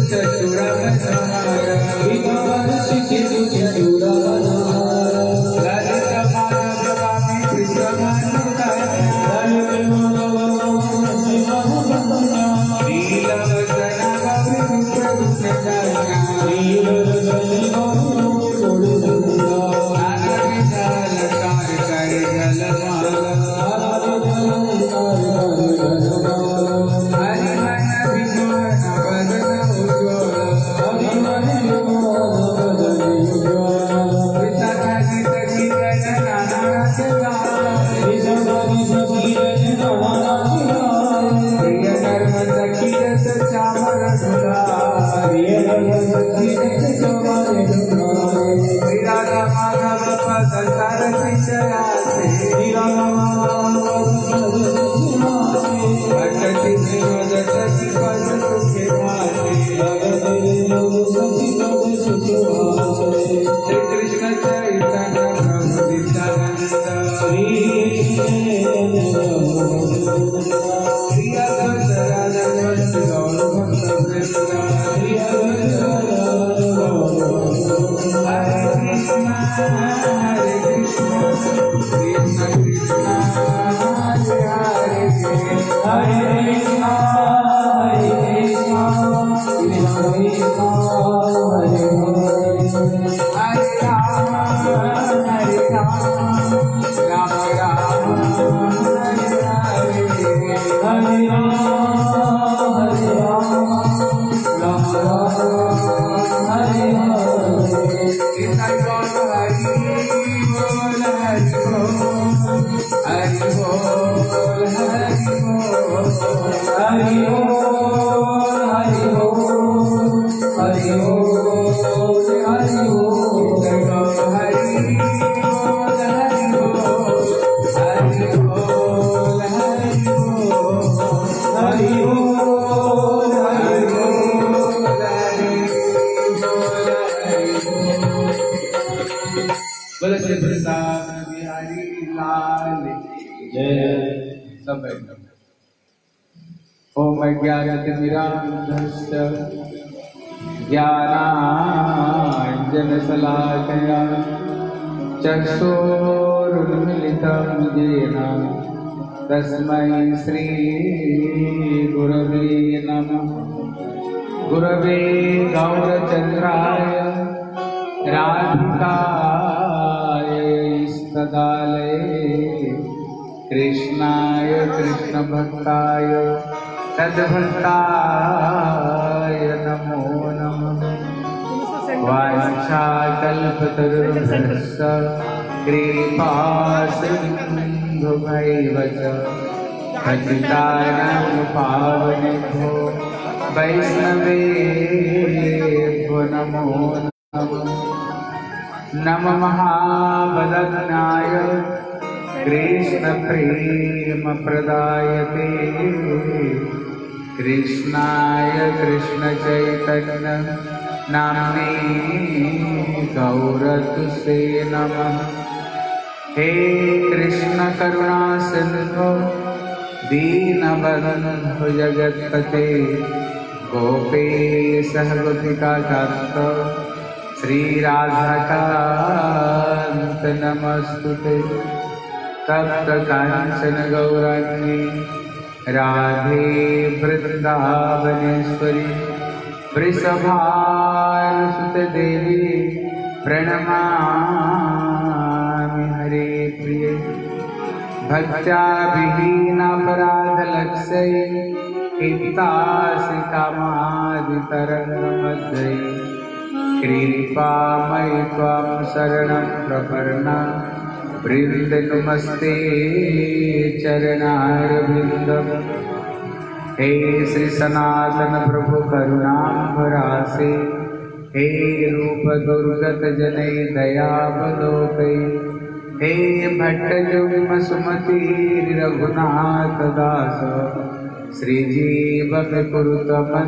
चतुरा बनाया, भगवान श्री शिशु चतुरा बनाया, ललित माधव स्वामी कृष्ण भानुदाया, नीलवदना गौरी रूप गुणगाया, नाना विशाल कार करे जलमाला, हरिमन विमोहन बदन उज्ज्वल, विशाखादि सखी जन नाना रस गाया, प्रिय धर्म सखी रस चामर राधा माधव पद सरसी चरासे, अटकी विनोद सखी पद सुखे भासे, श्री कृष्ण चैतन्य प्रभु नित्यानंद, श्री अद्वैत राधाकृष्ण गौर भक्त वृंद, हरे कृष्ण कृष्ण कृष्ण हरे हरे, हरे कृष्ण कृष्ण कृष्ण हरे हरे, हरे राम राम राम हरे हरे, हरे राम राम राम हरे हरे, कृष्ण बोल हरि बोल हरि बोल, हरि बोल हरि बोल, हरि बोल हरि बोल, हरि बोल हरि बोल, हरि बोल हरि बोल, हरि बोल हरि बोल, हरि बोल हरि बोल, बोले श्री वृंदावन बिहारी लाल जय। सब ओम अज्ञानतिमिरान्धस्य ज्ञानाञ्जनशलाकया चक्षुरुन्मिलितं येन तस्मै श्रीगुरवे नमः। गुरवे गौरचन्द्राय राधिकाय सदालये कृष्णाय कृष्णभक्ताय तद्भक्ताय नमो नमः। वाञ्छाकल्पतरुभ्यश्च कृपासिन्धुभैव च पतितानां पावनेभ्यो वैष्णवेभ्यो नमो नमः। नमः महावदनाय कृष्णप्रेमप्रदायते कृष्णाय कृष्णचैतन्य नाम्ने गौरतुसे नमः। हे कृष्ण करुणा सिंधु दीनबन्धु जगत्पते गोपेश गोपिकाकान्त श्रीराधाकान्त नमस्तुते। तप्त कांचन गौरांगी राधे वृंदावनेश्वरी वृषभानुसुते देवी प्रणमामि हरे प्रिये। भक्त्या विहीनापराधलक्ष्यै हितासि कामादितरङ्गमध्ये कृपामयि त्वां शरणं प्रपन्ना वृन्द नमस्ते चरणारविन्दम्। हे श्री सनातन प्रभु करुणाम्बरासे हे रूप दुर्गत जनै दयावलोकै। हे भट्टजुग्म सुमति रघुनाथ दास श्रीजीव कुरुत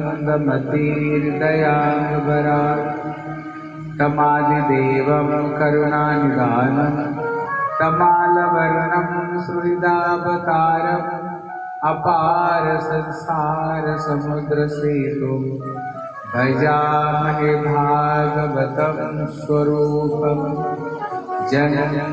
मन्दमतिर्दयाम्बरा। तमादिदेवं करुणानिधानं तमालवर्णं सुहृदावतारम् अपार संसार समुद्र सेतु भजामहे भागवतं स्वरूपं जनं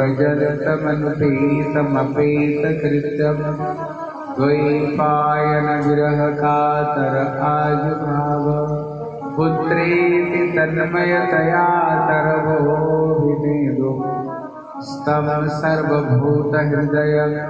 प्रव्रजन्तमनुपेतमपेतकृत्यं द्वैपायन विरहकातर आजुभाव पुत्रेति तन्मयतया तरवोऽभिनेदुः स्तं सर्वभूतहृदयं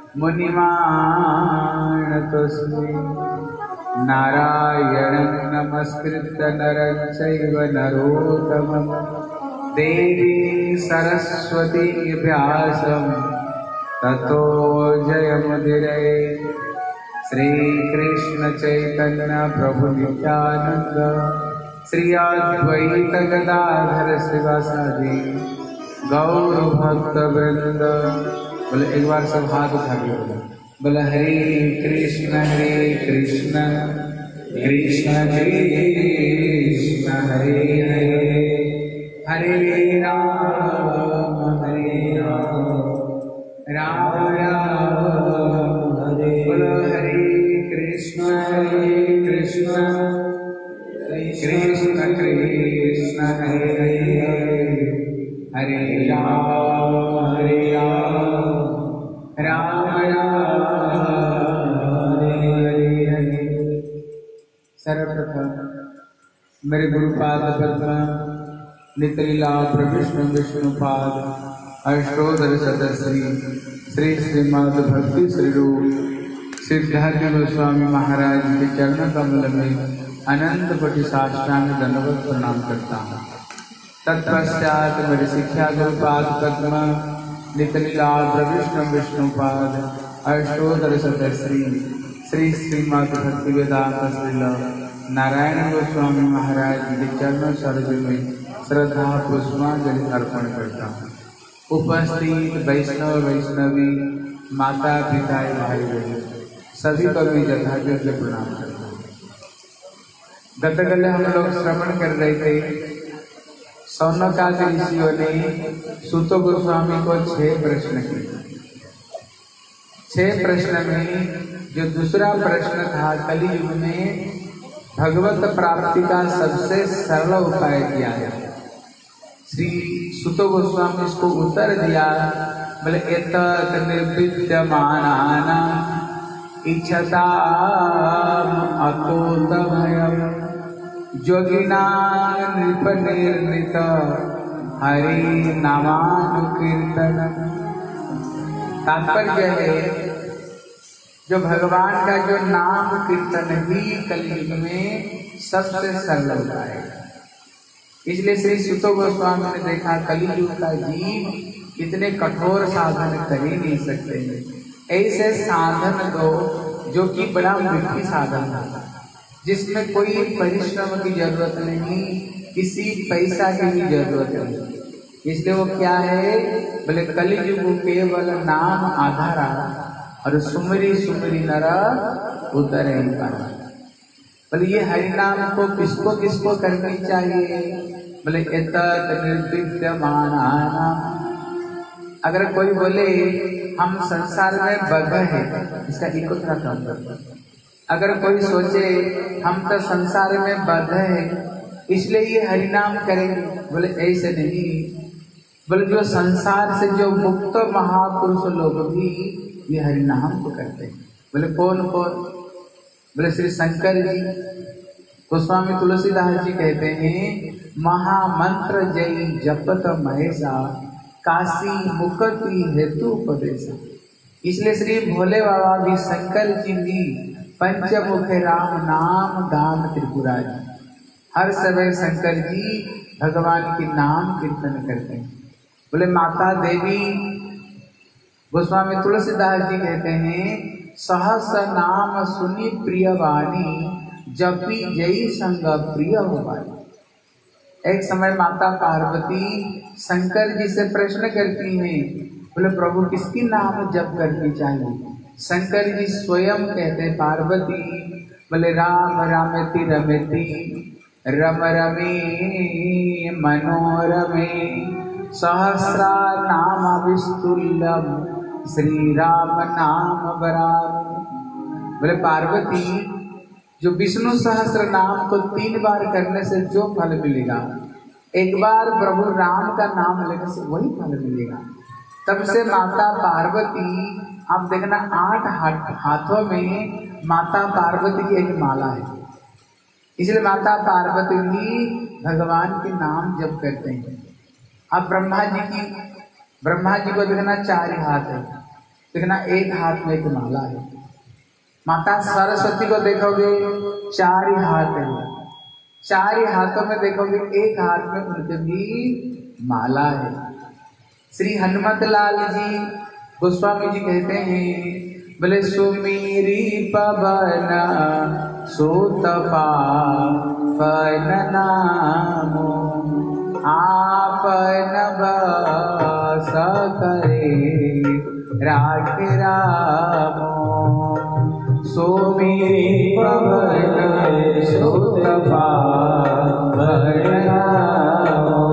मुनिमानतोऽस्मि नारायणं नमस्कृत्य नरं चैव नरोत्तमं देवीं सरस्वतीं व्यासं ततो जयमुदीरये। श्रीकृष्ण चैतन्य प्रभु नित्यानंद श्री अद्वैत गदाधर श्रीवासादि गौर भक्त वृंद। बोले एक बार सब हाथ उठा के बोले हरे कृष्ण कृष्ण कृष्ण हरे हरे हरे राम राम राम हरे हरे कृष्ण कृष्ण कृष्ण हरे हरे राम राम हरे। सर्वप्रथम मेरे गुरुपाद पद्म नितलीला प्रविष्णु विष्णुपाद अष्टोदर सदश्री श्री श्रीमद भक्ति श्री रूप सिद्धार्थ गोस्वामी महाराज के चरण कमल में अनंत कोटि साष्टांग दंडवत प्रणाम करता हूँ। तत्पश्चात मेरे शिक्षा गुरुपाद पद्म नितलीला प्रविष्णु विष्णुपाद अष्टोदर सदश्री श्री श्रीमद भक्ति वेदांत श्रील नारायण गोस्वामी महाराज के चरण सरोज में श्रद्धा पुष्पांजलि अर्पण करता हूँ। उपस्थित वैष्णव वैष्णवी माता पिता भाई बहन सभी को भी यथायोग्य प्रणाम करता हूँ। गतकल हम लोग श्रवण कर रहे थे सौनकादि ऋषियों ने सूत गोस्वामी को 6 प्रश्न किए। 6 प्रश्न में जो दूसरा प्रश्न था कलियुग में भगवत प्राप्ति का सबसे सरल उपाय क्या है। श्री सूत गोस्वामी इसको उत्तर दिया बोले एतत् निर्विद्यमानानां इच्छताम् अकुतभयम् योगिनां नृपनिर्णित हरि नामानुकीर्तनम्। तात्पर्य है जो भगवान का जो नाम कीर्तन ही कलयुग में सबसे सरल होता है। इसलिए श्री सूत गोस्वामी ने देखा कलियुग का जीव इतने कठोर साधन कर ही नहीं सकते, ऐसे साधन दो जो कि बड़ा मीठी साधन है, जिसमें कोई परिश्रम की जरूरत नहीं, किसी पैसा की भी जरूरत नहीं। इसलिए वो क्या है बोले कलियुग केवल नाम आधारा और सुमरी सुमरी नर उतर ही पारा। बोले ये हरिनाम को किसको किसको करनी चाहिए बोले एतत् निर्विद्यमानानां। अगर कोई बोले हम संसार में बद्ध है, इसका इको थोड़ा कम कर। अगर कोई सोचे हम तो संसार में बद्ध है इसलिए ये हरिनाम करेंगे, बोले ऐसे नहीं। बोले जो संसार से जो मुक्त महापुरुष लोग भी ये हरिनाम को करते हैं। बोले कौन कौन बोले श्री शंकर जी, गोस्वामी तुलसीदास जी कहते हैं महामंत्र जय जपत महेशा काशी मुक्ति हेतु उपदेशा। इसलिए श्री भोले बाबा भी शंकर जी भी पंचमुखे राम नाम गान त्रिपुरारी। हर समय शंकर जी भगवान के नाम कीर्तन करते हैं। बोले माता देवी गोस्वामी तुलसीदास जी कहते हैं सहस नाम सुनी प्रिय वाणी जपी जय संग प्रिय हो वाणी। एक समय माता पार्वती शंकर जी से प्रश्न करती हैं, बोले प्रभु किसकी नाम जप करनी चाहिए। शंकर जी स्वयं कहते पार्वती बोले राम रामेति रमेति रम रमे मनोरमे सहस्रा नाम विस्तुल्यम श्री राम नाम बराम। बोले पार्वती जो विष्णु सहस्त्र नाम को 3 बार करने से जो फल मिलेगा, एक बार प्रभु राम का नाम लेने से वही फल मिलेगा। तब से माता पार्वती, आप देखना 8 हाथों में माता पार्वती की एक माला है। इसलिए माता पार्वती भी भगवान के नाम जप करते हैं। अब ब्रह्मा जी को देखना 4 हाथ है, देखना 1 हाथ में एक माला है। माता सरस्वती को देखोगे 4 हाथ है, 4 हाथों में देखोगे 1 हाथ में उनके भी माला है। श्री हनुमत लाल जी गोस्वामी जी कहते हैं, बोले सुमीरी पवन सुत पावन नामो आपन बस करे राख रामो। सुमीरी पवन सुत पावन नामो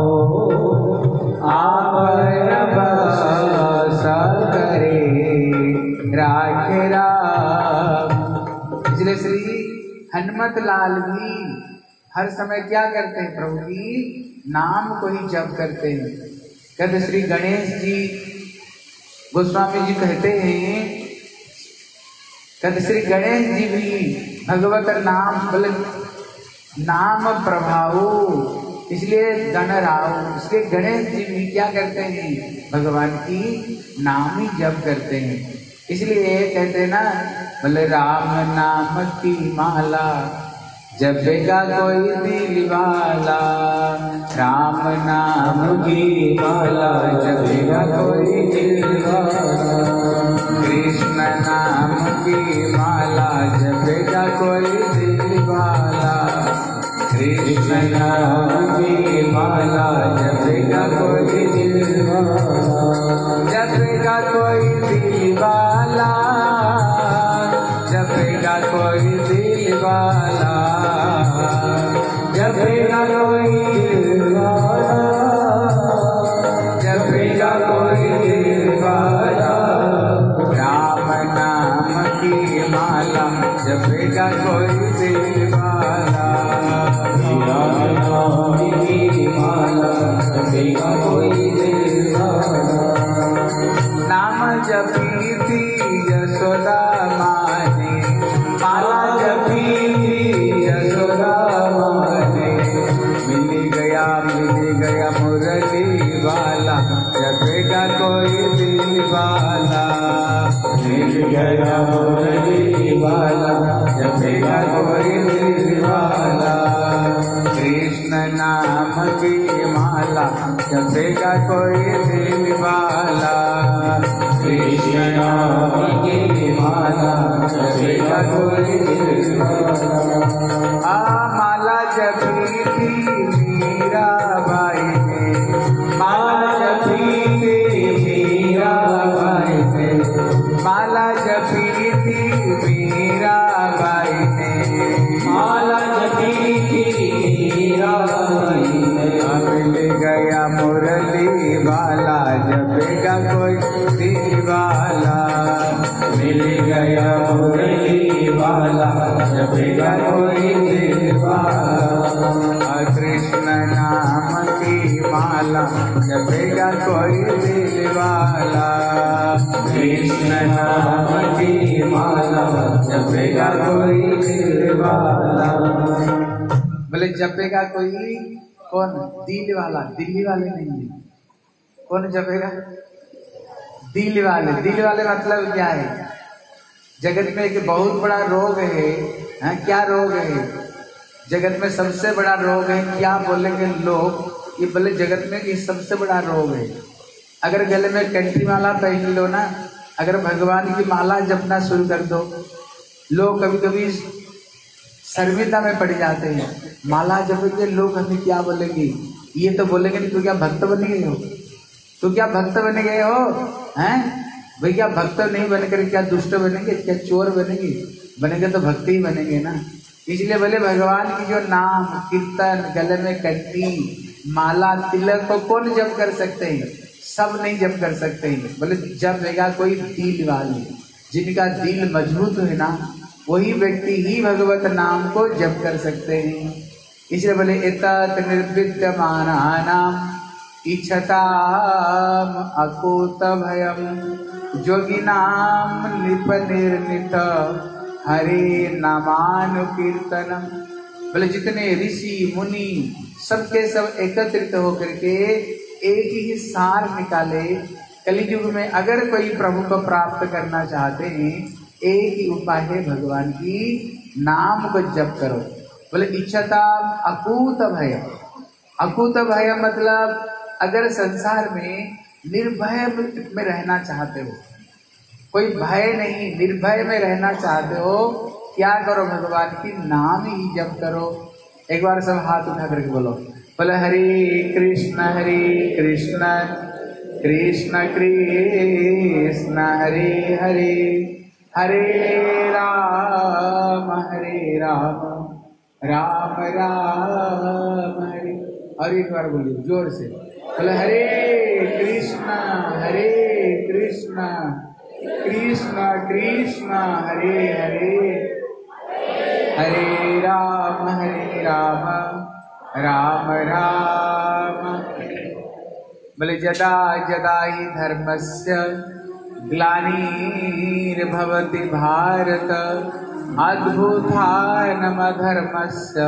आपन बस करे राख राम। इसलिए श्री हनुमत लाल भी हर समय क्या करते हैं, प्रभु की नाम को ही जप करते हैं। कहते श्री गणेश जी गोस्वामी जी कहते हैं, कहते श्री गणेश जी भी भगवत नाम बोले नाम प्रभाव, इसलिए गण राव, इसलिए गणेश जी भी क्या करते हैं, भगवान की नाम ही जप करते हैं। इसलिए कहते हैं ना, बोले राम नाम की माला जपेगा कोई दिल वाला, राम नाम की माला जपेगा कोई दिल वाला, कृष्ण नाम की माला जपेगा कोई दिल वाला, कृष्ण नाम की माला जपेगा कोई दिल वाला, जपेगा कोई दिल वाला, जपेगा कोई दिल वाला, जपेगा कोई दिल वाला, जपेगा कोई दिल वाला, राम नाम की माला जपेगा कोई दिल वाला, राम नाम की माला जपेगा कोई दिल वाला। नाम जपी थी यशोदा माने, माला जपी थी यशोदा माने, मिल गया मुरली वाला जपेगा कोई दिल वाला, मिल गया मुरली वाला जपेगा कोई दिल वाला, कृष्ण नाम की माला जपेगा कोई दिल वाला, कृष्ण नाम की माला जपेगा कोई दिल वाला। माला जपी थी मीरा बाई ने, माला जपी थी मीरा बाई ने, माला जपी थी मीरा बाई ने, माला जपी थी मीरा बाई ने, मिल गया मुरली वाला जपेगा कोई दिल वाला, मिल गया मुरली वाला जपेगा कोई दिल वाला, कृष्ण नाम की माला जपेगा कोई दिल वाला, कृष्ण नाम की माला जपेगा कोई दिल वाला। बोले जपेगा कोई कौन, दिल वाला, दिल्ली वाले नहीं है। कौन जपेगा, दिल वाले। दिल वाले मतलब क्या है, जगत में एक बहुत बड़ा रोग है, क्या रोग है जगत में, सबसे बड़ा रोग है, क्या बोलेंगे लोग, ये बोले जगत में ये सबसे बड़ा रोग है। अगर गले में कंठी माला पहन लो ना, अगर भगवान की माला जपना शुरू कर दो, लोग कभी कभी शर्मिंदा में पड़ जाते हैं। माला जपेंगे लोग हमें क्या बोलेंगे, ये तो बोलेंगे नहीं, तो क्या भक्त बन गए हो, तो क्या भक्त बन गए हो, हैं भाई, क्या भक्त नहीं बनकर क्या दुष्ट बनेंगे, क्या चोर बनेंगे, बनेंगे तो भक्ति ही बनेंगे ना। इसलिए बोले भगवान की जो नाम कीर्तन, गले में कंठी माला तिलक को कौन जप कर सकते हैं, सब नहीं जप कर सकते हैं। बोले जपेगा कोई दिल वाले, जिनका दिल मजबूत है ना, वही व्यक्ति ही भगवत नाम को जप कर सकते हैं। इसलिए बोले एतत् निर्विद्यमानानाम इच्छताम अकूत भयम जोगिनाम निपनिर्मित हरे नामानुकीर्तनम। बोले जितने ऋषि मुनि सबके सब एकत्रित होकर के एक ही सार निकाले। कलियुग में अगर कोई प्रभु को प्राप्त करना चाहते हैं, एक ही उपाय है, भगवान की नाम को जप करो। बोले इच्छता अकूत भय। अकूत भय मतलब अगर संसार में निर्भय में रहना चाहते हो, कोई भय नहीं, निर्भय में रहना चाहते हो, क्या करो? भगवान की नाम ही जप करो। एक बार सब हाथ उठा करके बोलो, बोले हरे कृष्ण कृष्ण कृष्ण हरे हरे, हरे राम राम राम हरे। और एक बार बोलिए जोर से, बोले हरे कृष्ण कृष्ण कृष्ण हरे हरे, हरे राम राम राम। बोले जदा जदा ही धर्मस्य ग्लानिर्भवति भारत अद्भुतानमधर्मस्य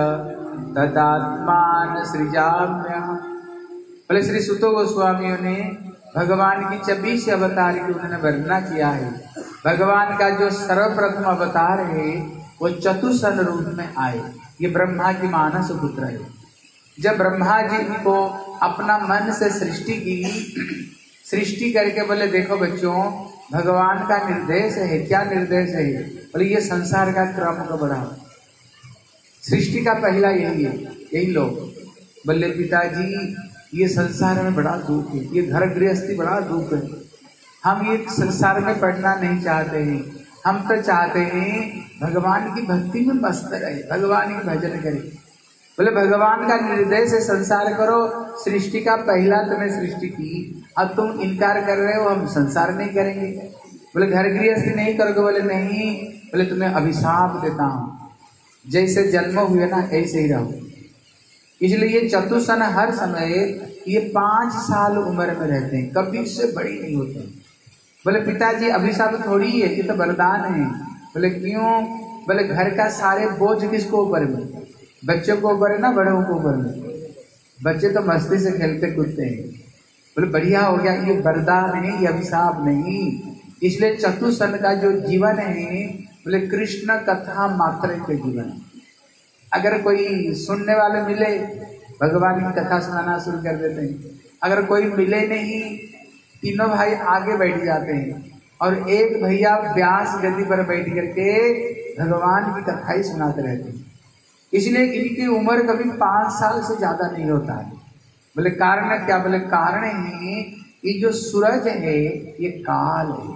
तदात्मान सृजाम्यहम्। बोले श्री सुतो गोस्वामियों ने भगवान की 26 अवतार की उन्होंने वर्णना किया है। भगवान का जो सर्वप्रथम अवतार है वो चतुसन रूप में आए। ये ब्रह्मा की मानस पुत्र है। जब ब्रह्मा जी को अपना मन से सृष्टि की, सृष्टि करके बोले देखो बच्चों, भगवान का निर्देश है। क्या निर्देश है? बोले ये संसार का क्रम को बढ़ाओ। सृष्टि का पहला यही है, यही लोग बोले पिताजी ये संसार में बड़ा दुख है, ये घर गृहस्थी बड़ा दुख है, हम ये संसार में पढ़ना नहीं चाहते हैं, हम तो चाहते हैं भगवान की भक्ति में मस्त रहे, भगवान की भजन करें। बोले भगवान का निर्देश है संसार करो। सृष्टि का पहला तुमने सृष्टि की, अब तुम इनकार कर रहे हो, हम संसार नहीं करेंगे। बोले घर गृहस्थी नहीं करोगे? बोले नहीं। बोले तुम्हें अभिशाप देता हूँ, जैसे जन्म हुए ना ऐसे ही रहो। इसलिए ये चतुसन हर समय ये 5 साल उम्र में रहते हैं, कभी इससे बड़ी नहीं होते। बोले पिताजी अभिशाप थोड़ी है, ये तो वरदान है। बोले क्यों? बोले घर का सारे बोझ किसको ऊपर में? बच्चों को ऊपर है ना, बड़ों को ऊपर में। बच्चे तो मस्ती से खेलते कूदते हैं। बोले बढ़िया हो गया, ये वरदान है, ये अभिशाप नहीं। इसलिए चतुसन का जो जीवन है, बोले कृष्ण कथा मात्र के जीवन। अगर कोई सुनने वाले मिले, भगवान की कथा सुनाना शुरू कर देते हैं। अगर कोई मिले नहीं, तीनों भाई आगे बैठ जाते हैं और एक भैया व्यास गद्दी पर बैठ करके भगवान की कथा ही सुनाते रहते हैं। इसलिए इनकी उम्र कभी 5 साल से ज्यादा नहीं होता है। बोले कारण क्या? बोले कारण है ये जो सूरज है ये काल है।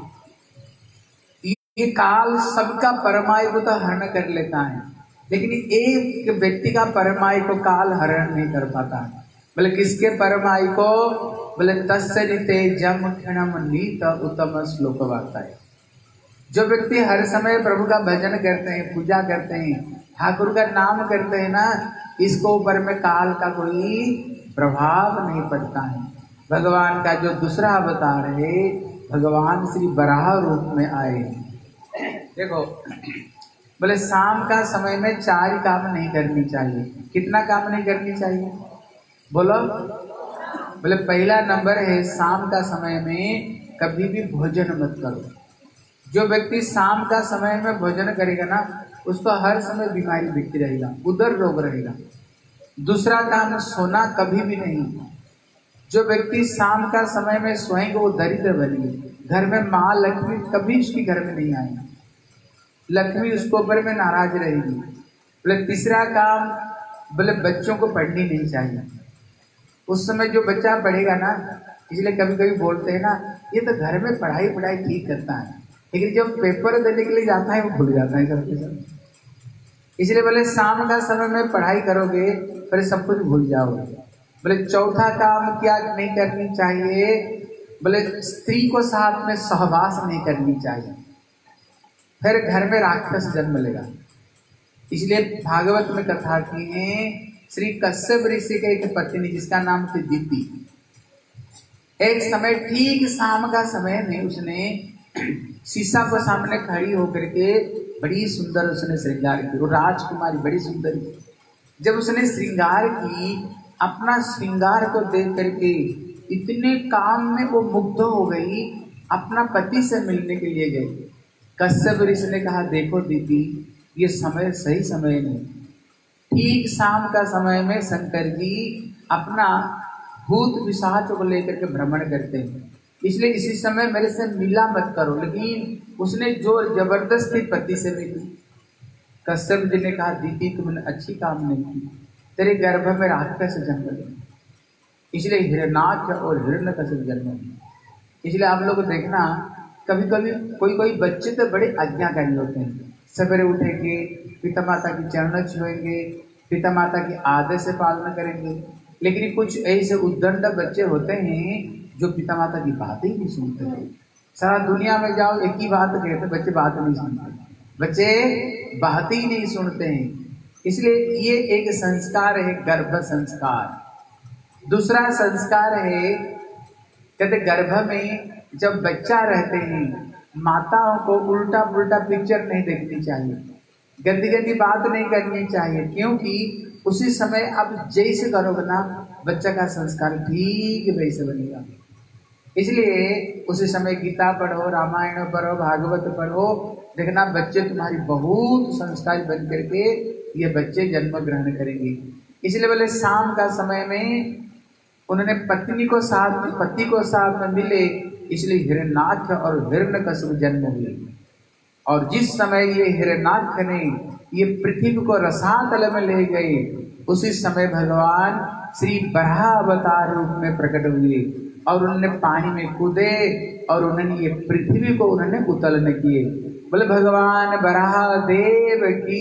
ये काल सबका परमायु को तो हरण कर लेता है, लेकिन एक व्यक्ति का परमायु को काल हरण नहीं कर पाता है। बोले किसके परमायु को? बोले तस्य निते जम क्षणम नीत उत्तम श्लोक वार्ता है। जो व्यक्ति हर समय प्रभु का भजन करते हैं, पूजा करते हैं, ठाकुर का नाम करते हैं ना, इसको ऊपर में काल का कोई प्रभाव नहीं पड़ता है। भगवान का जो दूसरा अवतार है, भगवान श्री वराह रूप में आए। देखो बोले शाम का समय में 4 काम नहीं करनी चाहिए। कितना काम नहीं करनी चाहिए बोलो? बोले पहला नंबर है शाम का समय में कभी भी भोजन मत करो। जो व्यक्ति शाम का समय में भोजन करेगा ना, उसको हर समय बीमारी दिखती रहेगा, उधर रोग रहेगा। दूसरा काम, सोना कभी भी नहीं। जो व्यक्ति शाम का समय में सोएंगे वो दरिद्र बनेंगे। घर में माँ लक्ष्मी कभी उसके घर में नहीं आएगी, लक्ष्मी उसको ऊपर में नाराज रहेगी। बोले तीसरा काम, बोले बच्चों को पढ़नी नहीं चाहिए। उस समय जो बच्चा पढ़ेगा ना, इसलिए कभी कभी बोलते हैं ना, ये तो घर में पढ़ाई ठीक करता है, लेकिन जब पेपर देने के लिए जाता है वो भूल जाता है सबके सब। इसलिए बोले शाम का समय में पढ़ाई करोगे फिर सब कुछ भूल जाओगे। बोले चौथा काम क्या नहीं करनी चाहिए? बोले स्त्री को साथ में सहवास नहीं करनी चाहिए। फिर घर में राक्षस जन्म लेगा। इसलिए भागवत में कथा की है, श्री कश्यप ऋषि के एक पत्नी जिसका नाम थी दीति, एक समय ठीक शाम का समय में उसने शीशा को सामने खड़ी होकर के बड़ी सुंदर उसने श्रृंगार की। वो राजकुमारी बड़ी सुंदर। जब उसने श्रृंगार की, अपना श्रृंगार को देख करके इतने काम में वो मुग्ध हो गई, अपना पति से मिलने के लिए गई। कश्यप ऋषि ने कहा, देखो दीदी, ये समय सही समय नहीं। ठीक शाम का समय में शंकर जी अपना भूत पिशाच को लेकर के भ्रमण करते हैं, इसलिए इसी समय मेरे से मिला मत करो। लेकिन उसने जोर जबरदस्ती पति से मिली। कश्यप जी ने कहा, दीदी तुमने अच्छी काम नहीं की, तेरे गर्भ में राक्षस जन्म ले, इसलिए हिरणाक्ष और हिरण्यकश्यप जन्म ले। इसलिए आप लोग देखना, कभी कभी कोई कोई बच्चे तो बड़े आज्ञाकारी होते हैं, सवेरे उठेंगे, पिता माता की चरण छुएंगे, पिता माता की आदेश से पालना करेंगे। लेकिन कुछ ऐसे उद्दंड बच्चे होते हैं जो पिता माता की बातें ही नहीं सुनते हैं। सारा दुनिया में जाओ एक ही बात कहते, बच्चे बात नहीं सुनते, बच्चे बात ही नहीं सुनते हैं। इसलिए ये एक संस्कार है, गर्भ संस्कार। दूसरा संस्कार है, कहते गर्भ में जब बच्चा रहते हैं, माताओं को उल्टा पुल्टा पिक्चर नहीं देखनी चाहिए, गंदी गंदी बात नहीं करनी चाहिए, क्योंकि उसी समय आप जैसे करोगे ना, बच्चा का संस्कार ठीक वैसे बनेगा। इसलिए उसी समय गीता पढ़ो, रामायण पढ़ो, भागवत पढ़ो, देखना बच्चे तुम्हारी बहुत संस्कारी बन करके ये बच्चे जन्म ग्रहण करेंगे। इसलिए बोले शाम का समय में उन्होंने पत्नी को साथ में, पति को साथ में मिले, इसलिए हिरण्याक्ष और हिरण्यकश्यप जन्म हुए। और जिस समय ये हिरण्याक्ष ने ये पृथ्वी को रसातल में ले गए, उसी समय भगवान श्री बराह अवतार रूप में प्रकट हुए और उन्होंने पानी में कूदे और उन्होंने ये पृथ्वी को उन्होंने उतलन किए। बोले भगवान बराह देव की,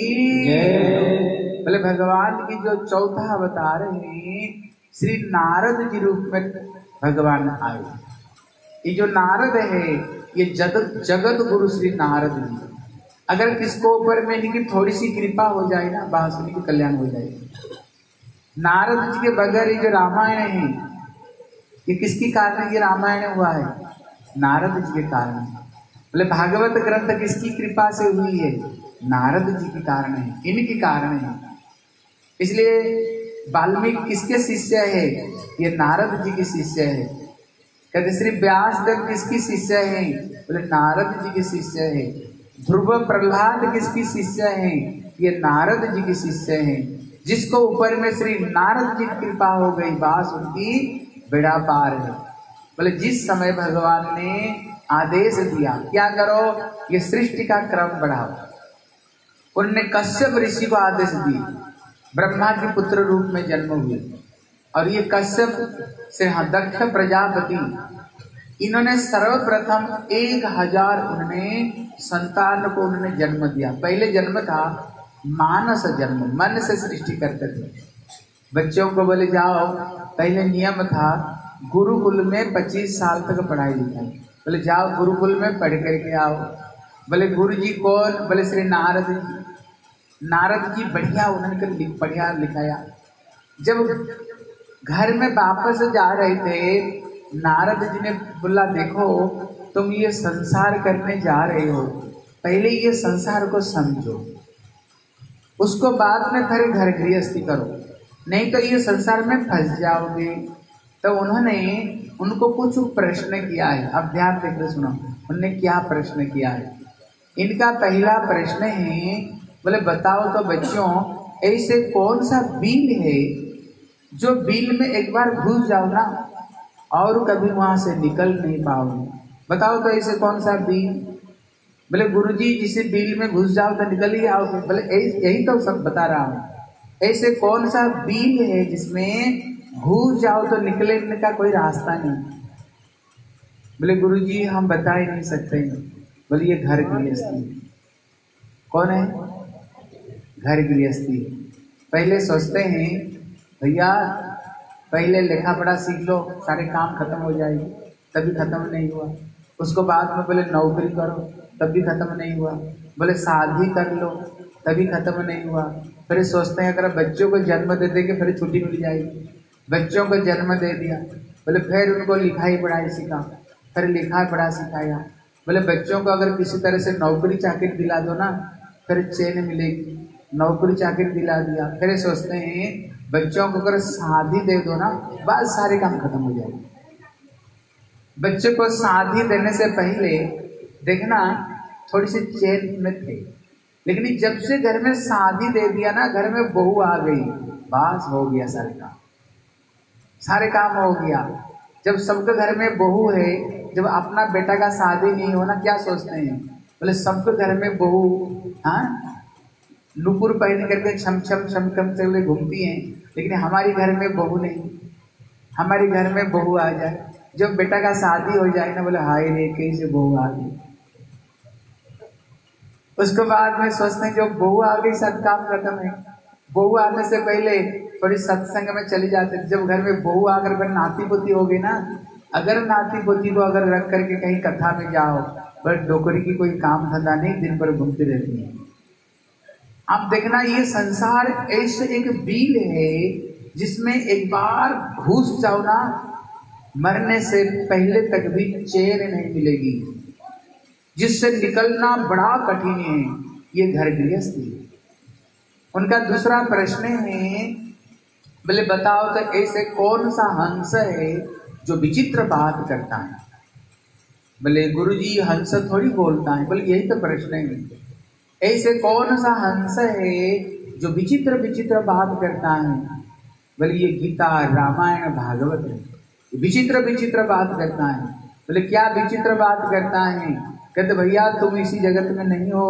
बोले भगवान की जो चौथा अवतार है, श्री नारद जी रूप में भगवान आए। ये जो नारद है, ये जगत गुरु श्री नारद जी। अगर किसको ऊपर में इनकी थोड़ी सी कृपा हो जाए ना, बांसुरी की कल्याण हो जाएगा। नारद जी के बगैर ये जो रामायण है, ये किसके कारण ये रामायण हुआ है? नारद जी के कारण। बोले भागवत ग्रंथ किसकी कृपा से हुई है? नारद जी के कारण है, इनके कारण है। इसलिए वाल्मीकि किसके शिष्य है? ये नारद जी के शिष्य है। कहते श्री व्यासदेव किसकी शिष्य है? बोले नारद जी के शिष्य है। ध्रुव प्रहलाद किसकी शिष्य है? ये नारद जी के शिष्य हैं। जिसको ऊपर में श्री नारद जी की कृपा हो गई, बास उनकी बेड़ा पार है। बोले जिस समय भगवान ने आदेश दिया क्या करो, ये सृष्टि का क्रम बढ़ाओ, उन्होंने कश्यप ऋषि को आदेश दिया, ब्रह्मा के पुत्र रूप में जन्म हुए। और ये कश्यप से दक्ष प्रजापति, इन्होंने सर्वप्रथम 1000 उन्होंने संतान को उन्होंने जन्म दिया। पहले जन्म था मानस जन्म, मन से सृष्टि करते थे बच्चों को। बोले जाओ, पहले नियम था गुरुकुल में 25 साल तक पढ़ाई लिखाई। बोले जाओ गुरुकुल में पढ़ करके आओ। बोले गुरु जी कौन? बोले श्री नारद जी। नारद जी बढ़िया उन्होंने बढ़िया लिखाया। जब घर में वापस जा रहे थे, नारद जी ने बोला देखो तुम ये संसार करने जा रहे हो, पहले ये संसार को समझो, उसको बाद में फिर घर गृहस्थी करो, नहीं तो ये संसार में फंस जाओगे। तो उन्होंने उनको कुछ प्रश्न किया है, अब ध्यान देकर सुनो उन्होंने क्या प्रश्न किया है। इनका पहला प्रश्न है, बोले बताओ तो बच्चों, ऐसे कौन सा बिल है जो बिल में एक बार घुस जाओ ना और कभी वहां से निकल नहीं पाओगे? बताओ तो ऐसे कौन सा बिल? बोले गुरुजी जिस बिल में घुस जाओ तो निकल ही आओगे। बोले यही तो सब बता रहा हूँ, ऐसे कौन सा बिल है जिसमें घुस जाओ तो निकलने का कोई रास्ता नहीं? बोले गुरुजी हम बता ही नहीं सकते। बोले ये घर गृहस्थी। कौन है? घर गृहस्थी। पहले सोचते हैं भैया पहले लेखा पढ़ा सीख लो, सारे काम खत्म हो जाएगी, तभी खत्म नहीं हुआ। उसको बाद में बोले नौकरी करो, तब भी खत्म नहीं हुआ। बोले शादी कर लो, तभी खत्म नहीं हुआ। फिर सोचते हैं अगर बच्चों को जन्म दे देंगे फिर छुट्टी मिल जाएगी। बच्चों को जन्म दे दिया, बोले फिर उनको लिखाई पढ़ाई सिखा, फिर लिखा पढ़ा सिखाया। बोले बच्चों को अगर किसी तरह से नौकरी चाकरी दिला दो ना, फिर चैन मिलेगी। नौकरी चाकरी दिला दिया, फिर सोचते हैं बच्चों को अगर शादी दे दो ना, बस सारे काम खत्म हो जाएंगे। बच्चे को शादी देने से पहले देखना थोड़ी सी चैन में थे, लेकिन जब से घर में शादी दे दिया ना, घर में बहू आ गई, बस हो गया सारे काम हो गया। जब सबके घर में बहू है, जब अपना बेटा का शादी नहीं होना, क्या सोचते हैं? बोले सबके घर में बहू, हाँ, नुपुर पहन करके छम छम चले घूमती हैं, लेकिन हमारी घर में बहू नहीं। हमारे घर में बहू आ जाए, जब बेटा का शादी हो जाए ना, बोले हाय रे कैसे बहू आ गई। उसके बाद में सोचते हैं जो बहू आ गई सब काम खत्म है। बहू आने से पहले थोड़ी सत्संग में चली जाते। जब घर में बहू आकर फिर नाती पोती हो गई ना, अगर नाती पोती को अगर रख करके कहीं कथा में जाओ, बस डोकरी की कोई काम धंधा नहीं, दिन भर घूमती रहती है। अब देखना ये संसार ऐसे एक बील है जिसमें एक बार घुस जाओ ना, मरने से पहले तक भी चैन नहीं मिलेगी, जिससे निकलना बड़ा कठिन है। ये घर गृहस्थी। उनका दूसरा प्रश्न है, बोले बताओ तो ऐसे कौन सा हंस है जो विचित्र बात करता है? बोले गुरुजी हंस थोड़ी बोलता है। बोले यही तो प्रश्न है, ऐसे कौन सा हंस है जो विचित्र विचित्र बात करता है? बोले ये गीता रामायण भागवत है, विचित्र विचित्र बात करता है। बोले क्या विचित्र बात करता है? कहते भैया तुम इसी जगत में नहीं हो,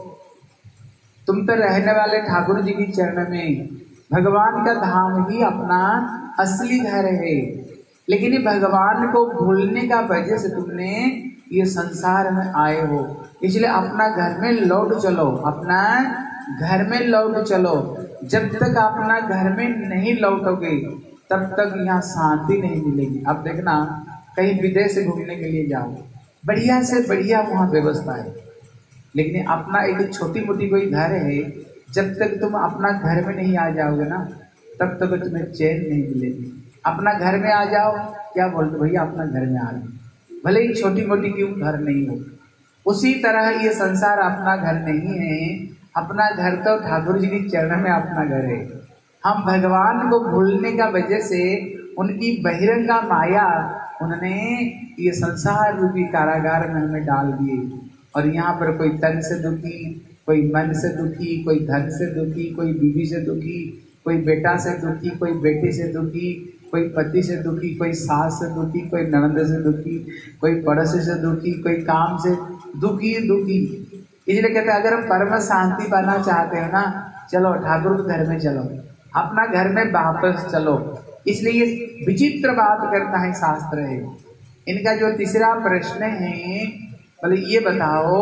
तुम तो रहने वाले ठाकुर जी की चरण में। भगवान का धाम ही अपना असली घर है, लेकिन ये भगवान को भूलने का वजह से तुमने ये संसार में आए हो। इसलिए अपना घर में लौट चलो, अपना घर में लौट चलो। जब तक अपना घर में नहीं लौटोगे तब तक यहाँ शांति नहीं मिलेगी। अब देखना कहीं विदेश घूमने के लिए जाओ, बढ़िया से बढ़िया वहाँ व्यवस्था है, लेकिन अपना एक छोटी मोटी कोई घर है, जब तक तुम अपना घर में नहीं आ जाओगे ना, तब तक तुम्हें चैन नहीं मिलेगी। अपना घर में आ जाओ, क्या बोलते भैया अपना घर में आ जाओ, भले ही छोटी मोटी क्यों घर नहीं हो। उसी तरह ये संसार अपना घर नहीं है। अपना घर तो ठाकुर जी की चरण में अपना घर है। हम भगवान को भूलने का वजह से उनकी बहिरंगा माया उन्होंने ये संसार रूपी कारागार में हमें डाल दिए। और यहाँ पर कोई तन से दुखी, कोई मन से दुखी, कोई धन से दुखी, कोई बीवी से दुखी, कोई बेटा से दुखी, कोई बेटी से दुखी, कोई पति से दुखी, कोई सास से दुखी, कोई ननद से दुखी, कोई पड़ोसी से दुखी, कोई काम से दुखी। इसलिए कहते हैं अगर हम परम शांति पाना चाहते हो ना, चलो ठाकुर के घर में चलो, अपना घर में वापस चलो। इसलिए ये विचित्र बात करता है शास्त्र है। इनका जो तीसरा प्रश्न है, बोले ये बताओ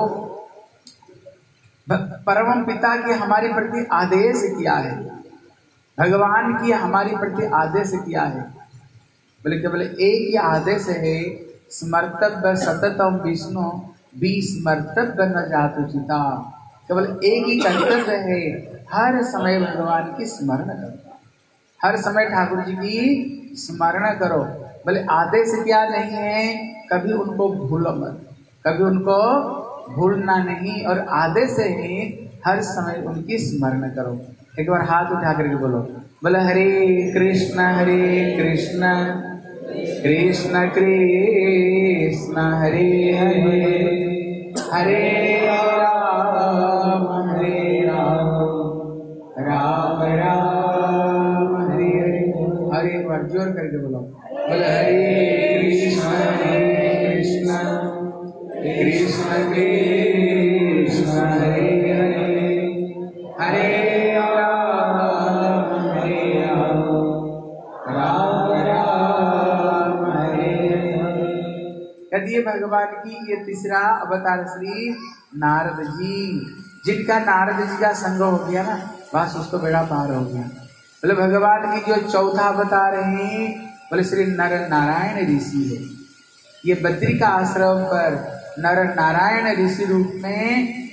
परम पिता के हमारे प्रति आदेश क्या है? भगवान की हमारे प्रति आदेश क्या है? बोले केवल एक ही आदेश है, स्मर्तव्य सततम विष्णु विस्मर्तव्य न जातु चिता। केवल एक ही कर्तव्य है, हर समय भगवान की स्मरण करो, हर समय ठाकुर जी की स्मरण करो। बोले आदेश क्या नहीं है, कभी उनको भूलो मत, कभी उनको भूलना नहीं, और आदेश है हर समय उनकी स्मरण करो। एक बार हाथ उठा करके बोलो, बोले हरे कृष्ण कृष्ण कृष्ण हरे हरे, हरे राम राम राम हरे हरे। और एक बार जोर करके बोलो, बोले हरे कृष्ण कृष्ण कृष्ण हरे हरे, हरे राम राम राम हरे हरे। कहती है भगवान की ये तीसरा अवतार श्री नारद जी, जिनका नारद जी का संग हो गया ना, बस उसको बेड़ा पार हो गया। बोले भगवान की जो चौथा अवतार है, बोले श्री नर नारायण ऋषि है। ये बद्री का आश्रम पर नर नारायण ऋषि रूप में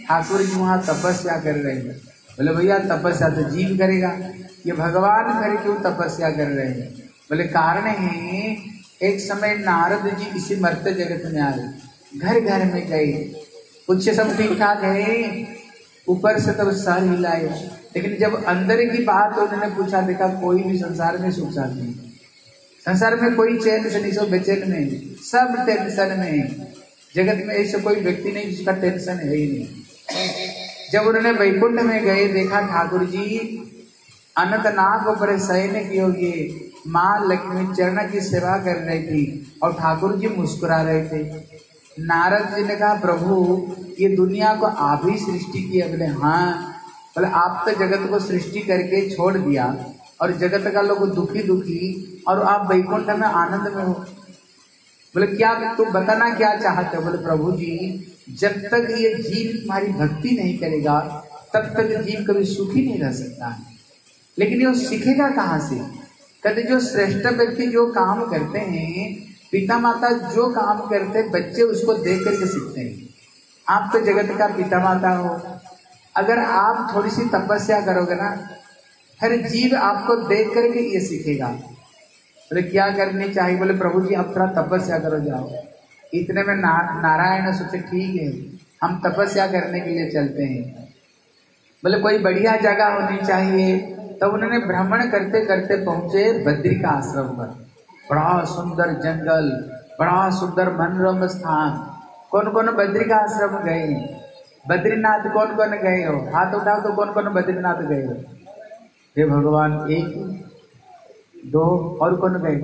ठाकुर जी वहाँ तपस्या कर रहे हैं। बोले भैया तपस्या तो जीव करेगा, ये भगवान घर क्यों तपस्या कर रहे हैं? बोले कारण है, एक समय नारद जी इसी मर्त्य जगत में आए, घर घर में गए, कुछ सब ठीक ठाक है, ऊपर से तब सर हिलाए, लेकिन जब अंदर की बात उन्होंने पूछा, देखा कोई भी संसार में सुख शांति नहीं, संसार में कोई चैन से नहीं, सब बेचैन में, सब टेंशन में। जगत में ऐसा कोई व्यक्ति नहीं जिसका टेंशन है ही नहीं। जब उन्होंने वैकुंठ में गए, देखा ठाकुर जी अनंतनाग ऊपर शयन किए, माँ लक्ष्मी चरण की सेवा कर रही थी और ठाकुर जी मुस्कुरा रहे थे। नारद जी ने कहा प्रभु ये दुनिया को आप ही सृष्टि किया? बोले हाँ। बोले आप तो जगत को सृष्टि करके छोड़ दिया और जगत का लोग दुखी दुखी, और आप वैकुंठ में आनंद में हो। बोले क्या तुम बताना क्या चाहते हो? बोले प्रभु जी जब तक ये जीव तुम्हारी भक्ति नहीं करेगा तब तक जीव कभी सुखी नहीं रह सकता है। लेकिन ये सीखेगा कहाँ से? कहते जो श्रेष्ठ व्यक्ति जो काम करते हैं, पिता माता जो काम करते हैं, बच्चे उसको देख करके सीखते हैं। आप तो जगत का पिता माता हो, अगर आप थोड़ी सी तपस्या करोगे ना, हर जीव आपको देख करके ये सीखेगा। बोले क्या करनी चाहिए? बोले प्रभु जी आप थोड़ा तपस्या करो जाओ। इतने में नारायण सोचे ठीक है हम तपस्या करने के लिए चलते हैं। बोले कोई बढ़िया जगह होनी चाहिए, तब उन्होंने भ्रमण करते करते पहुंचे बद्री का आश्रम पर। बड़ा सुंदर जंगल, बड़ा सुंदर मनोरम स्थान। कौन कौन बद्री का आश्रम गए? बद्रीनाथ कौन कौन गए हो? हाथ उठाओ तो कौन कौन बद्रीनाथ गए हो? हे भगवान, एक दो और कौन गए?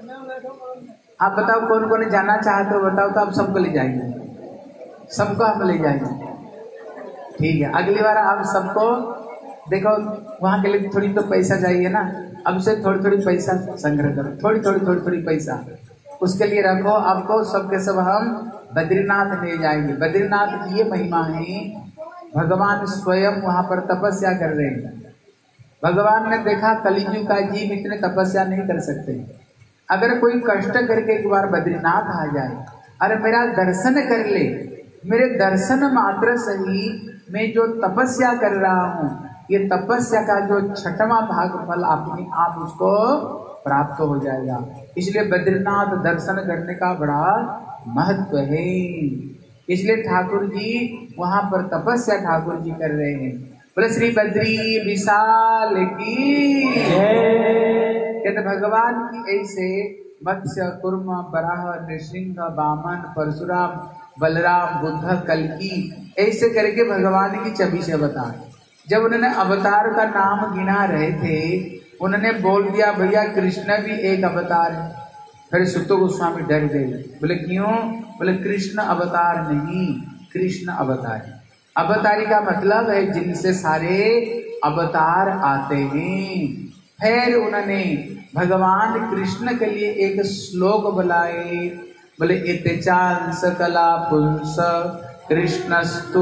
आप बताओ कौन कौन जाना चाहते हो? बताओ तो आप सबको ले जाएंगे, सबको हम ले जाएंगे। ठीक है, अगली बार आप सबको देखो, वहाँ के लिए थोड़ी तो पैसा चाहिए ना, अब से थोड़ी थोड़ी पैसा संग्रह करो, थोड़ी थोड़ी पैसा उसके लिए रखो। आपको सबके सब हम बद्रीनाथ ले जाएंगे। बद्रीनाथ की ये महिमा है, भगवान स्वयं वहाँ पर तपस्या कर रहे हैं। भगवान ने देखा कलियुग का जीव इतने तपस्या नहीं कर सकते, अगर कोई कष्ट करके एक बार बद्रीनाथ आ जाए, अरे मेरा दर्शन कर ले, मेरे दर्शन मात्र से ही मैं जो तपस्या कर रहा हूँ, ये तपस्या का जो छठवां भाग फल अपने आप उसको प्राप्त हो जाएगा। इसलिए बद्रीनाथ दर्शन करने का बड़ा महत्व है। इसलिए ठाकुर जी वहां पर तपस्या ठाकुर जी कर रहे हैं। बोले श्री बद्री विशाल की जय। कहते भगवान की ऐसे मत्स्य कुर्म बराह नृसिंह वामन परशुराम बलराम बुद्ध कल्कि ऐसे करके भगवान की 26 अवतार। जब उन्होंने अवतार का नाम गिना रहे थे, उन्होंने बोल दिया भैया कृष्ण भी एक अवतार है। फिर सुत गोस्वामी डर गए, बोले क्यों? बोले कृष्ण अवतार नहीं, कृष्ण अवतार है। अवतारी का मतलब है जिनसे सारे अवतार आते हैं। फिर उन्होंने भगवान कृष्ण के लिए एक श्लोक बुलाए, बोले इत्यां सकला पुंस कृष्णस्तु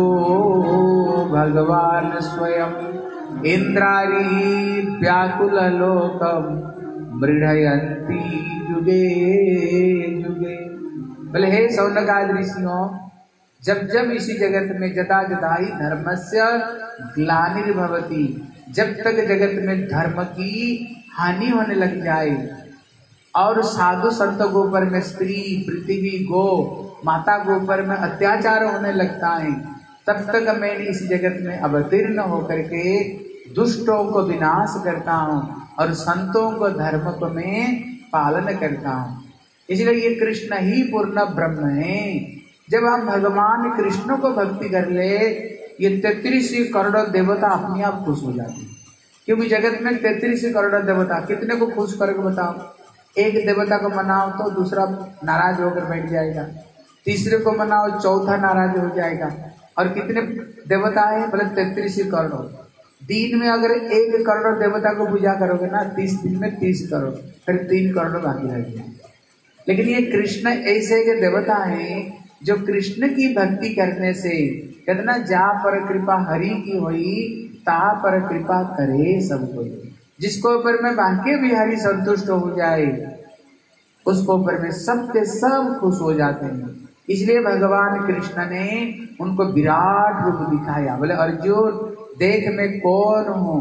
भगवान स्वयं इंद्रारी व्याकुल लोकम मृढ़यन्ति युगे युगे। बोले हे शौनकादि ऋषियों, जब जब इसी जगत में जदा जदा ही धर्मस्य ग्लानिर्भवति, जब तक जगत में धर्म की हानि होने लग जाए और साधु संतों के ऊपर में स्त्री पृथ्वी गो माता के ऊपर में अत्याचार होने लगता है, तब तक मैंने इस जगत में अवतीर्ण होकर के दुष्टों को विनाश करता हूँ और संतों को धर्म को मैं पालन करता हूँ। इसलिए ये कृष्ण ही पूर्ण ब्रह्म है। जब हम भगवान कृष्ण को भक्ति कर ले, ये 33 करोड़ देवता अपने आप खुश हो जाते हैं। क्योंकि जगत में 33 करोड़ देवता कितने को खुश करके बताओ? एक देवता को मनाओ तो दूसरा नाराज होकर बैठ जाएगा, तीसरे को मनाओ चौथा नाराज हो जाएगा। और कितने देवता है? बोले 33 करोड़। दिन में अगर 1 करोड़ देवता को पूजा करोगे ना, 30 दिन में 30 करोड़, फिर 3 करोड़ बाकी रह गए। लेकिन ये कृष्ण ऐसे के देवता हैं जो कृष्ण की भक्ति करने से, कहते ना जा पर कृपा हरि की होई ता पर कृपा करे सब कोई। जिसको ऊपर में बांके बिहारी संतुष्ट हो जाए, उसको ऊपर में सब के सब खुश हो जाते हैं। इसलिए भगवान कृष्ण ने उनको विराट रूप दिखाया। बोले अर्जुन देख मैं कौन हूँ।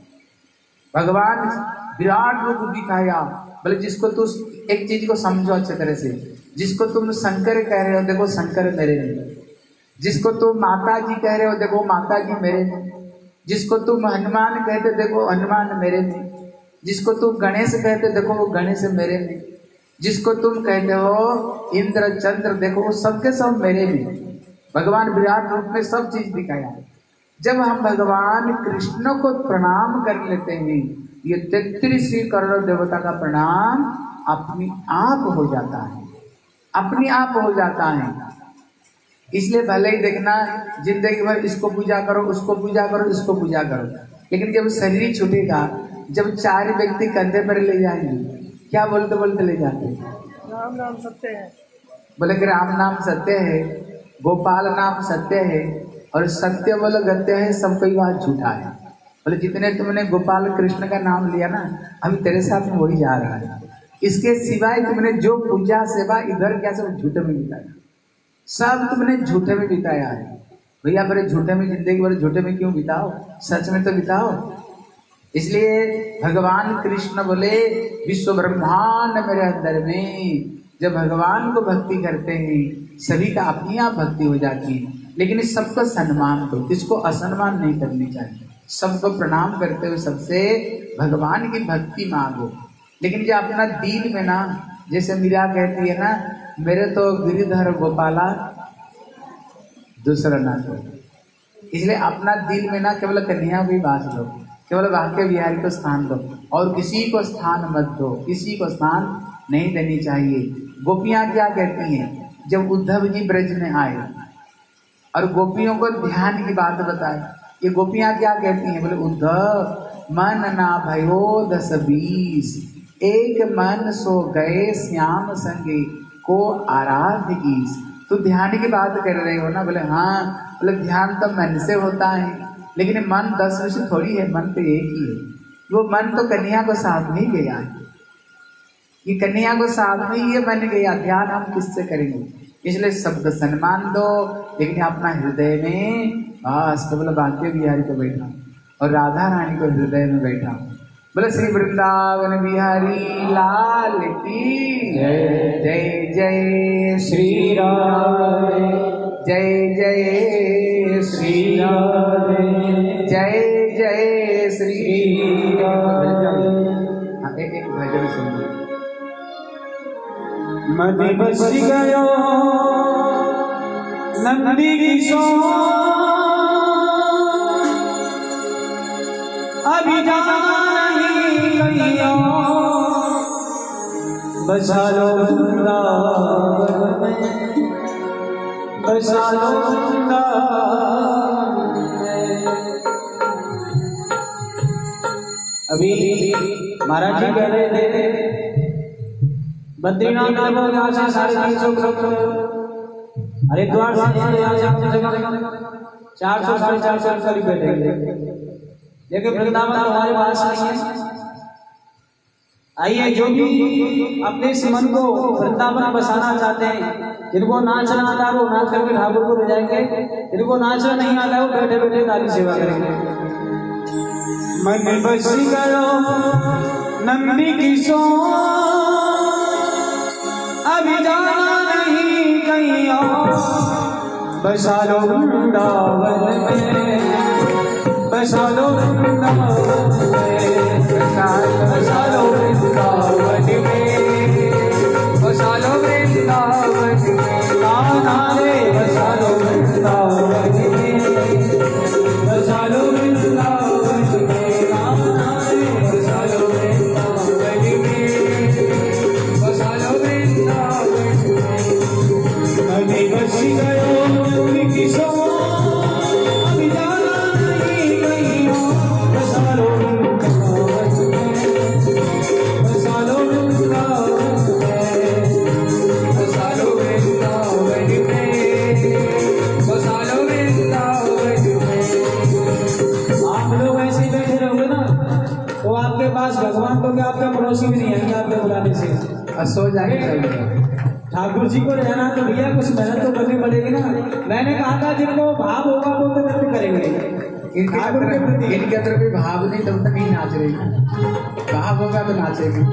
भगवान विराट रूप दिखाया। बोले जिसको तू एक चीज को समझो अच्छे तरह से, जिसको तुम शंकर कह रहे हो देखो शंकर मेरे में, जिसको तुम माता जी कह रहे हो देखो माता जी मेरे में, जिसको तुम हनुमान कहते देखो हनुमान मेरे में, जिसको तुम गणेश कहते देखो वो गणेश मेरे में, जिसको तुम कहते हो इंद्र चंद्र देखो वो सबके सब मेरे में। भगवान विराट रूप में सब चीज दिखाया। जब हम भगवान कृष्ण को प्रणाम कर लेते हैं, ये 33 करोड़ देवता का प्रणाम अपने आप हो जाता है, अपने आप हो जाता है। इसलिए भले ही देखना जिंदगी भर इसको पूजा करो, उसको पूजा करो, इसको पूजा करो, लेकिन जब शरीर छूटेगा, जब 4 व्यक्ति कंधे पर ले जाएंगे, क्या बोलते बोलते ले जाते हैं? राम नाम सत्य है। बोले कि राम नाम सत्य है, गोपाल नाम सत्य है, और सत्य बोले गत्य है, सब कोई बात झूठा है। बोले जितने तुमने गोपाल कृष्ण का नाम लिया ना, अभी तेरे साथ में वही जा रहा है। इसके सिवाय तुमने जो पूजा सेवा इधर क्या सब झूठे में बिताया, सब तुमने झूठे में बिताया है। भैया फिर झूठे में जिंदगी भर झूठे में क्यों बिताओ, सच में तो बिताओ। इसलिए भगवान कृष्ण बोले विश्व ब्रह्मांड मेरे अंदर में। जब भगवान को भक्ति करते हैं सभी का अपनी आप भक्ति हो जाती है, लेकिन इस सबको सम्मान दो, किसको असम्मान नहीं करनी चाहिए। सबको प्रणाम करते हुए सबसे भगवान की भक्ति मांगो। लेकिन जो अपना दिल में ना, जैसे मीरा कहती है ना, मेरे तो गिरिधर गोपाला दूसरा ना दो। इसलिए अपना दिल में ना केवल कन्हैया को ही बास दो, केवल वाक्य बिहारी को स्थान दो, और किसी को स्थान मत दो, किसी को स्थान नहीं देनी चाहिए। गोपियां क्या कहती हैं, जब उद्धव जी ब्रज में आए और गोपियों को ध्यान की बात बताए, ये गोपियां क्या कहती हैं? बोले उद्धव मन ना भयो 10-20, एक मन सो गए श्याम संगे को आराध्य ईश। तो ध्यान की बात कर रहे हो ना? बोले हाँ। बोले ध्यान तो मन से होता है, लेकिन मन 10 से थोड़ी है, मन तो एक ही है। वो मन तो कन्हैया को साथ में गया है, ये कन्हैया को साथ में ये बन गया। ध्यान हम किससे करेंगे? इसलिए सबको सम्मान दो, लेकिन अपना हृदय में बस केवल वाक्य बिहारी को बैठा और राधा रानी को हृदय में बैठा। बोले श्री वृंदावन बिहारी लाल की जय। जय जय श्री राम, जय जय श्री राम, जय जय श्री राम। एक भजन सुनिए। मदि बस गयो नंदी किशोर, अभी नहीं कहियो बसा लो वृंदावन में, बसा लो वृंदावन में। अभी महाराज जी कह रहे थे बद्रीनाथ को यहाँ से 350 किलोमीटर, हरिद्वार से यहाँ से 400-450 करीब बैठेंगे, लेकिन वृंदावन हमारे पास नहीं है। आइए जो भी अपने इस मन को वृंदावन बसाना चाहते हैं, जिनको नाचना आता है वो नाच करके ठाकुर को ले जाएंगे, जिनको नाचना नहीं आता है वो बैठे बैठे नारी सेवा करेंगे। मन बस गयो नंदी किशोर, अभी जाना नहीं कहीं और, बसा लो वृंदावन में, बसा लो वृंदावन में, बसा लो वृंदावन में, बसा लो वृंदावन में, नाना रे बसा लो वृंदावन में, बसा लो वृंदावन में, नाना रे बसा लो वृंदावन में, बसा लो वृंदावन में। अभी बस गयो नंदी किशोर, अभी जाना नहीं कहीं और, बसा लो वृंदावन में, बसा लो वृंदावन में, बसा लो वृंदावन में, बसा लो वृंदावन में। आप लोग ऐसे बैठे रहोगे ना तो आपके पास भगवान तो क्या आपका पड़ोसी भी नहीं आएंगे आपके बुलाने से, सो जाएंगे। ठाकुर जी को रहना तो भैया कुछ मेहनत तो करनी पड़ेगी ना। मैंने कहा था जिनको भाव होगा वो तो नृत्य करेंगे। इनके अंदर भी भाव नहीं तब तक नहीं नाच रही, भाव होगा तो नाचेगी।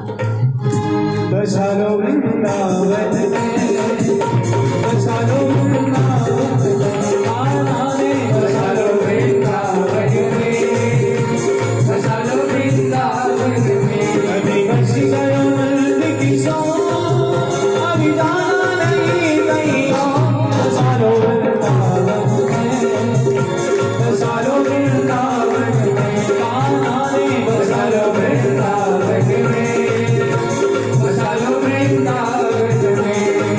बसालो वृंदावन में, बसालो वृंदावन में, बसालो वृंदावन में, बसालो वृंदावन में। अभी बस गयो नंद किशोर, अभी जाना नहीं कहीं और। बसालो वृंदावन में, बसालो वृंदावन में, कान्हा रे बसालो वृंदावन में, बसालो वृंदावन में।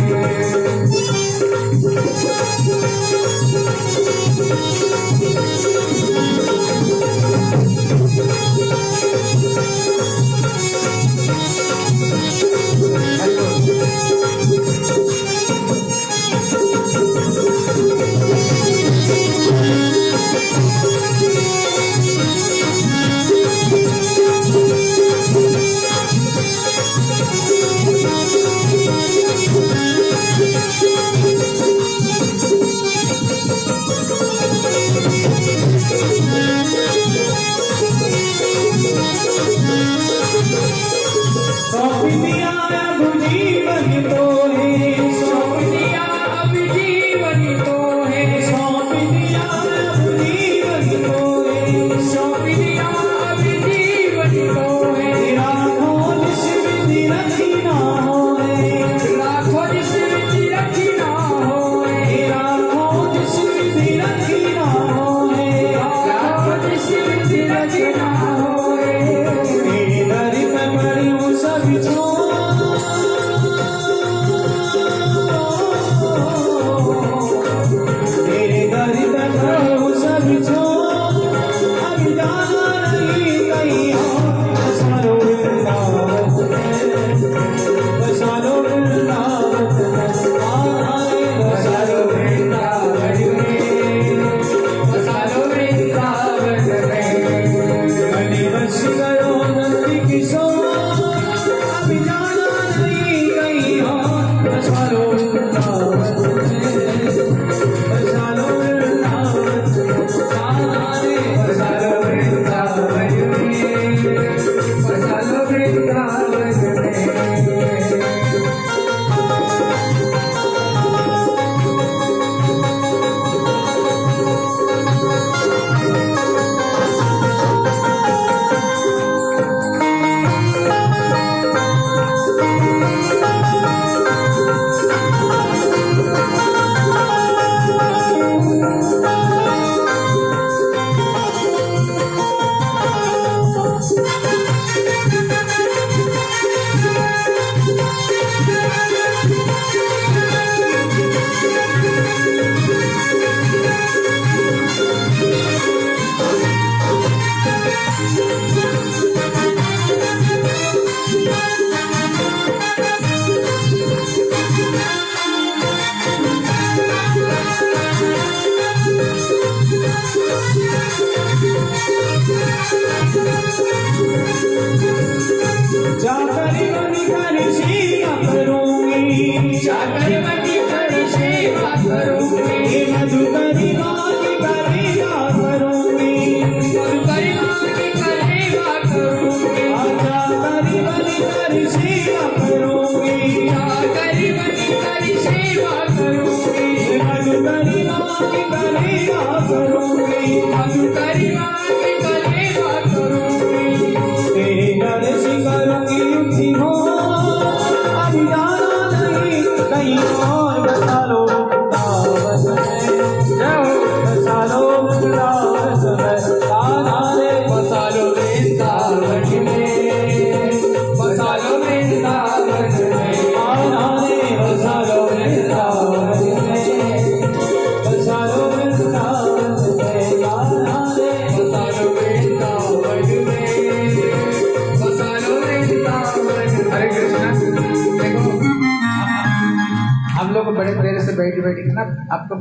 बैठ ना आपको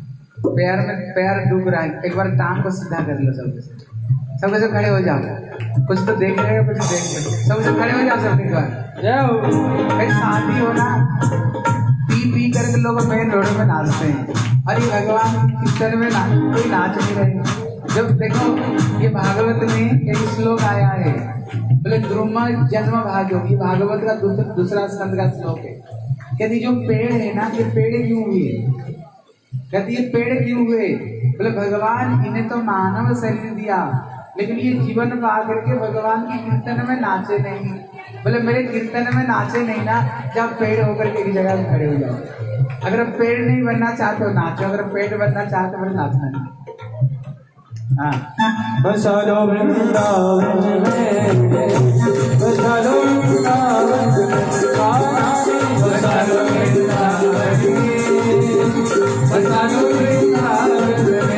पैर में पैर डूब रहा है, एक बार टांग को सीधा कर लो, सबके सब खड़े हो जाओ। कुछ तो देख लेगा, कुछ देख ले, सबसे खड़े हो जा सकते हैं। भाई शादी हो ना, पी पी करके लोग मेन रोड में नाचते हैं। अरे भगवान कीर्तन में ना कोई नाच नहीं रहे। जब देखो ये भागवत में एक श्लोक आया है, बोले द्रुम जन्म भाग्यो, ये भागवत का दूसरा स्कंद का श्लोक है। कहती जो पेड़ है ना, ये पेड़ क्यों हुए? कहती ये पेड़ क्यों हुए? बोले भगवान इन्हें तो मानव शरीर दिया, लेकिन ये जीवन पा करके भगवान की कीर्तन में नाचे नहीं। बोले मेरे कीर्तन में नाचे नहीं ना, जब पेड़ होकर के एक जगह खड़े हो जाओ। अगर पेड़ नहीं बनना चाहते हो नाचो, अगर पेड़ बनना चाहते हो नाचना नहीं। हाँ, बसा लो वृंदावन में, बसा लो वृंदावन में, बसा लो वृंदावन में, बसा लो वृंदावन में।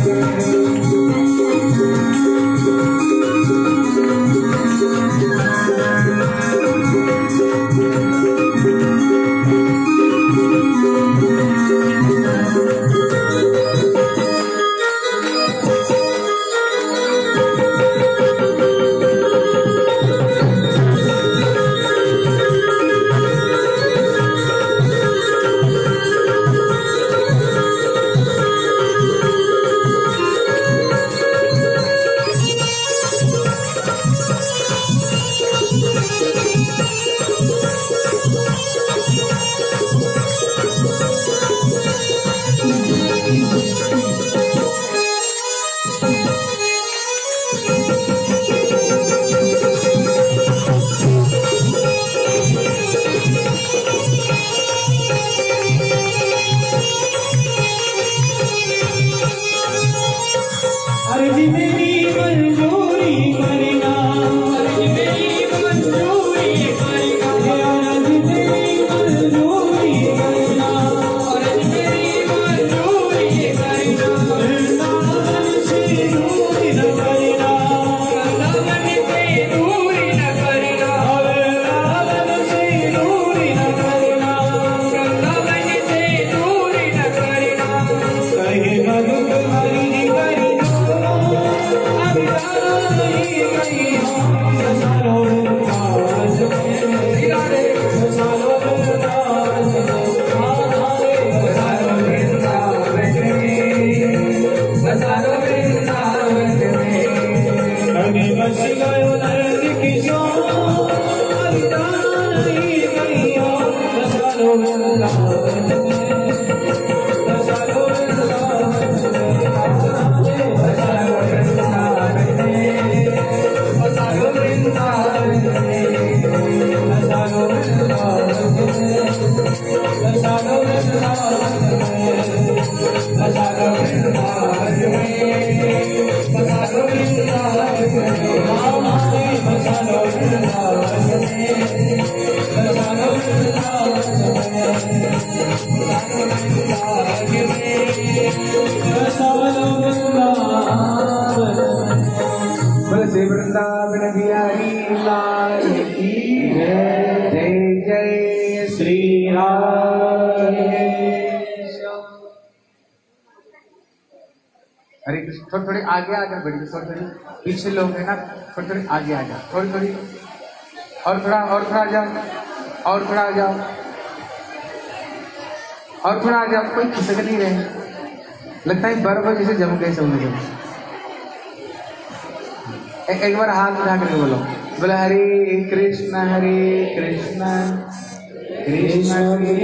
वृंदावन बिहारी लाल की जय। जय जय श्री राम। अरे थोड़ी थोड़ी आगे आकर बढ़िए, थोड़ी थोड़ी पीछे लोग हैं ना, थोड़ी थोड़ी आगे आ जाओ, थोड़ी थोड़ी और थोड़ा आ जाओ, और थोड़ा आ जाओ, और थोड़ा आ जाओ। कोई खिसक नहीं रहे, लगता है बर्फ जैसे जम गए सब लोग। एक बार हाथ उठा करके बोलो, बोले हरे कृष्ण कृष्ण कृष्ण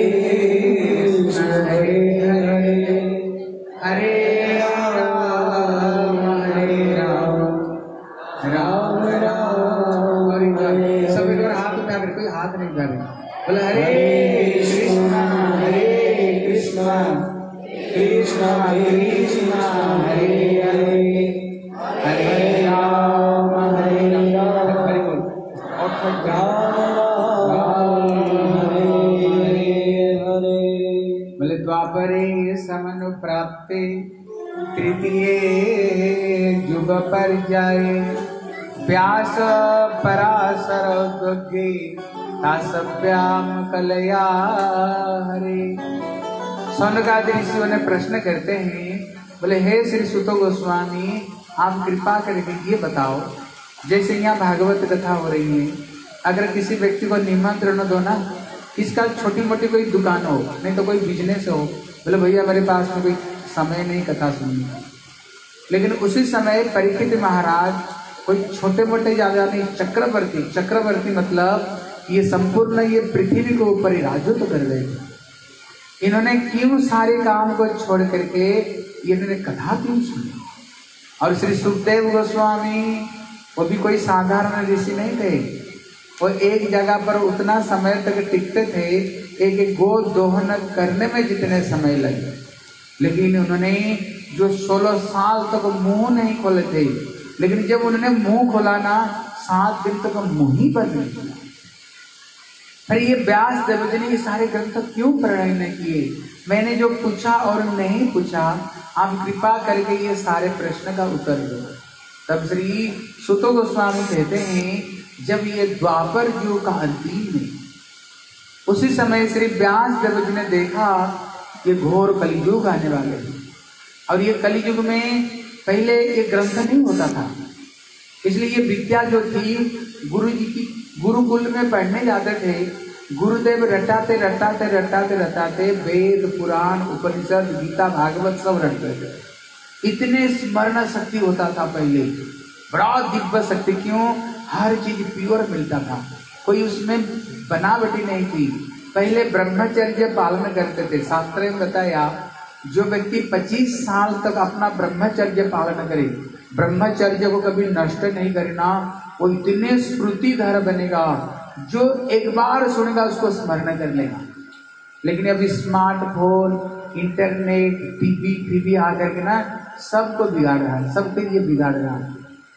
हरे हरे हरे राम राम राम हरे। सब एक बार हाथ उठा कर, कोई हाथ नहीं उठा रहे, बोले हरे कृष्ण कृष्ण कृष्ण हरे हरे हरे राम बोले द्वापरे समन प्राप्ते तृतीय युग पर जाए व्यास पराशर दुर्गे तासभ्याम कलया हरे। सौनकादि ऋषियों ने प्रश्न करते हैं, बोले हे श्री सुतो गोस्वामी, आप कृपा करके ये बताओ जैसे यहाँ भागवत कथा हो रही है, अगर किसी व्यक्ति को निमंत्रण दो ना, इसका छोटी मोटी कोई दुकान हो, नहीं तो कोई बिजनेस हो, बोले भैया मेरे पास में कोई समय नहीं कथा सुनने का, लेकिन उसी समय परीक्षित महाराज कोई छोटे मोटे ज्यादा नहीं, चक्रवर्ती, चक्रवर्ती मतलब ये संपूर्ण ये पृथ्वी के ऊपर ही राजत्व कर रहे थे। इन्होंने क्यों सारे काम को छोड़ करके इन्होंने कथा क्यों सुनी? और श्री सुखदेव गोस्वामी वो भी कोई साधारण ऋषि नहीं थे, वो एक जगह पर उतना समय तक टिकते थे, एक एक गो दोहन करने में जितने समय लगे, लेकिन उन्होंने जो 16 साल तक मुंह नहीं खोले थे, लेकिन जब उन्होंने मुंह खोला ना 7 दिन तक मुंह ही बंद नहीं किया। फिर ये व्यास देव जी ने ये सारे ग्रंथ क्यों प्रणयन किए? मैंने जो पूछा और नहीं पूछा, आप कृपा करके ये सारे प्रश्न का उत्तर दो। तब श्री सुतो गोस्वामी कहते हैं, जब ये द्वापर युग का अंतिम है, उसी समय श्री व्यास देव जी ने देखा ये घोर कलियुग आने वाले हैं, और ये कलियुग में पहले ये ग्रंथ नहीं होता था, इसलिए ये विद्या जो थी गुरु जी की गुरुकुल में पढ़ने जाते थे, गुरुदेव रटाते रटाते रटाते रटाते वेद पुराण उपनिषद गीता भागवत सब रटते थे। इतने स्मरण शक्ति होता था पहले, बड़ा दिव्य शक्ति, क्यों? हर चीज प्योर मिलता था, कोई उसमें बनावटी नहीं थी। पहले ब्रह्मचर्य पालन करते थे। शास्त्र में बताया जो व्यक्ति 25 साल तक अपना ब्रह्मचर्य पालन करे, ब्रह्मचर्य को कभी नष्ट नहीं करना, वो इतने स्मृतिधर बनेगा, जो एक बार सुनेगा उसको स्मरण कर लेगा। लेकिन अभी स्मार्टफोन, इंटरनेट, टीवी आकर के ना सबको बिगाड़ रहा है, सबके लिए बिगाड़ रहा है।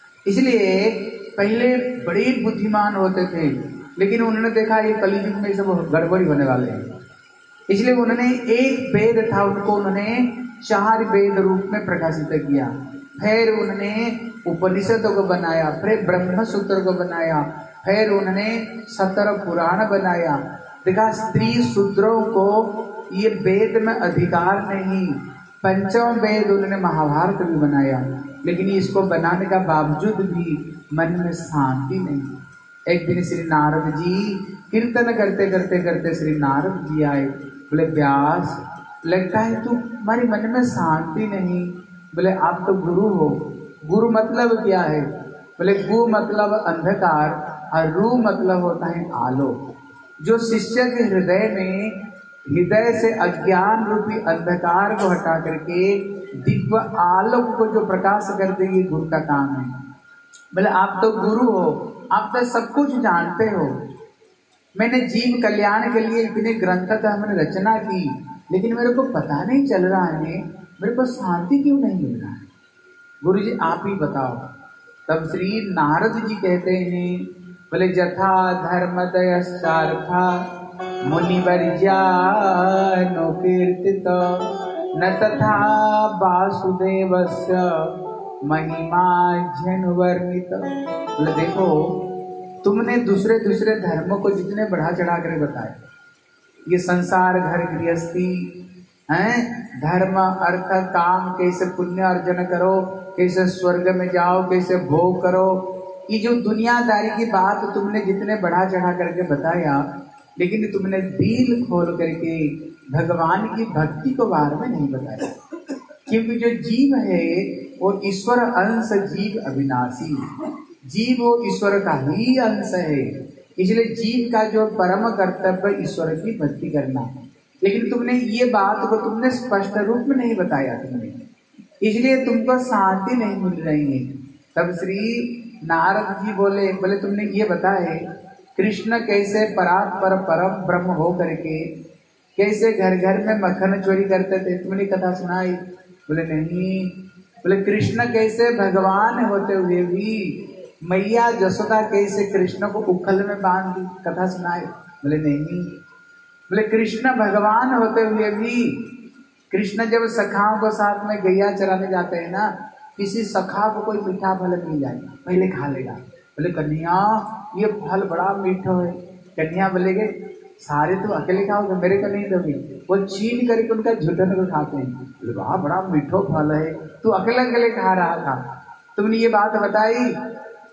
इसलिए पहले बड़े बुद्धिमान होते थे, लेकिन उन्होंने देखा ये कलियुग में सब गड़बड़ी होने वाले हैं, इसलिए उन्होंने एक वेद था, उनको उन्होंने 4 वेद रूप में प्रकाशित किया। फिर उन्होंने उपनिषदों को बनाया, फिर ब्रह्म सूत्र को बनाया, फिर उन्होंने 17 पुराण बनाया। देखा स्त्री शूद्रों को ये वेद में अधिकार नहीं, 5वां वेद उन्होंने महाभारत भी बनाया, लेकिन इसको बनाने का बावजूद भी मन में शांति नहीं। एक दिन श्री नारद जी कीर्तन करते करते करते श्री नारद जी आए, बोले व्यास लगता है तुम्हारे मन में शांति नहीं। बोले आप तो गुरु हो, गुरु मतलब क्या है? बोले गु मतलब अंधकार और रू मतलब होता है आलोक। जो शिष्य के हृदय में हृदय से अज्ञान रूपी अंधकार को हटा करके दिव्य आलोक को जो प्रकाश कर दे, ये गुरु का काम है। बोले आप तो गुरु हो, आप तो सब कुछ जानते हो। मैंने जीव कल्याण के लिए इतने ग्रंथ का हमने रचना की, लेकिन मेरे को पता नहीं चल रहा है, मेरे को शांति क्यों नहीं मिल रहा है? गुरु जी आप ही बताओ। तब श्री नारद जी कहते हैं, बोले जथा धर्मदयश्चार्था मुनिवर्यानो कीर्तित न तथा वासुदेवस्य महिमा जनुवर्णित। बोले देखो तुमने दूसरे दूसरे धर्मों को जितने बढ़ा चढ़ा कर बताए, ये संसार घर गृहस्थी हैं, धर्म अर्थ काम, कैसे पुण्य अर्जन करो, कैसे स्वर्ग में जाओ, कैसे भोग करो, ये जो दुनियादारी की बात तुमने जितने बढ़ा चढ़ा करके बताया, लेकिन तुमने दिल खोल करके भगवान की भक्ति को बारे में नहीं बताया। क्योंकि जो जीव है वो ईश्वर अंश, जीव अविनाशी, जीव वो ईश्वर का ही अंश है। इसलिए जीव का जो परम कर्तव्य ईश्वर की भक्ति करना, लेकिन तुमने ये बात को तुमने स्पष्ट रूप में नहीं बताया तुमने, इसलिए तुमको शांति नहीं मिल रही है। तब श्री नारद जी बोले, बोले तुमने ये बताए कृष्ण कैसे परात्पर परम ब्रह्म हो करके कैसे घर घर में मक्खन चोरी करते थे, तुमने कथा सुनाई? बोले नहीं। बोले कृष्ण कैसे भगवान होते हुए भी मैया जसोदा कैसे कृष्ण को उखल में बांध दी, कथा सुनाए? बोले नहीं। बोले कृष्ण भगवान होते हुए भी कृष्ण जब सखाओं को साथ में गैया चराने जाते हैं ना, किसी सखा को कोई मीठा फल मिल जाए पहले खा लेगा। बोले कन्हैया ये फल बड़ा मीठा है। कन्हैया बोलेगे सारे तो अकेले खाओगे, मेरे को नहीं दोगे। वो छीन करके उनका झुटन को खाते हैं। बोले वाह बड़ा मीठो फल है, तू अकेले अकेले खा रहा था, तुमने ये बात बताई?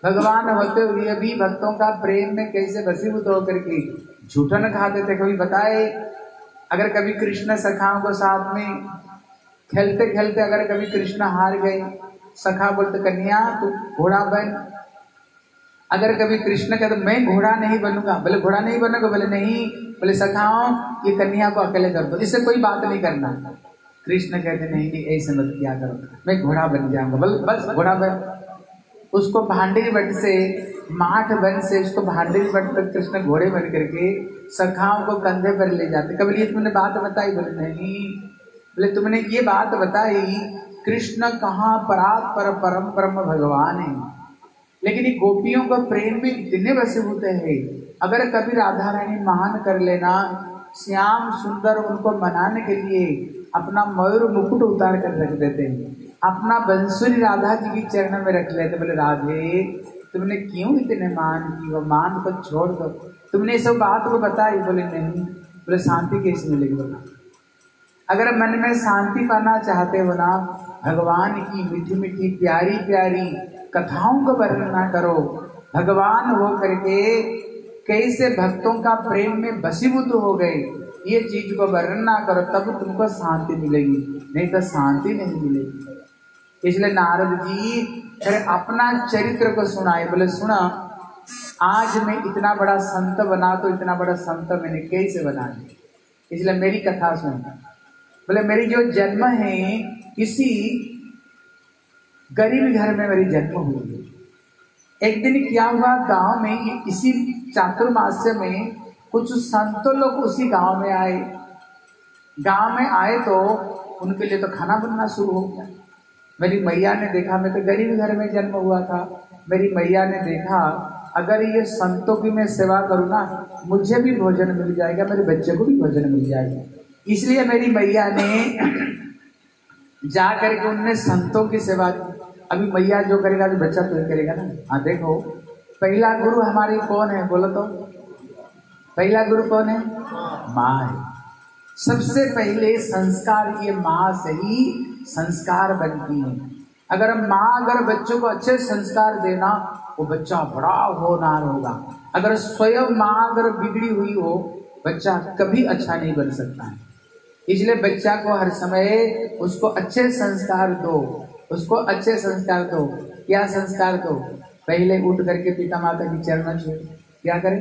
भगवान होते हुए भी भक्तों का प्रेम में कैसे वशीभूत होकर के झूठन खाते थे। कभी बताए, अगर कभी कृष्ण सखाओं को साथ में खेलते खेलते अगर कभी कृष्ण हार गए, सखा बोलते कन्या तू घोड़ा बन। अगर कभी कृष्ण कहते मैं घोड़ा नहीं बनूंगा, बोले घोड़ा नहीं बनोगे, बोले नहीं, बोले सखाओ ये कन्या को अकेले कर दो, इससे कोई बात नहीं करना। कृष्ण कहते नहीं नहीं ऐसे मत किया करो, मैं घोड़ा बन जाऊंगा, बोल बस घोड़ा बन। उसको भांडी बट से माठ बन से उसको भांडी बट तक कृष्ण घोड़े बन करके सखाओं को कंधे पर ले जाते। कभी ये तुमने बात बताई, बोले नहीं। बोले तुमने ये बात बताई कृष्ण कहाँ परात्पर परम ब्रह्म भगवान है, लेकिन ये गोपियों का प्रेम में इतने वशीभूत है। अगर कभी राधा रानी महान कर लेना, श्याम सुंदर उनको मनाने के लिए अपना मयूर मुकुट उतार कर रख देते हैं, अपना बंसुरी राधा जी की चरण में रख लेते। बोले राधे तुमने क्यों इतने मान की, वो मान को छोड़ दो, तुमने सब बात को बताई। बोले नहीं। बोले शांति कैसे मिलेगी बता। अगर मन में शांति पाना चाहते हो ना, भगवान की मीठी मीठी प्यारी प्यारी कथाओं को वर्णन ना करो, भगवान हो करके कैसे भक्तों का प्रेम में वशीभूत हो गए, ये चीज को वर्णन ना करो, तब तुमको शांति मिलेगी, नहीं तो शांति नहीं मिलेगी। इसलिए नारद जी फिर अपना चरित्र को सुनाए। बोले सुना, आज मैं इतना बड़ा संत बना, तो इतना बड़ा संत मैंने कैसे बना, इसलिए मेरी कथा सुन। बोले मेरी जो जन्म है किसी गरीब घर में मेरी जन्म हुई। एक दिन क्या हुआ, गांव में इसी चातुर्मास्य में कुछ संतों लोग उसी गांव में आए। गांव में आए तो उनके लिए तो खाना बनना शुरू हो गया। मेरी मैया ने देखा, मैं तो गरीब घर में जन्म हुआ था, मेरी मैया ने देखा अगर ये संतों की मैं सेवा करूँ ना, मुझे भी भोजन मिल जाएगा, मेरे बच्चे को भी भोजन मिल जाएगा। इसलिए मेरी मैया ने जा करके उनने संतों की सेवा की। अभी मैया जो करेगा तो बच्चा तो करेगा ना। हाँ देखो, पहला गुरु हमारी कौन है, बोलो तो पहला गुरु कौन है? माँ है। सबसे पहले संस्कार ये माँ से ही संस्कार बनती है। अगर माँ अगर बच्चों को अच्छे संस्कार देना, वो बच्चा बड़ा होनहार होगा। अगर स्वयं माँ अगर बिगड़ी हुई हो, बच्चा कभी अच्छा नहीं बन सकता है। इसलिए बच्चा को हर समय उसको अच्छे संस्कार दो, उसको अच्छे संस्कार दो। क्या संस्कार दो? पहले उठ करके पिता माता की चरण छूए, क्या करें?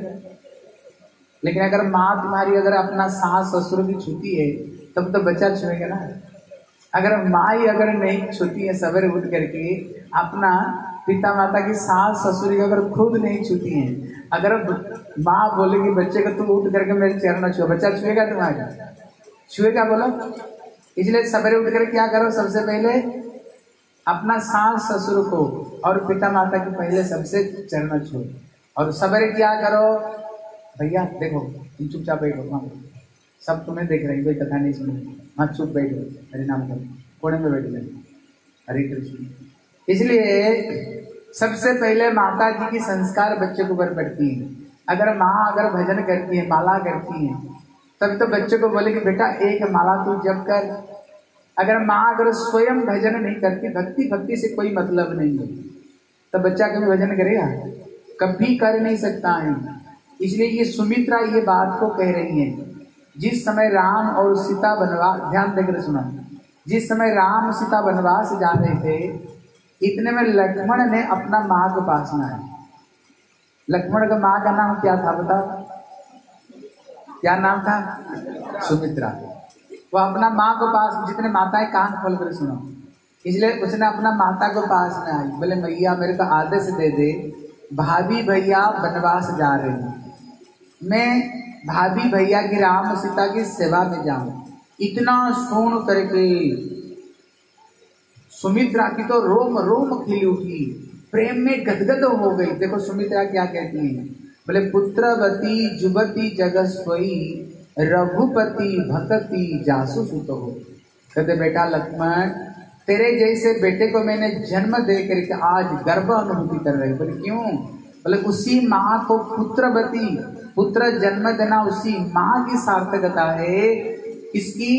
लेकिन अगर माँ तुम्हारी अगर अपना सास ससुर की छूती है, तब तो बच्चा छुएगा ना। अगर माँ ही अगर नहीं छूती है सवेरे उठ करके, अपना पिता माता की सास ससुर की अगर खुद नहीं छूती है, अगर माँ बोलेगी बच्चे को तू उठ करके मेरे चरण छुए, बच्चा छुएगा तुम्हारा? छुएगा बोलो? इसलिए सवेरे उठ कर क्या करो, सबसे पहले अपना सास ससुर को और पिता माता की पहले सबसे चरण छुओ। और सवेरे क्या करो, भैया देखो तुम चुपचाप बैठो, हाँ सब तुम्हें देख रहे हैं, कोई कथा नहीं सुनी, हाँ चुप बैठो, हरे नाम करो, कोने में बैठ जाए, हरे कृष्ण। इसलिए सबसे पहले माता जी की संस्कार बच्चे को ऊपर पड़ती है। अगर माँ अगर भजन करती है, माला करती है, तब तो बच्चे को बोले कि बेटा एक माला तू जप कर। अगर माँ अगर स्वयं भजन नहीं करती, भक्ति से कोई मतलब नहीं है, तो बच्चा कभी भजन करेगा? कभी कर नहीं सकता है। इसलिए ये सुमित्रा ये बात को कह रही है, जिस समय राम और सीता वनवास, ध्यान देकर सुना, जिस समय राम सीता वनवास जा रहे थे, इतने में लक्ष्मण ने अपना माँ को पास में आया। लक्ष्मण का माँ का नाम क्या था बता? क्या नाम था? सुमित्रा। वो अपना माँ को पास, जितने माताएं कान खोल कर सुनो, इसलिए उसने अपना माता को पास में आई। बोले मैया मेरे को आदेश दे दे, भाभी भैया वनवास जा रहे हैं, मैं भाभी भैया की राम सीता की सेवा में जाऊं। इतना सुन करके सुमित्रा की तो रोम रोम खिली उठी, प्रेम में गदगद हो गई। देखो सुमित्रा क्या कहती है, बोले पुत्रवती जुबती जगस्वई रघुपति भक्ति जासु सुत हो। कहते बेटा लक्ष्मण, तेरे जैसे बेटे को मैंने जन्म दे करके आज गर्व अनुभूति कर रही। बोले क्यों? बोले उसी माँ को पुत्रवती, पुत्र जन्म देना उसी माँ की सार्थकता है। इसकी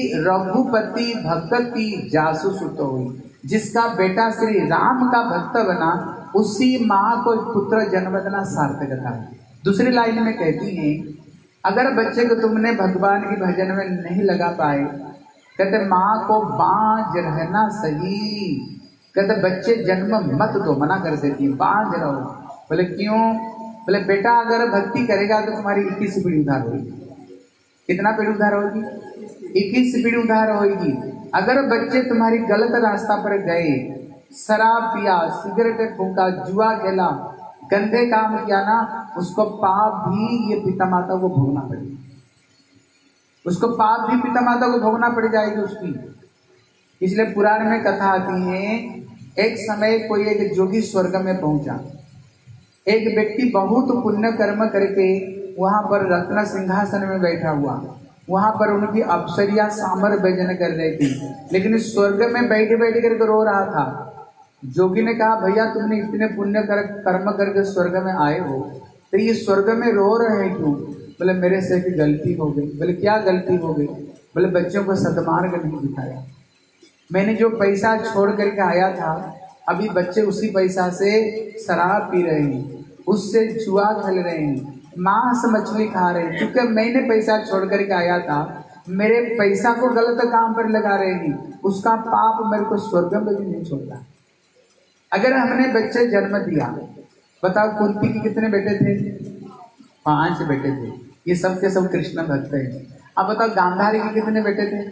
रघुपति भक्ति जासु सुत हुई, जिसका बेटा श्री राम का भक्त बना, उसी माँ को पुत्र जन्म देना सार्थकता है। दूसरी लाइन में कहती हैं, अगर बच्चे को तुमने भगवान के भजन में नहीं लगा पाए, कहते माँ को बांझ रहना सही। कहते बच्चे जन्म मत दो, मना कर देती, बांझ रहो। बोले क्यों? बोले बेटा अगर भक्ति करेगा तो तुम्हारी 21 पीढ़ी उद्धार होगी। कितना पीढ़ी उद्धार होगी? 21 पीढ़ी उद्धार होगी। अगर बच्चे तुम्हारी गलत रास्ता पर गए, शराब पिया, सिगरेट फूंका, जुआ खेला, गंदे काम किया ना, उसको पाप भी ये पिता माता को भोगना पड़ेगा। उसको पाप भी पिता माता को भोगना पड़ जाएगी उसकी। इसलिए पुराण में कथा आती है, एक समय कोई एक जोगी स्वर्ग में पहुंचा। एक व्यक्ति बहुत पुण्य कर्म करके वहां पर रत्न सिंहासन में बैठा हुआ, वहां पर उनकी अप्सरिया सामर भजन कर रही थी, लेकिन स्वर्ग में बैठे बैठे करके रो रहा था। जोगी ने कहा, भैया तुमने इतने पुण्य कर्म करके स्वर्ग में आए हो, तो ये स्वर्ग में रो रहे हैं क्यों? बोले मेरे से भी गलती हो गई। बोले क्या गलती हो गई? बोले बच्चों को सद्मार्ग नहीं दिखाया। मैंने जो पैसा छोड़ करके आया था, अभी बच्चे उसी पैसा से शराब पी रहे हैं, उससे जुआ खेल रहे हैं, मांस मछली खा रहे हैं। क्योंकि मैंने पैसा छोड़ करके आया था, मेरे पैसा को गलत काम पर लगा रहे हैं, उसका पाप मेरे को स्वर्ग में भी नहीं छोड़ता। अगर हमने बच्चे जन्म दिया, बताओ कुंती के कितने बेटे थे? 5 बेटे थे। ये सब के सब कृष्ण भक्त हैं। अब बताओ गांधारी के कितने बेटे थे?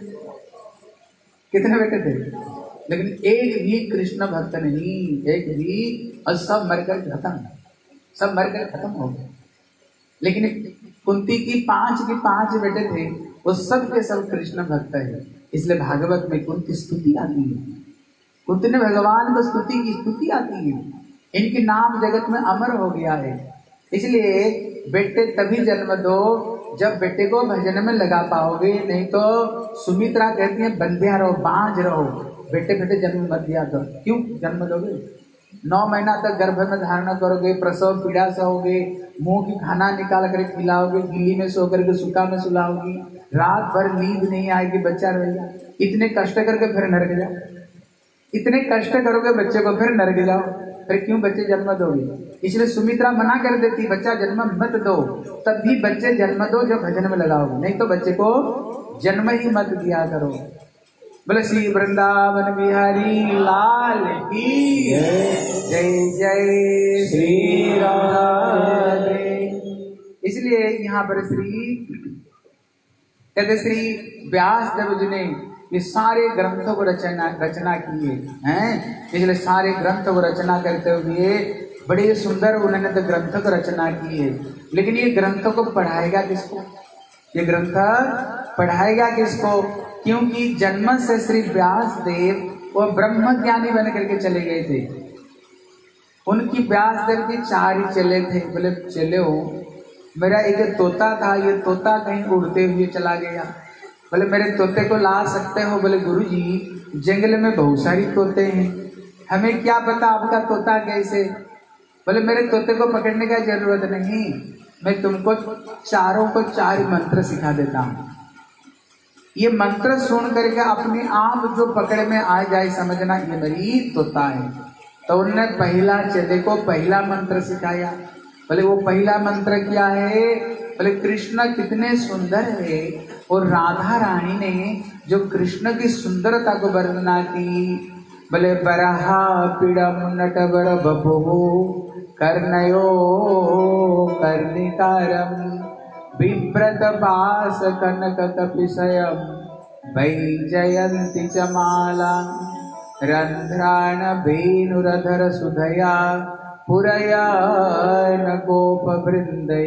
कितने बेटे थे? लेकिन एक भी कृष्ण भक्त नहीं, एक भी, और सब मरकर खत्म, सब मरकर खत्म हो गए। लेकिन कुंती की 5 बेटे थे, वो सब के सब कृष्ण भक्त है। इसलिए भागवत में कुंती स्तुति आती है, कुंती ने भगवान को स्तुति की, स्तुति आती है, इनके नाम जगत में अमर हो गया है। इसलिए बेटे तभी जन्म दो जब बेटे को भजन में लगा पाओगे, नहीं तो सुमित्रा कहती है बंध्या रहो, बांझ रहो, बेटे बेटे जन्म मत दिया करो। क्यों जन्म दोगे? 9 महीना तक गर्भ में धारण करोगे, प्रसव पीड़ा सहोगे, मुंह की खाना निकाल कर खिलाओगे, गिल्ली में सो करके सूखा में सुलाओगी, रात भर नींद नहीं आएगी, बच्चा रहेगा। इतने कष्ट करके फिर नरक जाओ, इतने कष्ट करोगे बच्चे को, फिर नरक जाओ, फिर क्यों बच्चे जन्म दोगे? इसलिए सुमित्रा मना कर देती, बच्चा जन्म मत दो, तब भी बच्चे जन्म दो जो भजन में लगाओगे, नहीं तो बच्चे को जन्म ही मत दिया करो। बोले श्री वृंदावन बिहारी लाल की जय जय श्री राधे। इसलिए यहाँ पर कहते श्री व्यास देव जी ने ये सारे ग्रंथों को रचना किए हैं। इसलिए सारे ग्रंथ को रचना करते हुए बड़े सुंदर उन्होंने तो ग्रंथों को रचना की है। लेकिन ये ग्रंथों को पढ़ाएगा किसको? ये ग्रंथ पढ़ाएगा किसको? क्योंकि जन्म से श्री व्यास देव वो ब्रह्म ज्ञानी बन करके चले गए थे। उनकी व्यास देव की 4 ही चले थे। बोले चले हो, मेरा एक तोता था, ये तोता कहीं उड़ते हुए चला गया। बोले मेरे तोते को ला सकते हो? बोले गुरुजी जंगल में बहुत सारी तोते हैं, हमें क्या पता आपका तोता कैसे। बोले मेरे तोते को पकड़ने का जरूरत नहीं, मैं तुमको चारों को 4 मंत्र सिखा देता हूँ। ये मंत्र सुन करके अपने आप जो पकड़ में आ जाए, समझना ये मेरी तोता है। तो उन्होंने पहला चेले को पहला मंत्र सिखाया। बोले वो पहला मंत्र क्या है? बोले कृष्ण कितने सुंदर है। और राधा रानी ने जो कृष्ण की सुंदरता को वर्णना की, बोले बरहा पीड़म नटवर बभु कर्णयो कर्णिकारम बिभ्रत पास कनक कपिशयम वैजयन्ति च माला रंध्राण वेणुरधर सुधया पुरयान गोप वृंदै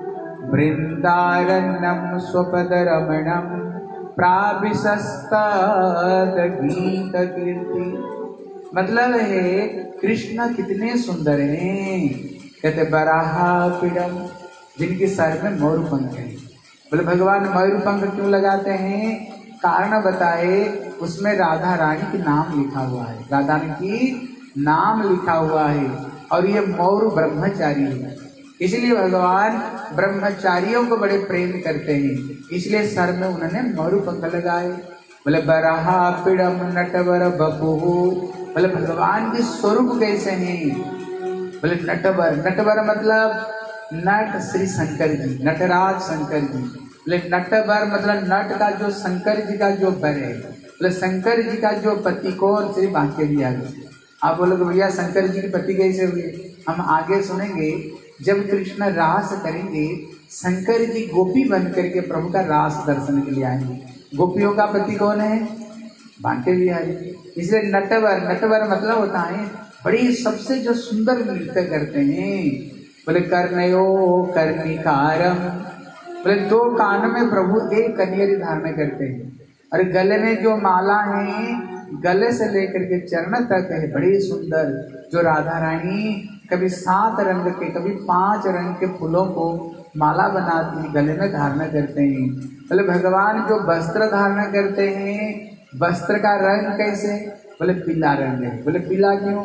वृंदारण्यम स्वपद रमणम प्राविशस्त गीत कीर्ति। मतलब है कृष्ण कितने सुंदर हैं। कहते बराहा पीड़म, जिनके सर में मोर पंख है। बोले भगवान मयूर पंख क्यों लगाते हैं? कारण बताए, उसमें राधा रानी की नाम लिखा हुआ है, राधा रानी की नाम लिखा हुआ है। और ये मोर ब्रह्मचारी है, इसलिए भगवान ब्रह्मचारियों को बड़े प्रेम करते हैं, इसलिए सर में उन्होंने मोर पंख लगाए। बोले बराहा पीड़म नटवर बपू। बोले भगवान के स्वरूप कैसे हैं? बोले नटवर, नटवर मतलब नट श्री शंकर जी, नटराज शंकर जी। बोले नटवर मतलब नट का जो शंकर जी का जो वर है, बोले शंकर जी का जो पति कौन, श्री बांके बिहारी। आप बोलोगे भैया शंकर जी के पति कैसे हुए? हम आगे सुनेंगे। जब कृष्ण रास करेंगे, शंकर जी गोपी बन करके प्रभु का रास दर्शन के लिए आएंगे। गोपियों का पति कौन है? बांके बिहारी। इसलिए नटवर, नटवर मतलब होता है बड़ी सबसे जो सुंदर नृत्य करते हैं। बोले कर्णयो कर्णिकारम, बोले दो कान में प्रभु एक कन्हैया धारण करते हैं, और गले में जो माला है, गले से लेकर के चरण तक है बड़ी सुंदर। जो राधा रानी कभी 7 रंग के, कभी 5 रंग के फूलों को माला बनाती है, गले में धारण करते हैं। बोले भगवान जो वस्त्र धारण करते हैं, वस्त्र का रंग कैसे? बोले पीला रंग है। बोले पीला क्यों?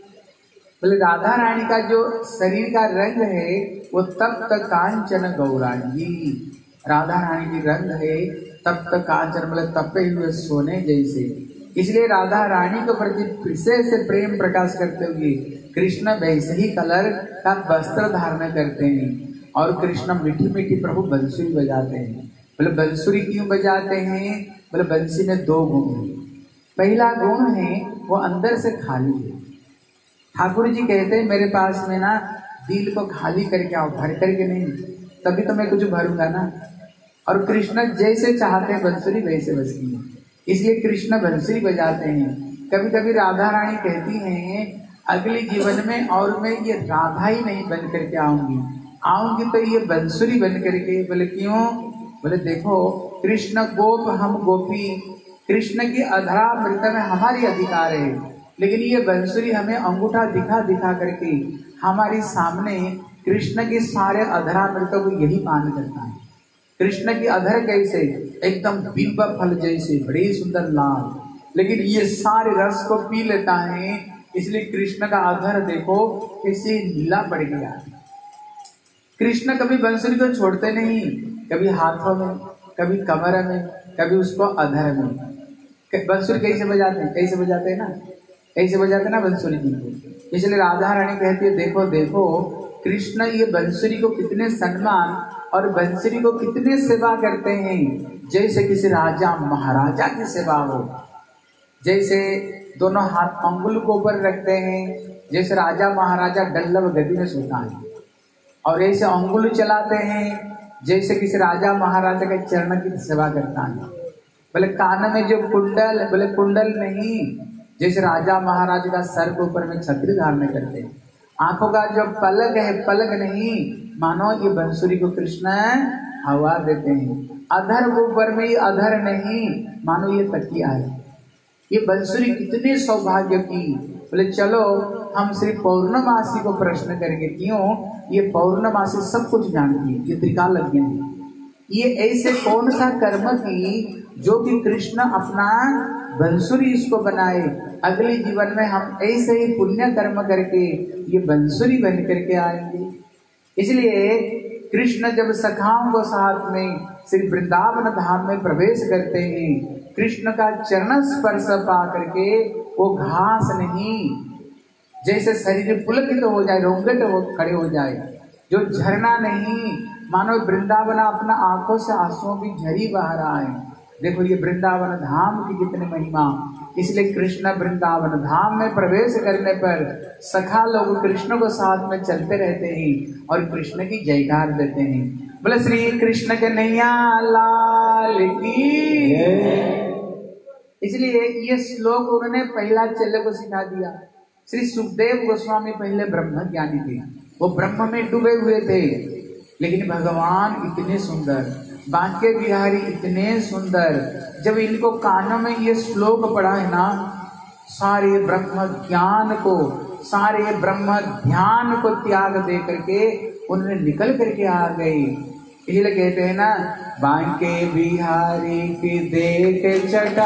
बोले राधा रानी का जो शरीर का रंग है वो तप्त कांचन गौरांगी, राधा रानी की रंग है तप्त कांचन, मतलब तपे हुए सोने जैसे। इसलिए राधा रानी के प्रति फिर से प्रेम प्रकाश करते हुए कृष्ण वैसे ही कलर का वस्त्र धारण करते हैं। और कृष्ण मीठी मीठी प्रभु बंसुरी बजाते हैं। बोले बंसुरी क्यों बजाते हैं? बोले बंसी में 2 गुण है। पहला गुण है वो अंदर से खाली है। ठाकुर जी कहते हैं मेरे पास में ना दिल को खाली करके आओ, भर करके नहीं, तभी तो मैं कुछ भरूंगा ना। और कृष्ण जैसे चाहते हैं बंसुरी वैसे बजती है, इसलिए कृष्ण बंसुरी बजाते हैं। कभी कभी राधा रानी कहती हैं अगले जीवन में और मैं ये राधा ही नहीं बन करके आऊंगी तो ये बंसुरी बन करके। बोले क्यों? बोले देखो कृष्ण गोप, हम गोपी, कृष्ण की अधरामृत में हमारी अधिकार है, लेकिन ये बंसुरी हमें अंगूठा दिखा दिखा करके हमारी सामने कृष्ण के सारे अधरामृतों को यही पान करता है। कृष्ण की अधर कैसे? एकदम बिंब फल जैसे बड़ी सुंदर लाल, लेकिन ये सारे रस को पी लेता है। इसलिए कृष्ण का अधर देखो कैसे नीला पड़ गया। कृष्ण कभी बंसुरी को छोड़ते नहीं, कभी हाथों में, कभी कमर में, कभी उसको अधर में। बंसुरी कैसे बजाते हैं? कैसे बजाते हैं ना, कैसे बजाते ना बंसुरी जी को। इसलिए राधा रानी कहती है देखो देखो कृष्ण ये बंसुरी को कितने सम्मान और बंसुरी को कितने सेवा करते हैं, जैसे किसी राजा महाराजा की सेवा हो। जैसे दोनों हाथ अंगुल को ऊपर रखते हैं, जैसे राजा महाराजा डल्लभ गद्दी में सोता है, और ऐसे अंगुल चलाते हैं जैसे किसी राजा महाराजा के चरण की सेवा करता है। बोले कान में जो कुंडल, बोले कुंडल नहीं, जैसे राजा महाराजा का सर के ऊपर में छतरी धारण करते हैं। आंखों का जो पलक है, पलक नहीं, मानो ये बंसुरी को कृष्ण हवा देते हैं। अधर के ऊपर में ये अधर नहीं, मानो ये तकिया है। ये बंसुरी कितने सौभाग्य की। बोले चलो हम श्री पौर्णमासी को प्रश्न करेंगे। क्यों? ये पौर्णमासी सब कुछ जानती है, ये त्रिकालज्ञ है। ये ऐसे कौन सा कर्म की जो कि कृष्ण अपना बंसुरी इसको बनाए, अगले जीवन में हम ऐसे ही पुण्य कर्म करके ये बंसुरी बन करके आएंगे। इसलिए कृष्ण जब सखाओं को साथ में श्री वृंदावन धाम में प्रवेश करते हैं, कृष्ण का चरण स्पर्श पा करके वो घास नहीं, जैसे शरीर पुलकित हो जाए, रोंगट हो खड़े हो जाए, जो झरना नहीं, मानो वृंदावन अपना आंखों से आंसुओं की झरी बहा रहा है। देखो ये वृंदावन धाम की कितनी महिमा। इसलिए कृष्ण वृंदावन धाम में प्रवेश करने पर सखा लोग कृष्ण को साथ में चलते रहते हैं और कृष्ण की जयकार देते हैं। बोले श्री कृष्ण कन्हैया लाल की। इसलिए ये श्लोक उन्होंने पहला चेले को सिखा दिया। श्री सुखदेव गोस्वामी पहले ब्रह्म ज्ञानी थे, वो ब्रह्म में डूबे हुए थे, लेकिन भगवान इतने सुंदर, बांके बिहारी इतने सुंदर, जब इनको कानों में ये श्लोक पढ़ा है ना, सारे ब्रह्म ज्ञान को, सारे ब्रह्म ध्यान को त्याग दे करके उन्होंने निकल करके आ गए। इसलिए कहते हैं ना, बांके बिहारी की देख छटा,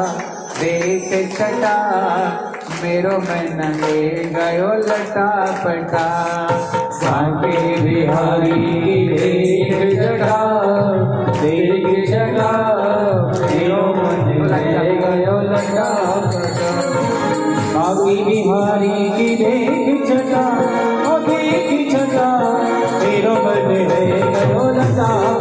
देख छटा, मेरो मन ले गयो लटा पटा। बांके बिहारी की देख छटा, देख छटा, मेरो मन ले गयो लटा पटा। बांके बिहारी की देख छटा,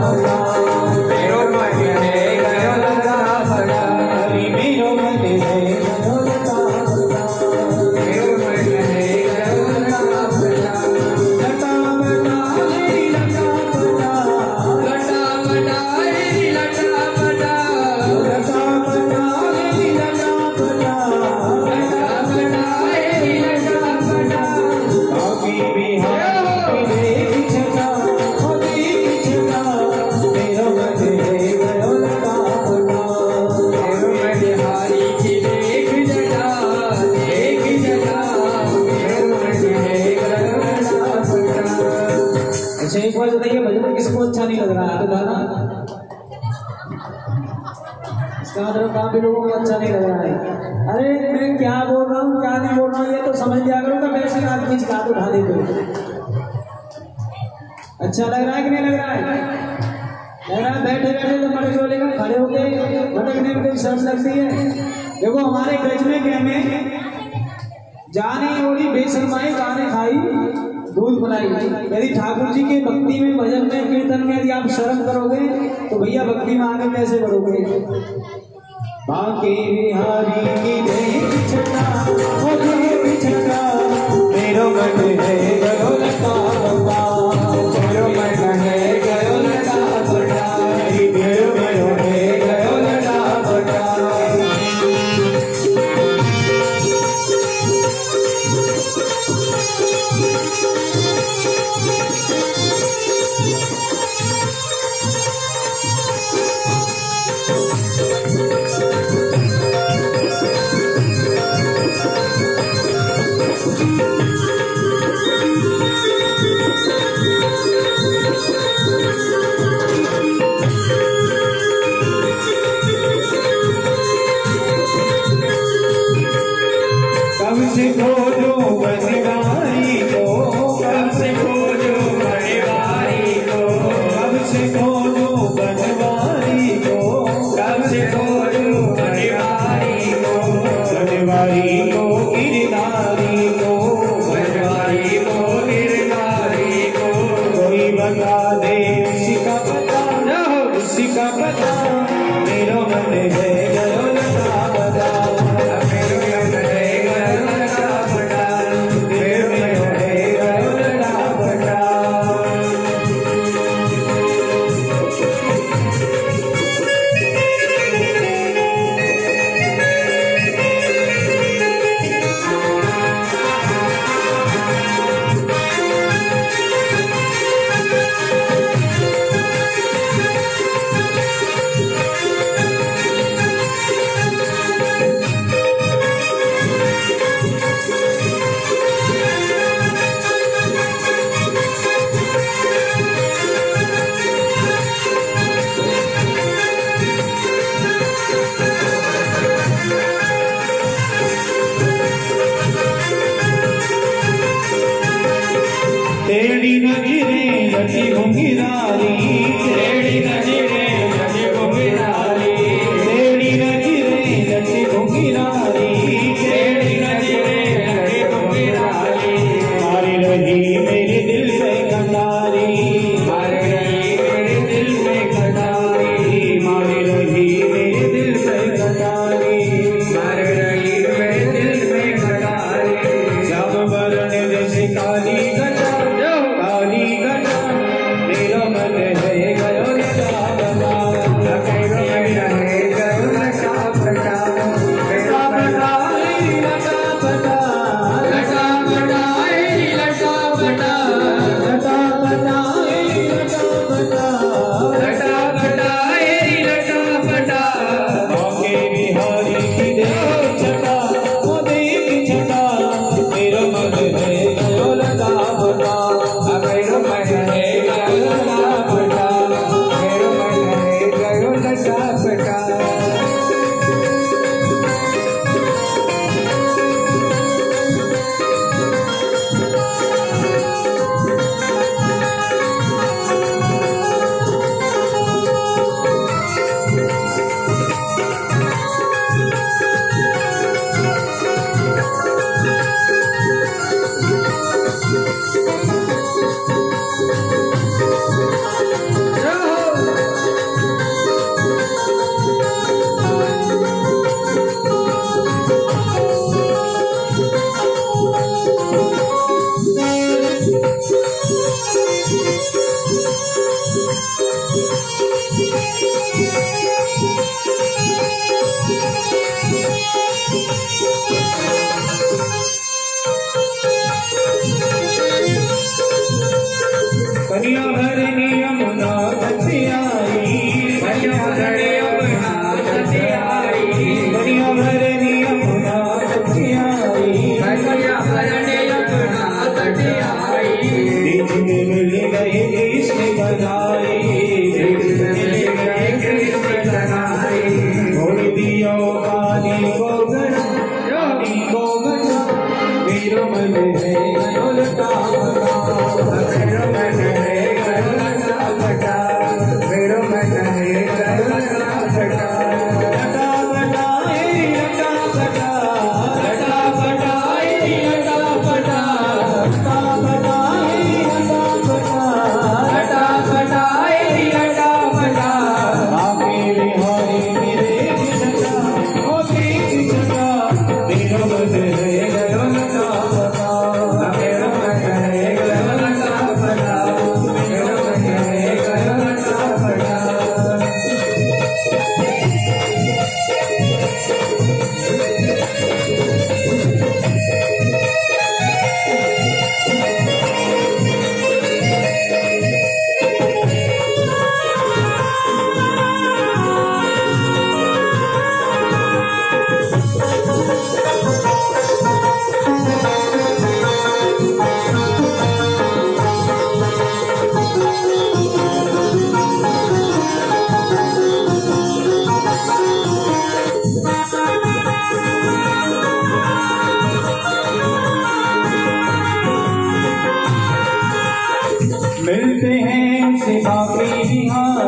मेरो मन है गयो लता फटा, मेरो मन है गयो लता फटा, मेरो मन है गयो लता फटा, लता बटा रे लता बटा, लटा बटा रे लटा बटा, लता बटा रे लता बटा, लटा बटा रे लटा बटा। काफी बिहारी देख छटा, ओ देख छटा, मेरो मन है गयो लता फटा, मेरो मन हारी की देख जटा, देख जटा, मेरो मन है गयो लता फटा। अच्छा एक बार बताइए भजन किसको अच्छा नहीं लग रहा है? तो गाना इसका मतलब काफी लोगों को अच्छा नहीं लग रहा है। अरे मैं क्या बोल रहा हूँ क्या नहीं बोल रहा हूँ ये तो समझ लिया करो। मैं वैसे आदमी की हाथ उठा देते हो। अच्छा लग रहा है कि नहीं लग रहा है? लग रहा है बैठे बैठे तो मटक बोलेगा, खड़े होके मटकने में कोई शर्म लगती है? देखो हमारे गज में क्या में जाने ओढ़ी बेशर्माई गाने खाई दूध बनाई। यदि ठाकुर जी के भक्ति में भजन में कीर्तन में यदि आप शर्म करोगे तो भैया भक्ति में आगे कैसे बढ़ोगे? बांके बिहारी की देख छटा, ओ देख छटा, मेरो मन है गयो लता फटा, मेरो मन है गयो लता फटा, मेरो मन है गयो लता फटा। कब से खोजो बनवारी को, कब से खोजो बनवारी को, कब से खोजो बनवारी को, कब से खोजो बनवारी को, बनवारी को गिरधारी को, बनवारी को गिरधारी को, कोई बता दे उसका पता, उसका पता, मेरो मन है गयो लता फटा, मेरो मन है गयो लता फटा, मेरो मन है गयो लता फटा। तेरी नजरें लटी घुंघरारी, तेरी नजरें लटी घुंघरारी, तेरी नजरें लटी घुंघरारी, तेरी नजरें लटी घुंघरारी, मारी रही मेरे दिल पे कटारी, मार रही मेरे दिल में कटारी, मारी रही मेरे दिल पे कटारी, मार रही मेरे दिल में कटारी, श्याम वरण जैसे काली घटा, काली घटा, मेरा मन है गयो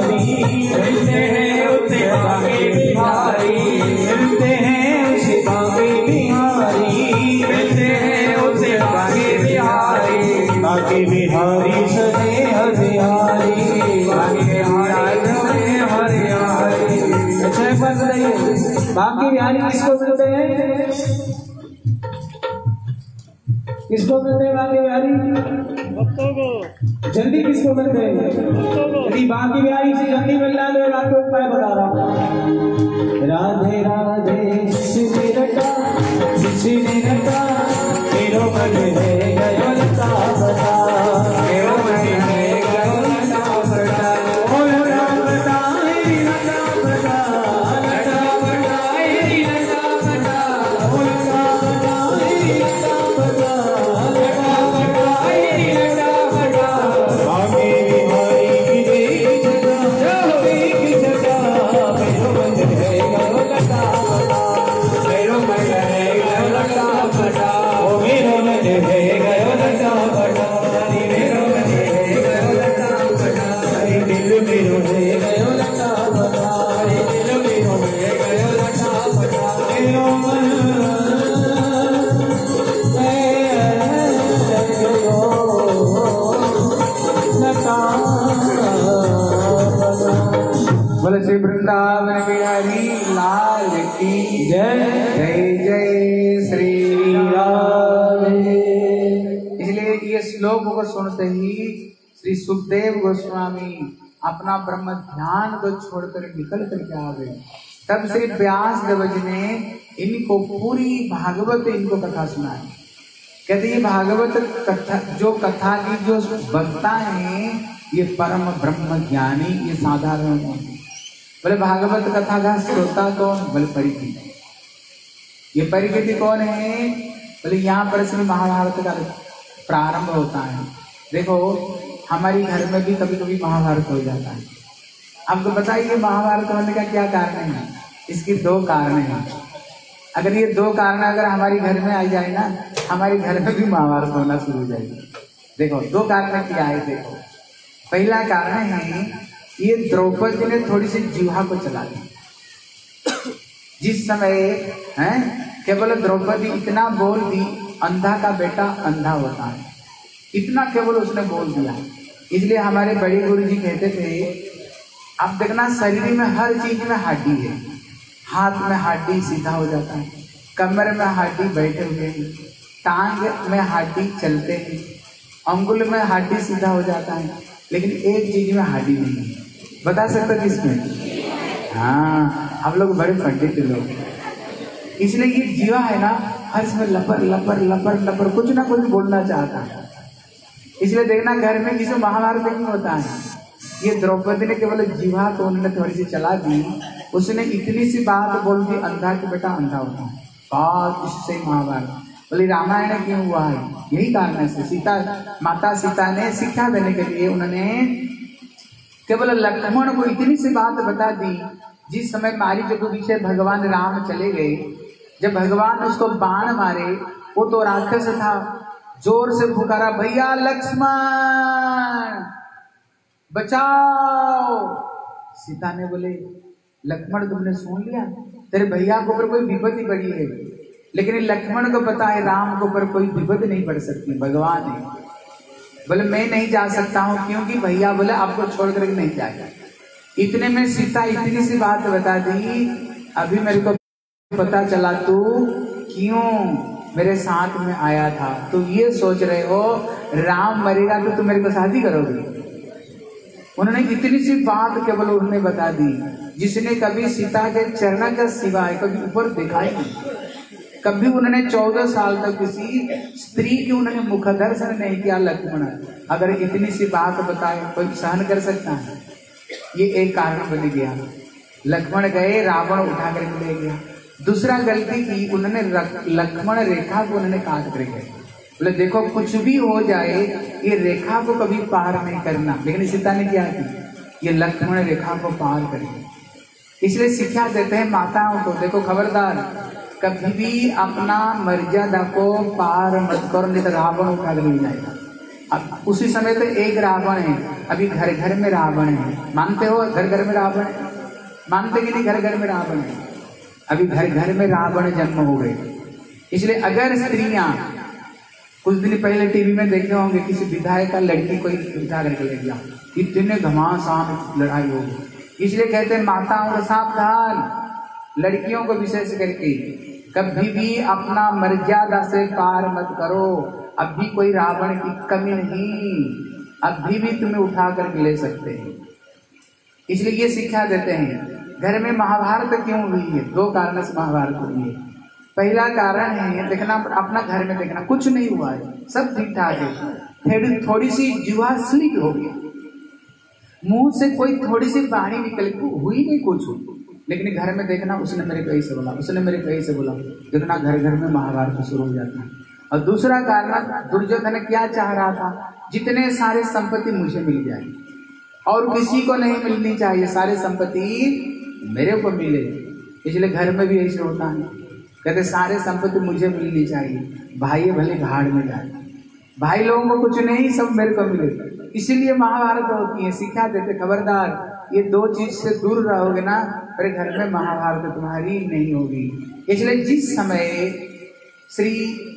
बिहारी, मिलते हैं उसे बांके बिहारी, मिलते हैं उसे बांके बिहारी, मिलते हैं उसे बांके बिहारी, बांके बिहारी सने हरियारी, बांके बिहारी सने हरियारी। अच्छा एक बात बताइए, बांके बिहारी किसको मिलते हैं? किसको मिलते हैं बांके बिहारी? भक्तों को। जल्दी किसको मिलते हैं? यदि बांके बिहारी से जल्दी मिल रहा है तो एक आपको उपाय बता रहा हूँ। राधे राधे जिसने रटा, जिसने रटा, मेरो मन है गयो लता बता, मेरो मन है गयो लता बता, ओ लता बताए लता बता, लता बताए लता बता, ओ लता बताए लता बता, लता बताए लता बता। बांके बिहारी की देख जगह, देख जगह, मेरो मन है गयो लता बता, मेरो मन है गयो लता बता, ओ मेरो मन है गयो लता बता, मेरो मन है गयो लता बता, दिल मेरो है गयो लता बता, दिल मेरो है गयो लता बता, मेरो मन बोले श्री वृंदावन बिहारी लाल की जय। जय जय श्री राधे। इसलिए ये श्लोक को सुनते ही श्री सुखदेव गोस्वामी अपना ब्रह्म ध्यान को छोड़कर निकल करके आ गए। तब श्री व्यास देव जी ने इनको पूरी भागवत इनको कथा सुनाई। कहते ये भागवत कथा, जो कथा की जो वक्ता है ये परम ब्रह्म ज्ञानी, ये साधारण नहीं। बोले भागवत कथा का श्रोता कौन? बोले परिचित। ये परिचित कौन है? बोले यहाँ पर श्री महाभारत का प्रारंभ होता है। देखो हमारी घर में भी कभी कभी महाभारत हो जाता है। आपको बताइए महाभारत होने का क्या कारण है? इसकी दो कारण है। अगर ये दो कारण अगर हमारी घर में आ जाए ना, हमारे घर में भी महाभारत होना शुरू हो जाएगी। देखो दो कारण क्या है। देखो पहला कारण है ये द्रौपदी ने थोड़ी सी जीवा को चला दी। जिस समय है केवल द्रौपदी इतना बोल दी, अंधा का बेटा अंधा होता है, इतना केवल उसने बोल दिया। इसलिए हमारे बड़े गुरु जी कहते थे, अब देखना शरीर में हर चीज में हड्डी है। हाथ में हड्डी सीधा हो जाता है, कमर में हड्डी बैठे हुए हैं, टांग में हड्डी चलते हैं, अंगुल में हड्डी सीधा हो जाता है, लेकिन एक चीज में हड्डी नहीं है। बता सकते किसमें? हाँ आप लोग बड़े पंडित लोग। इसलिए ये जीवा है ना, हर समय लपर लपर लपर लपर कुछ ना कुछ बोलना चाहता है। इसलिए देखना घर में किसी महाभारत नहीं होता है। ये द्रौपदी ने केवल जीवा को उन्होंने थोड़ी सी चला दी, उसने इतनी सी बात बोल दी, अंधा के बेटा अंधा होता है। बात इससे महाभारत। बोले रामायण क्यों हुआ है? यही कारण है। सीता माता सीता ने शिक्षा देने के लिए उन्होंने केवल लक्ष्मण को इतनी सी बात बता दी। जिस समय मारीच के पीछे भगवान राम चले गए, जब भगवान उसको बाण मारे, वो तो राक्षस था, जोर से पुकारा भैया लक्ष्मण बचाओ। सीता ने बोले लक्ष्मण तुमने सुन लिया, तेरे भैया के ऊपर कोई विपत्ति पड़ी है। लेकिन लक्ष्मण को पता है राम के ऊपर कोई विपत्ति नहीं पड़ सकती, भगवान है। बोले मैं नहीं जा सकता हूँ, क्योंकि भैया बोले आपको छोड़ करके नहीं जाएगा। इतने में सीता इतनी सी बात बता दी, अभी मेरे को पता चला तू क्यों मेरे साथ में आया था। तो ये सोच रहे हो राम मरेगा तो तुम मेरे को शादी करोगे? उन्होंने इतनी सी बात केवल उन्होंने बता दी, जिसने कभी सीता के चरण का सिवाय कभी ऊपर देखा ही नहीं। कभी उन्होंने 14 साल तक किसी स्त्री की उन्होंने मुख दर्शन नहीं किया। लक्ष्मण अगर इतनी सी बात बताए कोई सहन कर सकता है? ये एक कारण बन गया। लक्ष्मण गए, रावण उठा कर ले गया। दूसरा गलती की उन्होंने लक्ष्मण रेखा को उन्होंने काट कर गए। बोले देखो कुछ भी हो जाए ये रेखा को कभी पार नहीं करना। लेकिन सीता ने क्या की? ये लक्ष्मण रेखा को पार कर गए। इसलिए शिक्षा देते हैं माताओं को, देखो खबरदार कभी भी अपना मर्यादा को पार मत करो, नहीं तो रावण उठा कर ले जाएगा। अब उसी समय तो एक रावण है, अभी घर घर में रावण है। मानते हो घर घर में रावण है? मानते कि नहीं घर घर में रावण है? अभी घर घर में रावण जन्म हो गए। इसलिए अगर स्त्रियां, कुछ दिन पहले टीवी में देखे होंगे किसी विधायक का लड़की कोई उठा करके ले गया, इतने घमासान लड़ाई हो गई। इसलिए कहते हैं माताओं को सावधान, लड़कियों को विशेष करके कभी भी अपना मर्यादा से पार मत करो। अब भी कोई रावण की कमी नहीं, अभी भी तुम्हें उठा करके ले सकते हैं। इसलिए ये शिक्षा देते हैं। घर में महाभारत क्यों हुई है? दो कारण से महाभारत हुई है। पहला कारण है देखना, अपना घर में देखना, कुछ नहीं हुआ है, सब ठीक ठाक है, थोड़ी सी जुआ स्लिप हो गया, मुंह से कोई थोड़ी सी वाणी निकल हुई नहीं कुछ, लेकिन घर में देखना उसने मेरे कहीं से बोला, उसने मेरे कहीं से बोला, देखना घर घर में महाभारत शुरू हो जाता है। और दूसरा कारण, दुर्योधन क्या चाह रहा था? जितने सारे संपत्ति मुझे मिल जाए और किसी को नहीं मिलनी चाहिए, सारे संपत्ति मेरे को मिले। इसलिए घर में भी ऐसे होता है, कहते सारे संपत्ति मुझे मिलनी चाहिए, भाई भले भाड़ में जाए, भाई लोगों को कुछ नहीं, सब मेरे को मिले। इसीलिए महाभारत होती है, शिक्षा देते खबरदार ये दो चीज से दूर रहोगे ना, फिर घर में महाभारत तुम्हारी नहीं होगी। इसलिए जिस समय श्री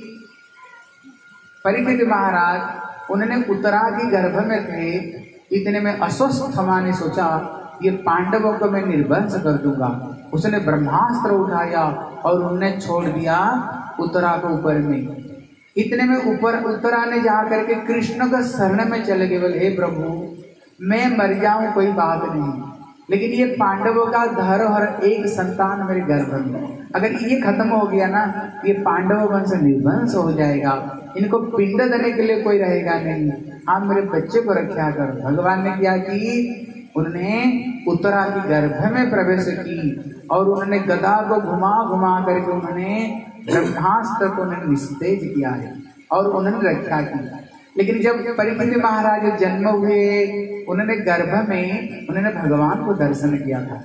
परीक्षित महाराज उन्होंने उत्तरा के गर्भ में थे, इतने में अस्वस्थमा ने सोचा ये पांडवों को मैं निर्वंश कर दूंगा। उसने ब्रह्मास्त्र उठाया और उन्हें छोड़ दिया उत्तरा को ऊपर में। इतने में ऊपर उत्तरा ने जाकर के कृष्ण का शरण में चले गए, बोले हे प्रभु मैं मर जाऊं कोई बात नहीं, लेकिन ये पांडवों का धरोहर एक संतान मेरे गर्भ में, अगर ये खत्म हो गया ना, ये पांडव वंश निर्वंश हो जाएगा, इनको पिंड देने के लिए कोई रहेगा नहीं, आप मेरे बच्चे को रक्षा करो। भगवान ने क्या की, उन्होंने उत्तरा की गर्भ में प्रवेश की और उन्होंने गदा को घुमा घुमा करके उन्होंने ब्रह्मास्त्र को उन्होंने निस्तेज किया है और उन्होंने रक्षा की। लेकिन जब परीक्षित महाराज जन्म हुए, उन्होंने गर्भ में उन्होंने भगवान को दर्शन किया था।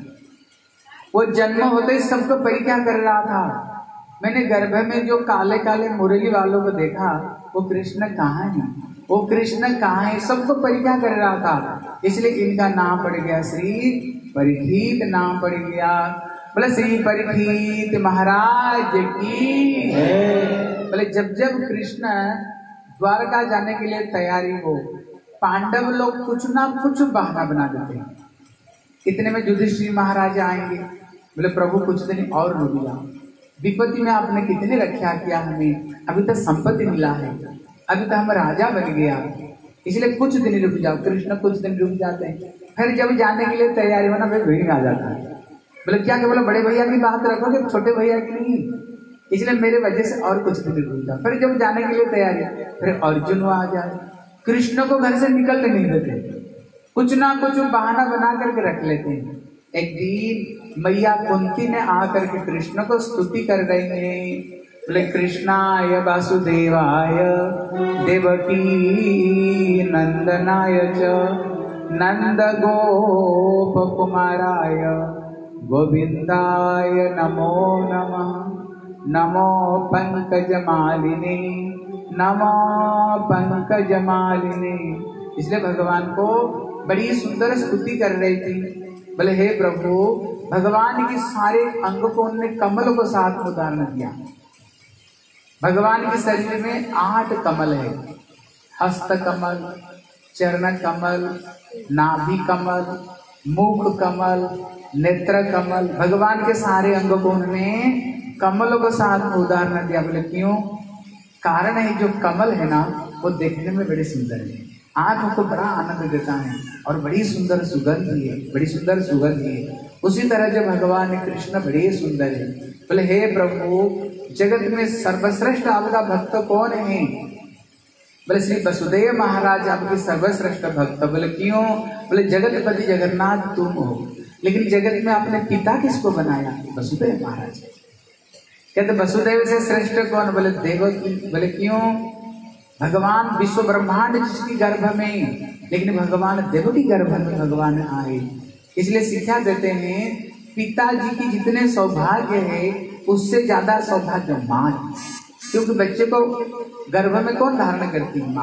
वो जन्म होते ही सबको परीक्षा कर रहा था। मैंने गर्भ में जो काले काले मुरली वालों को देखा, वो कृष्ण कहाँ है, वो कृष्ण कहाँ है, सबको परीक्षा कर रहा था। इसलिए इनका नाम पड़ गया श्री परीक्षित, नाम पड़ गया। बोले श्री परीक्षित महाराज की। बोले जब जब कृष्ण द्वारका जाने के लिए तैयारी हो, पांडव लोग कुछ ना कुछ बहाना बना देते हैं। इतने में युधिष्ठिर महाराज आएंगे, बोले प्रभु कुछ दिन और रुक जाओ, विपत्ति में आपने कितनी रक्षा किया हमें, अभी तक संपत्ति मिला है, अभी तो हम राजा बन गया, इसलिए कुछ दिन रुक जाओ। कृष्ण कुछ दिन रुक जाते हैं, फिर जब जाने के लिए तैयारी होना फिर भीड़ आ जाता है। बोले क्या, बोले बड़े भैया की बात रखोगे, छोटे भैया की नहीं, इसलिए मेरे वजह से और कुछ दिन रुक जाओ। फिर जब जाने के लिए तैयारी, फिर अर्जुन आ जाए, कृष्ण को घर से निकलने नहीं देते, कुछ ना कुछ बहाना बना करके रख लेते हैं। एक दिन मैया कुंती ने आकर के कृष्ण को स्तुति कर रही है, बोले कृष्णाय वासुदेवाय देवकी नंदनाय च नंद गोप कुमाराय गोविंदाय नमो नमः, नमो पंकज मालिनी, नमो पंकज मालिनी। इसलिए भगवान को बड़ी सुंदर स्तुति कर रही थी। बोले हे प्रभु, भगवान के सारे अंग को उन्होंने कमल को साथ में उदाहरण दिया। भगवान के शरीर में 8 कमल है, हस्त कमल, चरण कमल, नाभि कमल, मुख कमल, नेत्र कमल। भगवान के सारे अंग को उन्होंने कमलों को साथ में उदाहरण दिया। बोले क्यों? कारण है जो कमल है ना, वो देखने में बड़े सुंदर है, आंखों को बड़ा आनंद देता है और बड़ी सुंदर सुगंध है, बड़ी सुंदर सुगंध है। उसी तरह जो भगवान कृष्ण बड़े सुंदर है। बोले हे प्रभु, जगत में सर्वश्रेष्ठ आपका भक्त कौन है? बोले श्री वसुदेव महाराज आपके सर्वश्रेष्ठ भक्त। बोले क्यों? बोले जगतपति जगन्नाथ तुम हो, लेकिन जगत में आपने पिता किसको बनाया? वसुदेव महाराज। कहते वसुदेव से श्रेष्ठ कौन? बोले देवकी। बोले क्यों? भगवान विश्व ब्रह्मांड जिसकी गर्भ में, लेकिन भगवान देवकी गर्भ में भगवान आए। इसलिए शिक्षा देते हैं पिताजी की जितने सौभाग्य है उससे ज्यादा सौभाग्य माँ, क्योंकि बच्चे को गर्भ में कौन धारण करती है? माँ।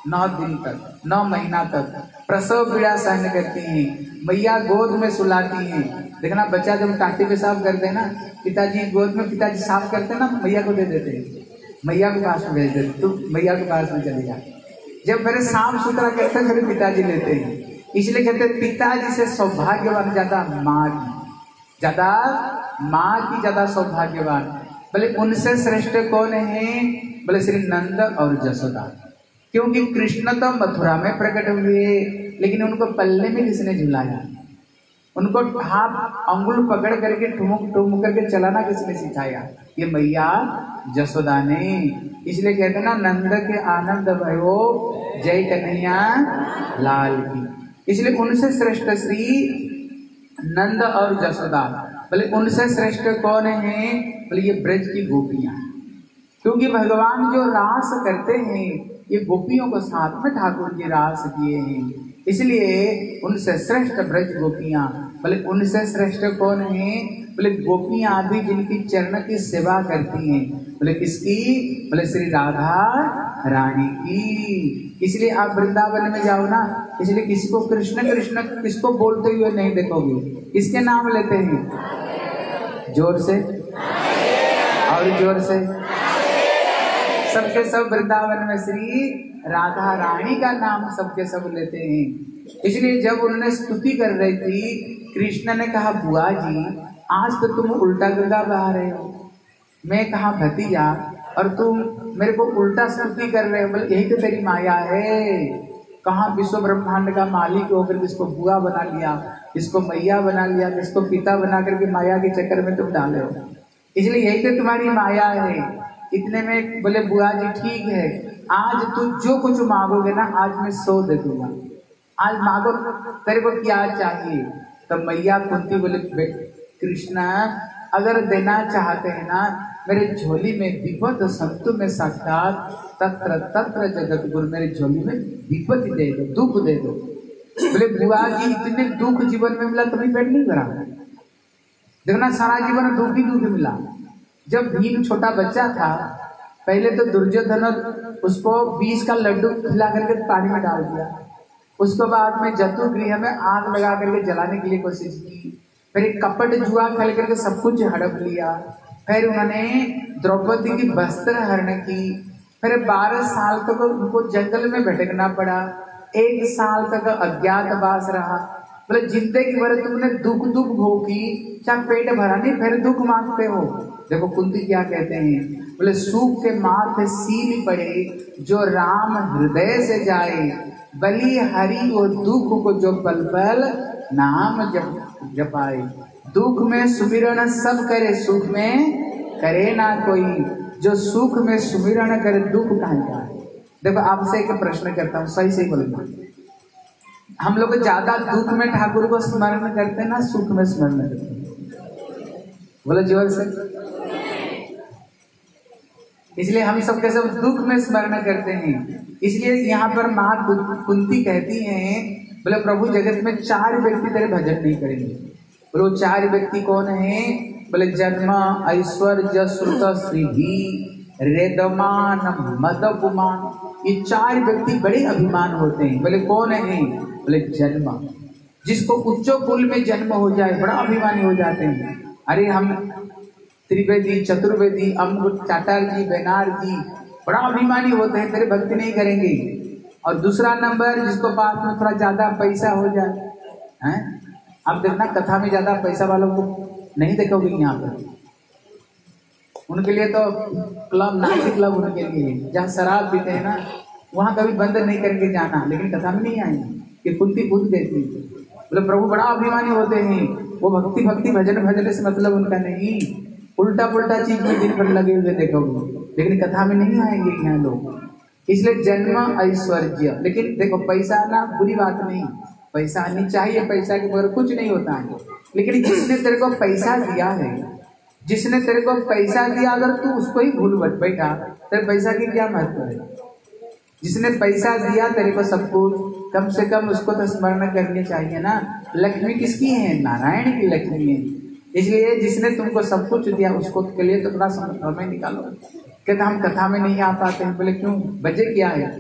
9 दिन तक, 9 महीना तक प्रसव पीड़ा सहन करती हैं। मैया गोद में सुलाती हैं। देखना बच्चा जब टाटी पेशाब करते हैं ना, पिताजी गोद में, पिताजी साफ करते हैं ना, मैया को दे देते हैं, मैया के पास में भेज देते, तू मैया के पास में चले जा। जब फिर साफ सुथरा करते हैं फिर पिताजी लेते हैं। इसलिए कहते हैं पिताजी से सौभाग्यवान ज्यादा माँ की, ज्यादा माँ की ज्यादा सौभाग्यवान। बोले उनसे श्रेष्ठ कौन है? बोले श्री नंद और जसोदा। क्योंकि कृष्ण तो मथुरा में प्रकट हुए, लेकिन उनको पल्ले में किसने झुलाया? उनको हाथ अंगुल पकड़ करके ठुमुक ठुमुक करके चलाना किसने सिखाया? ये मैया जसोदा ने। इसलिए कहते ना नंद के आनंद भयो जय कन्हैया लाल की। इसलिए उनसे श्रेष्ठ श्री नंद और जसोदा। बोले उनसे श्रेष्ठ कौन है? बोले ये ब्रज की गोपियां। क्योंकि भगवान जो रास करते हैं ये गोपियों को साथ में ठाकुर जी रास किए हैं, इसलिए उनसे श्रेष्ठ ब्रज गोपियां। बोले उनसे श्रेष्ठ कौन है? बोले गोपियां भी जिनकी चरण की सेवा करती हैं। बोले किसकी? बोले श्री राधा रानी की। इसलिए आप वृंदावन में जाओ ना, इसलिए किसी को कृष्ण कृष्ण किसको बोलते हुए नहीं देखोगे। किसके नाम लेते हैं? जोर से और जोर से, सबके सब वृंदावन में श्री राधा रानी का नाम सबके सब लेते हैं। इसलिए जब उन्होंने स्तुति कर रही थी, कृष्ण ने कहा बुआ जी आज तो तुम उल्टा गंगा बहा रहे हो, मैं कहा भतीजा और तुम मेरे को उल्टा स्तुति कर रहे हो। बोले यही तो तेरी माया है। कहाँ विश्व ब्रह्मांड का मालिक होकर किसको बुआ बना लिया, किसको मैया बना लिया, किसको पिता बना करके माया के चक्कर में तुम डाले हो। इसलिए यही तो तुम्हारी माया है। इतने में बोले बुआ जी ठीक है, आज तू जो कुछ मांगोगे ना आज मैं 100 दे दूंगा, आज मांगो तेरे को क्या चाहिए। तो मैया कुंती बोले कृष्णा अगर देना चाहते हैं ना मेरे झोली में विपद संतु में साक्षात तत्र तत्र जगत गुरु, मेरे झोली में विपत्ति दे दो, दुख दे दो। बोले बुआ जी इतने दुख जीवन में मिला तुम्हें पेट नहीं भरा? देखना सारा जीवन दुख ही दुख मिला। जब भीम छोटा बच्चा था पहले तो दुर्योधन उसको 20 का लड्डू खिला करके पानी में डाल दिया। उसके बाद में जतु गृह में आग लगा करके जलाने के लिए कोशिश की। फिर एक कपट जुआ खेल करके सब कुछ हड़प लिया। फिर उन्होंने द्रौपदी की वस्त्र हरण की। फिर 12 साल तक उनको जंगल में भटकना पड़ा। 1 साल तक अज्ञातवास रहा। बोले जिंदगी भर तुमने दुख दुख भोगी, क्या पेट भरा नहीं फिर दुख मांगते हो। देखो कुंती क्या कहते हैं, बोले सुख के माथे सील पड़े जो राम हृदय से जाए, बलि हरि वो दुख को जो पल पल नाम जपाए। दुख में सुमिरन सब करे, सुख में करे ना कोई, जो सुख में सुमिरन करे दुख कहाँ जाए। देखो आपसे एक प्रश्न करता हूँ, सही सही बोलना, हम लोग ज्यादा दुख में ठाकुर को स्मरण करते हैं ना सुख में स्मरण करते हैं? बोलो जोर से। इसलिए हम सबके सब दुख में स्मरण करते हैं। इसलिए यहाँ पर माँ कुंती कहती हैं, बोले प्रभु जगत में 4 व्यक्ति तेरे भजन नहीं करेंगे। बोलो 4 व्यक्ति कौन है? बोले जन्म ऐश्वर्य श्रुत श्रीधि रेदमान मदपुमान। ये 4 व्यक्ति बड़े अभिमान होते हैं। बोले कौन है? बोले जन्म, जिसको उच्च कुल में जन्म हो जाए बड़ा अभिमानी हो जाते हैं। अरे हम त्रिवेदी चतुर्वेदी अम्बुज चाटर्जी बैनर्जी बड़ा अभिमानी होते हैं, तेरे भक्ति नहीं करेंगे। और दूसरा नंबर जिसको पास में थोड़ा ज्यादा पैसा हो जाए हैं। अब देखना कथा में ज्यादा पैसा वालों को नहीं देखोगे यहाँ पर, उनके लिए तो क्लब नाइट क्लब उनके लिए जहाँ शराब पीते हैं ना वहाँ कभी बंद नहीं करके जाना, लेकिन कथा में नहीं आएंगे। कि कुंती बुद्ध कहती है, बोले प्रभु बड़ा अभिमानी होते हैं, वो भक्ति भक्ति भजन भजन से मतलब उनका नहीं, उल्टा पुल्टा चीज में दिन भर लगे हुए देखोगे, लेकिन कथा में नहीं आएंगे यहाँ लोग। इसलिए जन्म ऐश्वर्य, लेकिन देखो पैसा ना बुरी बात नहीं, पैसा आनी चाहिए, पैसा के बगैर कुछ नहीं होता है। लेकिन जिसने तेरे को पैसा दिया है, जिसने तेरे को पैसा दिया, अगर तू उसको ही भूल बैठा तेरे पैसा की क्या महत्व है। जिसने पैसा दिया तेरे को सब कुछ, कम से कम उसको तो स्मरण करनी चाहिए ना। लक्ष्मी किसकी है? नारायण की लक्ष्मी है। इसलिए जिसने तुमको सब कुछ दिया उसको के लिए तो थोड़ा समय निकालो। कहते हम कथा में नहीं आ पाते हैं। बोले क्यों? वजह क्या है?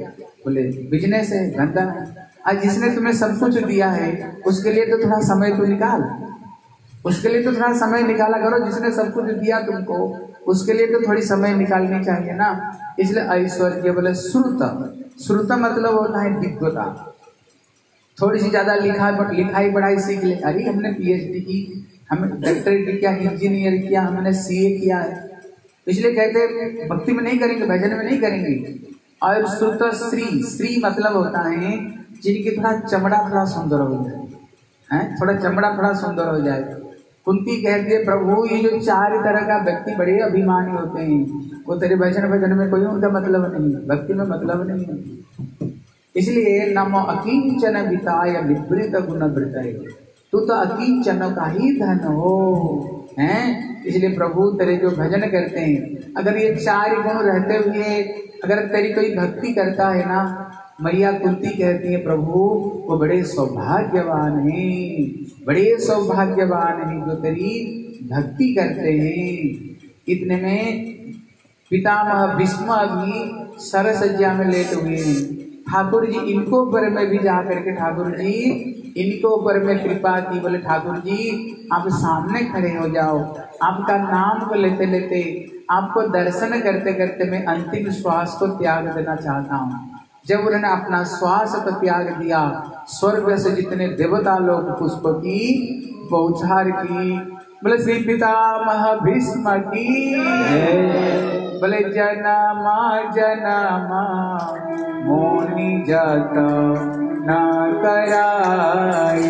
बोले बिजनेस है, धंधा है। आज जिसने तुम्हें सब कुछ दिया है उसके लिए तो थोड़ा समय तो निकाल, उसके लिए तो थोड़ा समय निकाला करो। जिसने सब कुछ दिया तुमको उसके लिए तो थोड़ी समय निकालनी चाहिए ना। इसलिए ऐश्वर्य बोले श्रुत, श्रुत मतलब होता है दिव्यता। थोड़ी सी ज्यादा लिखाई पढ़ाई सीख ले, अरे हमने PhD की, हमने डॉक्टरेट किया, इंजीनियर किया, हमने CA किया है, इसलिए कहते हैं भक्ति में नहीं करेंगे, भजन में नहीं करेंगे। और श्रुत श्री, श्री मतलब होता है जिनकी थोड़ा चमड़ा थोड़ा सुंदर हो जाए, हैं थोड़ा चमड़ा थोड़ा सुंदर हो जाए। कुंती कहती है प्रभु ये जो 4 तरह का व्यक्ति बड़े अभिमानी होते हैं, वो तेरे भजन में कोई उनका मतलब नहीं, भक्ति में मतलब नहीं है। इसलिए नमो अकिंचन विताय विपरीत गुण वृतय, तू तो अकिंचन का ही धन हो, हैं। इसलिए प्रभु तेरे जो भजन करते हैं, अगर ये 4 गुण रहते हुए अगर तेरी कोई भक्ति करता है ना, मैया कुंती कहती है प्रभु वो बड़े सौभाग्यवान हैं, बड़े सौभाग्यवान हैं जो तेरी भक्ति करते हैं। इतने में पितामह भीष्म भी सरसज्जा में लेट हुए हैं। ठाकुर जी इनको ऊपर में भी जा करके ठाकुर जी इनको ऊपर में कृपा की, बोले ठाकुर जी आप सामने खड़े हो जाओ, आपका नाम को लेते लेते आपको दर्शन करते करते मैं अंतिम श्वास को त्याग देना चाहता हूँ। जब उन्होंने अपना श्वास को त्याग दिया, स्वर्ग से जितने देवता लोग पुष्प की बौछार की, बोले श्री पितामह भीष्म की, बोले जनमा जनमा मोनि जत न कराई,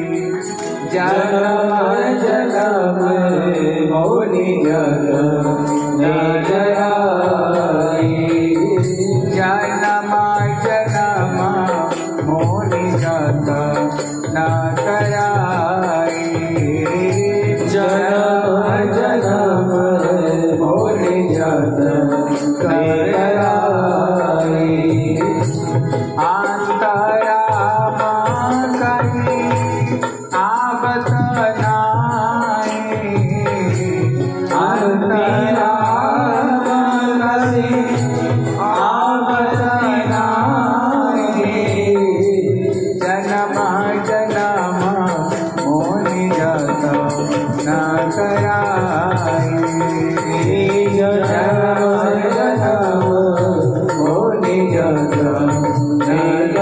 जनमा जनम मोनि जत न कराई, जनमा जनम मोनि जत न कराई, जन्म जन्म मोनि जत कराई, अंतरामा कही आवत नाई, अंतरामा कही आवत नाई, जन्म जन्म मोनि जत न कराई, जन्म जन्म मोनि जत न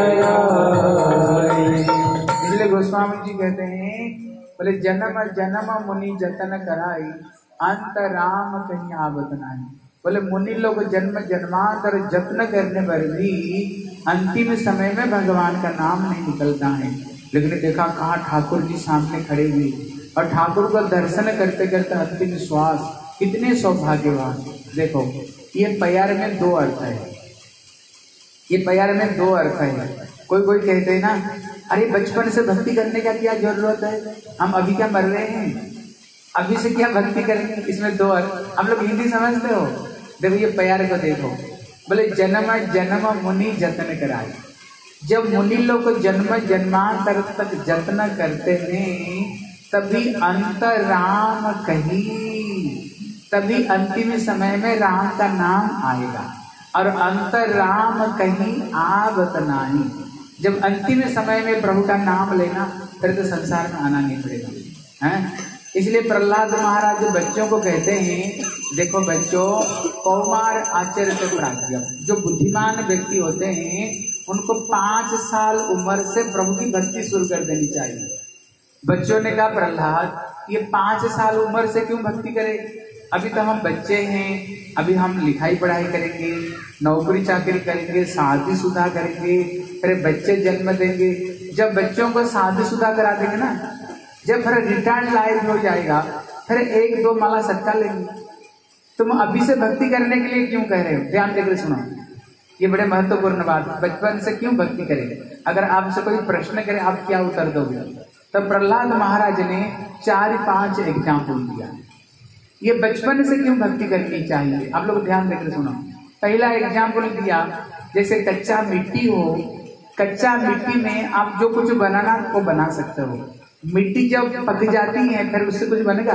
कराई। इसलिए गोस्वामी जी कहते हैं बोले जन्म जन्म मुनि जतन कराई, अंत राम कहीं आवत नाई। बोले मुनि लोग जन्म जन्मांतर जत्न करने पर भी अंतिम समय में भगवान का नाम नहीं निकलता है। लेकिन देखा कहाँ ठाकुर जी सामने खड़े हुए और ठाकुर को दर्शन करते करते अंतिम श्वास, कितने सौभाग्यवान। देखो ये प्यार में 2 अर्थ है, ये प्यार में 2 अर्थ है। कोई कोई कहते हैं ना अरे बचपन से भक्ति करने का क्या जरूरत है, हम अभी क्या मर रहे हैं, अभी से क्या भक्ति करेंगे। इसमें 2 अर्थ। हम लोग हिंदी समझते हो, देखो ये प्यार को देखो। बोले जन्म जन्म मुनि जतन कराए, जब मुनि लोग को जन्म जन्मांतर तक जतन करते हैं तभी अंत राम कही, तभी अंतिम समय में राम का नाम आएगा। और अंत राम कहीं आवत नाही, जब अंतिम समय में प्रभु का नाम लेना फिर तो संसार में आना नहीं पड़ेगा, हैं। इसलिए प्रहलाद महाराज जो बच्चों को कहते हैं, देखो बच्चों कौमार आचर्य से प्राज्ञ, जो बुद्धिमान व्यक्ति होते हैं उनको 5 साल उम्र से प्रभु की भक्ति शुरू कर देनी चाहिए। बच्चों ने कहा प्रहलाद ये 5 साल उम्र से क्यों भक्ति करें, अभी तो हम बच्चे हैं, अभी हम लिखाई पढ़ाई करेंगे, नौकरी चाकरी करेंगे, शादीशुदा करेंगे, फिर बच्चे जन्म देंगे। जब बच्चों को शादीशुदा करा देंगे ना, जब फिर रिटायर्ड लाइफ हो जाएगा फिर 1-2 माला सट्टा लेंगे। तुम अभी से भक्ति करने के लिए क्यों कह रहे हो, ध्यान देकर सुनो, ये बड़े महत्वपूर्ण बात। बचपन से क्यों भक्ति करें, अगर आपसे कोई प्रश्न करे आप क्या उत्तर दोगे। तो प्रहलाद महाराज ने 4-5 एग्जाम्पल दिया, ये बचपन से क्यों भक्ति करनी चाहिए। आप लोग ध्यान देकर सुनो। पहला एग्जाम्पल दिया, जैसे कच्चा मिट्टी हो, कच्चा मिट्टी में आप जो कुछ बनाना वो बना सकते हो। मिट्टी जब पक जाती है फिर उससे कुछ बनेगा,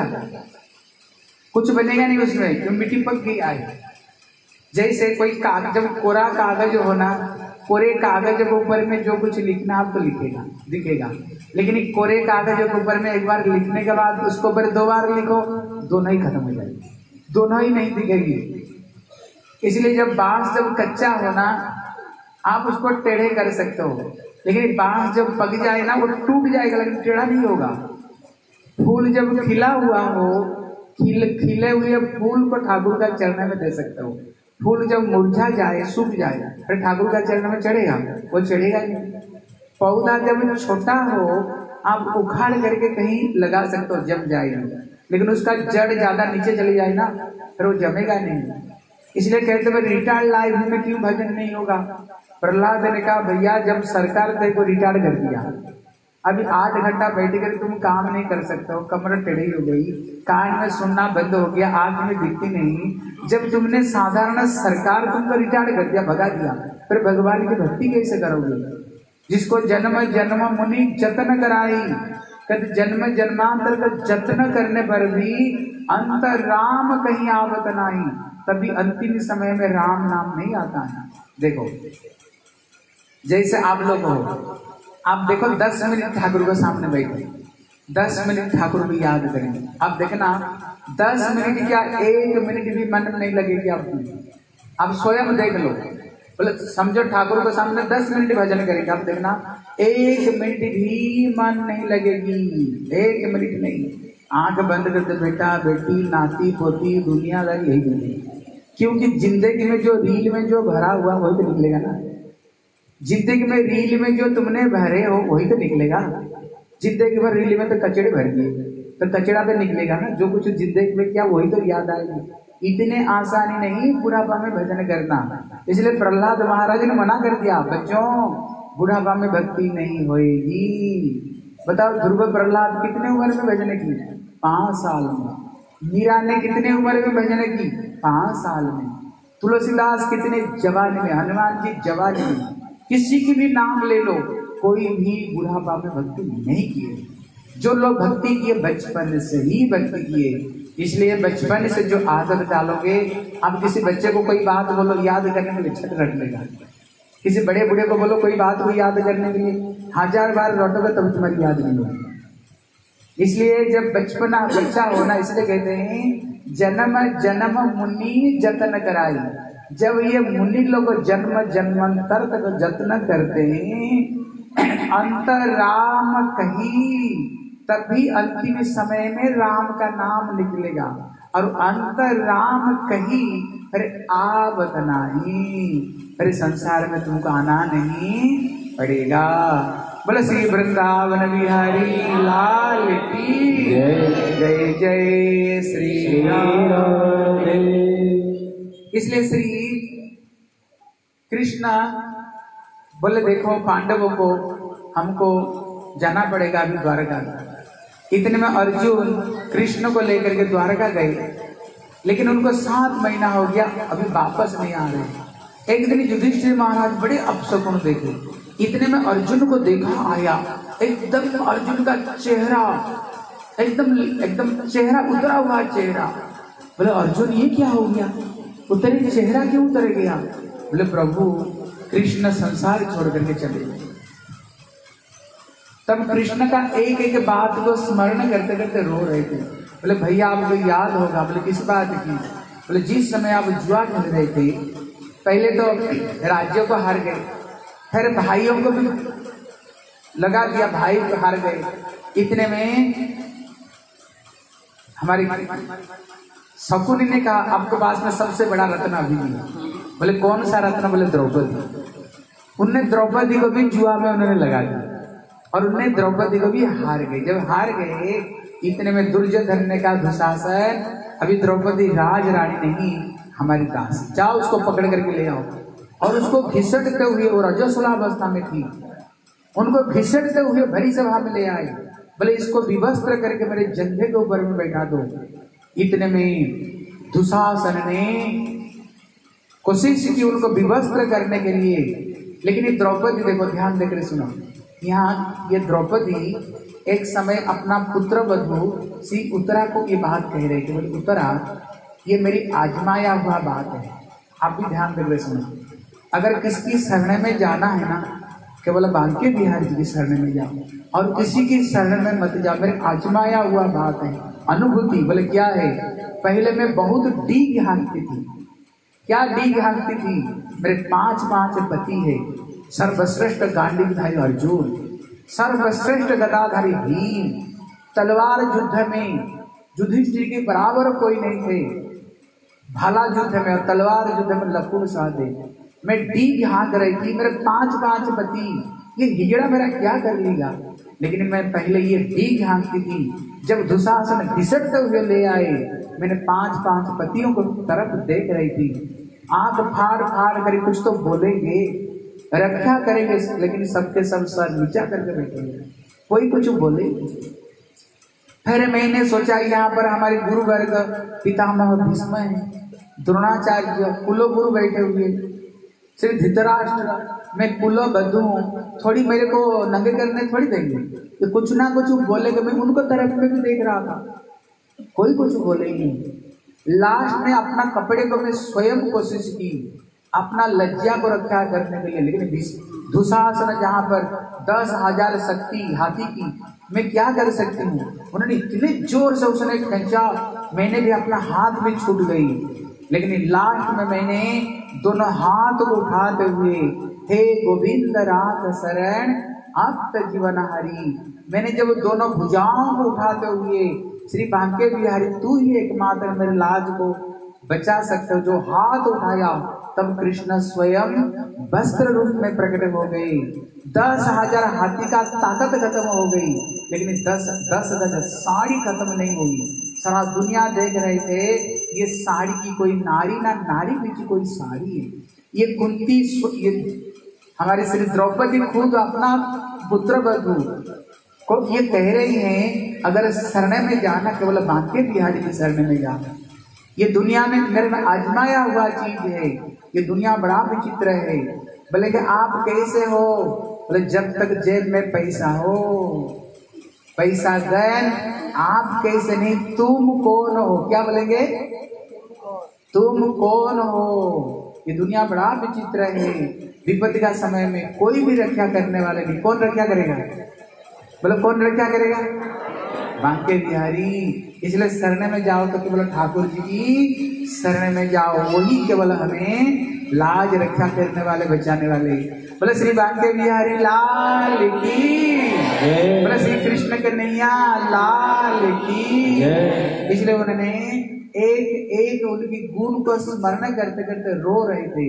कुछ बनेगा नहीं उसमें, क्यों मिट्टी पक गई है। जैसे कोई कागज, जब कोरा कागज हो ना, कोरे कागज के ऊपर में जो कुछ लिखना आपको लिखेगा दिखेगा, लेकिन कोरे कागज के ऊपर में एक बार लिखने के बाद उसको ऊपर 2 बार लिखो, दोनों ही खत्म हो जाएगी, दोनों ही नहीं दिखेगी। इसलिए जब बांस जब कच्चा हो ना, आप उसको टेढ़े कर सकते हो, लेकिन बांस जब पक जाए ना वो टूट जाएगा, लेकिन टेढ़ा नहीं होगा। फूल जब खिला हुआ हो, खिले हुए फूल को ठाकुर का चरण में दे सकते हो। फूल जब मुरझा जाए, सूख जाए, फिर ठाकुर का चरण में चढ़ेगा? वो चढ़ेगा नहीं। पौधा जब छोटा हो आप उखाड़ करके कहीं लगा सकते हो, जम जाएगा, लेकिन उसका जड़ ज्यादा नीचे चली जाए ना, फिर वो जमेगा नहीं। इसलिए कहते हैं रिटायर्ड लाइफ में क्यों भजन नहीं होगा? प्रहलाद ने कहा भैया जब सरकार तेरे को रिटायर्ड कर दिया, अभी 8 घंटा बैठ कर तुम काम नहीं कर सकते हो, कमर टेढ़ी हो गई, कान में सुनना बंद हो गया, आंख में दिखती नहीं। जब तुमने साधारण सरकार तुमको रिटायर्ड कर दिया, भगा दिया, फिर भगवान की भक्ति कैसे करोगे? जिसको जन्म जन्म मुनि जतन कराई, कद जन्म जन्मांतर का जतन करने पर भी अंतर राम कहीं आवत नहीं, तभी अंतिम समय में राम नाम नहीं आता है। देखो जैसे आप लोग हो, आप देखो 10 मिनट ठाकुर को सामने बैठे, 10 मिनट ठाकुर को याद करेंगे, आप देखना 10 मिनट क्या 1 मिनट भी मन नहीं लगेगी आपकी। आप स्वयं देख लो, बोले समझो ठाकुर को सामने 10 मिनट भजन करेंगे, आप देखना 1 मिनट भी मन नहीं लगेगी, 1 मिनट नहीं। आंख बंद करते बेटा बेटी नाती पोती दुनियादारी यही बनेगी, क्योंकि जिंदगी में जो रील में जो भरा हुआ वही तो निकलेगा ना। जिंदगी में रील में जो तुमने भरे हो वही तो निकलेगा। जिंदगी भर रील में तो कचड़े भर दिए, तो कचड़ा तो निकलेगा ना। जो कुछ जिंदगी में किया वही तो याद आएगी। इतने आसानी नहीं बुढ़ापा में भजन करना, इसलिए प्रहलाद महाराज ने मना कर दिया, बच्चों बुढ़ापा में भक्ति नहीं होएगी। बताओ ध्रुव प्रहलाद कितने उम्र में भजन की? 5 साल में। मीरा ने कितने उम्र में भजन की? 5 साल में। तुलसीदास कितने जवानी में, हनुमान जी जवानी में। किसी की भी नाम ले लो, कोई भी बुढ़ापा में भक्ति नहीं किए। जो लोग भक्ति किए बचपन से ही भक्ति किए, इसलिए बचपन से जो आदत डालोगे, आप किसी बच्चे को कोई बात बोलो याद करने के लिए छट रट लेगा, किसी बड़े बूढ़े को बोलो कोई बात को याद करने के लिए 1000 बार रटोगे तब तुम्हारी याद नहीं होगी। इसलिए जब बचपना बच्चा होना, इसलिए कहते हैं जन्म जन्म मुनि जतन कराई। जब ये मुनि लोग जन्म जन्मांतर तक जतन करते हैं अंतर राम कहीं, तभी अंतिम समय में राम का नाम निकलेगा। और अंतर राम कहीं, अरे आवत नहीं, अरे संसार में तुमको आना नहीं पड़ेगा। बोले श्री वृंदावन बिहारी लाल की जय जय श्री राम। इसलिए श्री कृष्ण बोले देखो पांडवों को हमको जाना पड़ेगा अभी द्वारका। इतने में अर्जुन कृष्ण को लेकर के द्वारका गए, लेकिन उनको 7 महीना हो गया, अभी वापस नहीं आ रहे। एक दिन युधिष्ठिर महाराज बड़े अपशकुन देखे, इतने में अर्जुन को देखा आया, एकदम अर्जुन का चेहरा एकदम चेहरा उतरा हुआ चेहरा। बोले अर्जुन ये क्या हो गया, उतरे चेहरा क्यों उतर गया? बोले प्रभु कृष्ण संसार छोड़ करके चले गए। तब कृष्ण का एक एक बात को स्मरण करते करते रो रहे थे। बोले भैया आपको याद होगा। बोले किस बात की? बोले जिस समय आप जुआ खेल रहे थे, पहले तो राज्यों को हार गए, फिर भाइयों को भी लगा दिया, भाई को हार गए। इतने में हमारी शकुनी ने कहा आपके पास में सबसे बड़ा रत्न अभी है। बोले कौन सा रत्न? बोले द्रौपदी। उनने द्रौपदी को भी जुआ में उन्होंने लगा दिया और उनने द्रौपदी को भी हार गए। जब हार गए, इतने में दुर्योधन ने कहा दुशासन अभी द्रौपदी राज रानी नहीं हमारी दासी, जाओ उसको पकड़ करके ले आओ। और उसको घिसटते हुए, वो रजस्वलावस्था में थी, उनको घिसटते हुए भरी सभा में ले आए। बोले इसको विवस्त्र करके मेरे जंघे के ऊपर में बैठा दो। इतने में दुशासन ने कोशिश की उनको विवस्त्र करने के लिए, लेकिन ये द्रौपदी देखो, ध्यान देकर सुनो। यहाँ ये द्रौपदी एक समय अपना पुत्र वधु श्री उत्तरा को ये बात कह रही थी। बोले उत्तरा ये मेरी आजमाया हुआ बात है, आप भी ध्यान देकर सुनो। अगर किसकी शरण में जाना है ना, केवल बांके बिहारी जी की शरण में जाओ और किसी की शरण में मत जाओ। मेरे आजमाया हुआ बात है, अनुभूति। बोले क्या है? पहले मैं बहुत डीग हाँकती थी। क्या डीग हाँकती थी? मेरे 5 पति है, सर्वश्रेष्ठ गांडीवधारी अर्जुन, सर्वश्रेष्ठ गदाधारी भीम, तलवार युद्ध में युधिष्ठिर के बराबर कोई नहीं थे, भाला युद्ध में और तलवार युद्ध में लकुन सहदेव। मैं डीग हाँक रही थी, मेरे 5 पति, ये हिजड़ा मेरा क्या कर लेगा। लेकिन मैं पहले ये डीग हाँकती थी। जब दुशासन घिसटते हुए ले आए, मैंने 5 पतियों को तरफ देख रही थी। आंख फाड़ फाड़ कर कुछ तो बोलेंगे, रक्षा करेंगे, लेकिन सबके सब सर नीचा करके बैठेंगे, कोई कुछ बोले। फिर मैंने सोचा यहाँ पर हमारे गुरु वर्ग पितामह भीष्म है, द्रोणाचार्य कुलो गुरु बैठे हुए, श्री धृतराष्ट्र, मैं कुलो बधू हूँ, थोड़ी मेरे को नंगे करने थोड़ी देंगे, तो कुछ ना कुछ बोलेंगे। मैं उनको तरफ में भी देख रहा था, कोई कुछ बोलेंगे। लास्ट में अपना कपड़े को मैं स्वयं कोशिश की, अपना लज्जा को रक्षा करने के लिए, लेकिन दुशासन जहाँ पर 10,000 शक्ति हाथी की, मैं क्या कर सकती हूँ। उन्होंने इतने जोर से उसने खींचा, मैंने भी अपना हाथ में छूट गई। लेकिन लास्ट में मैंने दोनों हाथ को उठाते हुए, हे गोविंद रात शरण आत्त जीवन हरि, मैंने जब दोनों भुजाओं को उठाते हुए, श्री बांके बिहारी तू ही एकमात्र मेरे लाज को बचा सकते हो, जो हाथ उठाया, तब कृष्ण स्वयं वस्त्र रूप में प्रकट हो गए। 10,000 हाथी का ताकत खत्म हो गई, लेकिन 10 गज साड़ी खत्म नहीं हुई। सारा दुनिया देख रहे थे, ये साड़ी की कोई नारी ना नारी पीछे कोई साड़ी है। ये कुंती, ये हमारे श्री द्रौपदी खुद अपना पुत्र बधू को ये कह रही हैं, अगर शरण में जाना केवल बांके बिहारी की शरण में जाना। ये दुनिया में मेरे में आजमाया हुआ चीज है, ये दुनिया बड़ा विचित्र है। बोले कि आप कैसे हो? बोले जब तक जेब में पैसा हो, पैसा गए, आप कैसे नहीं, तुम कौन हो? क्या बोलेंगे? तुम कौन हो? ये दुनिया बड़ा विचित्र है। विपत्ति का समय में कोई भी रक्षा करने वाले नहीं, कौन रक्षा करेगा? बोले कौन रक्षा करेगा? बांके बिहारी। इसलिए शरण में जाओ तो केवल ठाकुर जी की शरण में जाओ, वही केवल हमें लाज रक्षा करने वाले, बचाने वाले। बोले श्री बांके बिहारी लाल की, बोले श्री कृष्ण कन्हैया लाल की। इसलिए उन्होंने एक एक उनकी गुण को स्मरण करते करते रो रहे थे।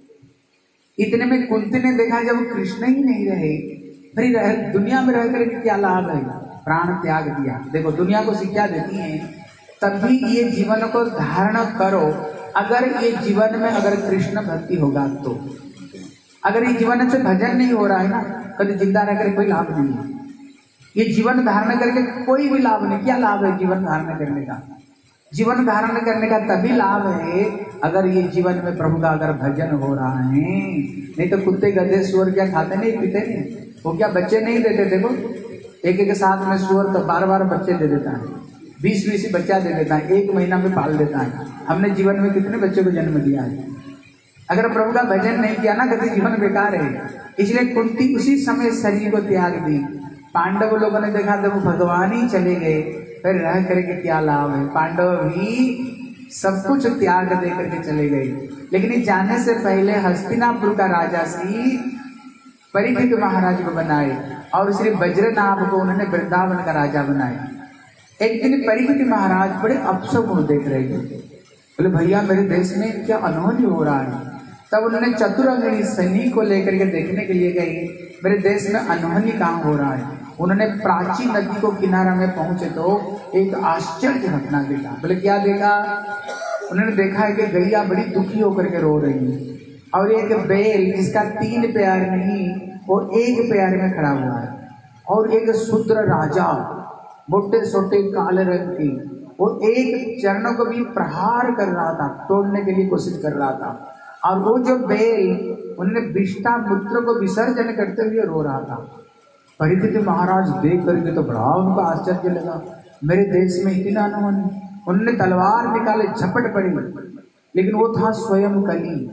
इतने में कुंती ने देखा जब कृष्ण ही नहीं रहे, फिर दुनिया में रह कर क्या लाभ है? प्राण त्याग दिया। देखो दुनिया को शिक्षा देती है, तभी ये जीवन को धारण करो। अगर ये जीवन में अगर कृष्ण भक्ति होगा तो, अगर ये जीवन से भजन नहीं हो रहा है ना, कभी जिंदा रह कर कोई लाभ नहीं है। ये जीवन धारण करके कोई भी लाभ नहीं। क्या लाभ है जीवन धारण करने का? जीवन धारण करने का तभी लाभ है अगर ये जीवन में प्रभु का अगर भजन हो रहा है। नहीं तो कुत्ते गधे सुअर क्या खाते नहीं, पीते नहीं, वो क्या बच्चे नहीं देते? देखो एक एक साथ में सुअर तो बार बच्चे दे देता है, 20 बच्चा दे देता है, 1 महीना में पाल देता है। हमने जीवन में कितने बच्चे को जन्म दिया है? अगर प्रभु का भजन नहीं किया ना, कभी जीवन बेकार है। इसलिए कुंती उसी समय शरीर को त्याग दी। पांडव लोगों ने देखा तो वो भगवान ही चले गए, फिर रह करके क्या लाभ है? पांडव भी सब कुछ त्याग दे करके चले गए। लेकिन जाने से पहले हस्तिनापुर का राजा श्री परीक्षित महाराज को बनाए और श्री वज्रनाभ को उन्होंने वृंदावन का राजा बनाया। एक दिन परीक्षित महाराज बड़े अपशकुन देख रहे थे। बोले भैया मेरे देश में क्या अनहोनी हो रहा है। तब उन्होंने चतुरंगणी सैनिक को लेकर के देखने के लिए गए, मेरे देश में अनहोनी कहाँ हो रहा है। उन्होंने प्राची नदी को किनारा में पहुंचे तो एक आश्चर्य घटना देखा। बोले क्या देखा? उन्होंने देखा है कि गैया बड़ी दुखी होकर के रो रही है और एक बैल जिसका 3 पैर नहीं वो 1 पैर में खड़ा हुआ है, और एक शूद्र राजा मोटे सोटे काले रंग की, वो एक चरणों को भी प्रहार कर रहा था, तोड़ने के लिए कोशिश कर रहा था। और वो जो बैल उन्होंने विष्टा मूत्र को विसर्जन करते हुए रो रहा था। परीक्षित महाराज देख करके तो बड़ा उनको आश्चर्य लगा, मेरे देश में इतना अनहोनी। उन्होंने तलवार निकाले, झपट पड़ी, लेकिन वो था स्वयं कली।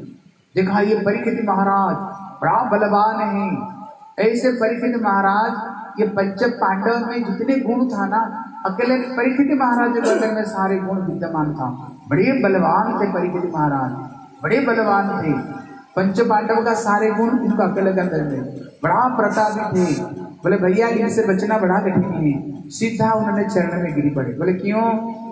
देखा ये परीक्षित महाराज बड़ा बलवान है। ऐसे परीक्षित महाराज, ये पंच पांडव में जितने गुण था ना, अकेले परीक्षित महाराज के अंदर में सारे गुण विद्यमान था। बड़े बलवान थे परीक्षित महाराज, बड़े बलवान थे। पंच पांडव का सारे गुण इनका अकेले के अंदर में, बड़ा प्रतापी थे। बोले भैया इनसे बचना बड़ा कठिन है। सीधा उन्होंने चरण में गिरी पड़े। बोले क्यों?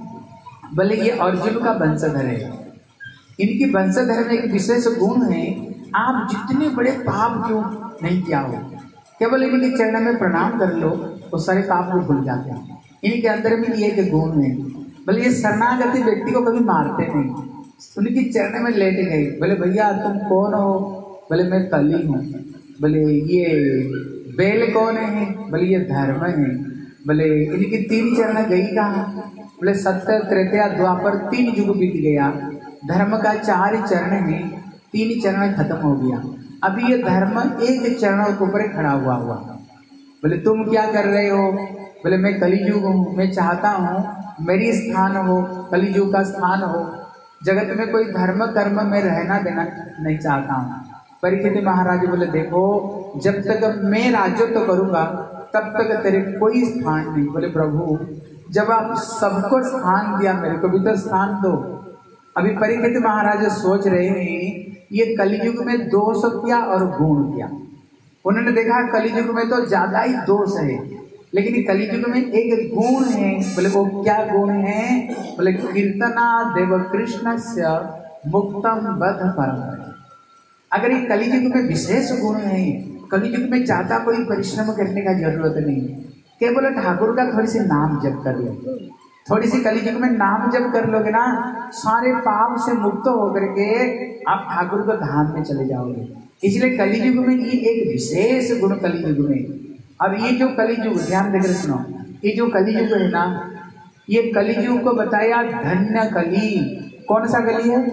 बोले ये अर्जुन का वंशधर है, इनकी वंशधर में एक विशेष गुण है, आप जितने बड़े पाप क्यों नहीं किया हो, केवल इनके चरण में प्रणाम कर लो वो सारे पाप को भूल जाते हैं। इनके अंदर में ये एक गुण है। बोले ये शरणागति व्यक्ति को कभी मारते नहीं, उनकी चरण में लेट गए। बोले भैया तुम कौन हो? बोले मैं कली हूँ। बोले ये बेल कौन है? बोले ये धर्म है। बोले इनकी 3 चरण गई कहाँ? बोले सत्य त्रेता द्वापर 3 युग बीत गया, धर्म का 4 चरण है, 3 चरण खत्म हो गया, अभी ये धर्म 1 चरण के ऊपर खड़ा हुआ। बोले तुम क्या कर रहे हो? बोले मैं कलियुग हूँ, मैं चाहता हूँ मेरी स्थान हो, कलियुग का स्थान हो, जगत में कोई धर्म कर्म में रहना देना नहीं चाहता हूँ। परीक्षित महाराज बोले देखो जब तक मैं राज्यत्व करूंगा तब तक तेरे कोई स्थान नहीं। बोले प्रभु जब आप सबको स्थान दिया मेरे को भी तो स्थान दो। अभी परीक्षित महाराज सोच रहे हैं ये कलियुग में दोष क्या और गुण क्या। उन्होंने देखा कलियुग में तो ज्यादा ही दोष है, लेकिन कलियुग में एक गुण है। बोले वो क्या गुण है? बोले कीर्तना देव कृष्ण से मुक्तम बध परम। अगर ये कलियुग में विशेष गुण है, कलियुग में ज्यादा कोई परिश्रम करने का जरूरत नहीं, केवल ठाकुर का थोड़ी सी नाम जप कर लो, थोड़ी सी कलियुग में नाम जप कर लोगे ना, सारे पाप से मुक्त होकर के आप ठाकुर को धाम में चले जाओगे। इसलिए कलियुग में ये एक विशेष गुण कलियुग में। अब ये जो कलियुग, ध्यान देकर सुनो, ये जो कलियुग है ना, ये कलियुग को बताया धन्य कली। कौन सा कली है?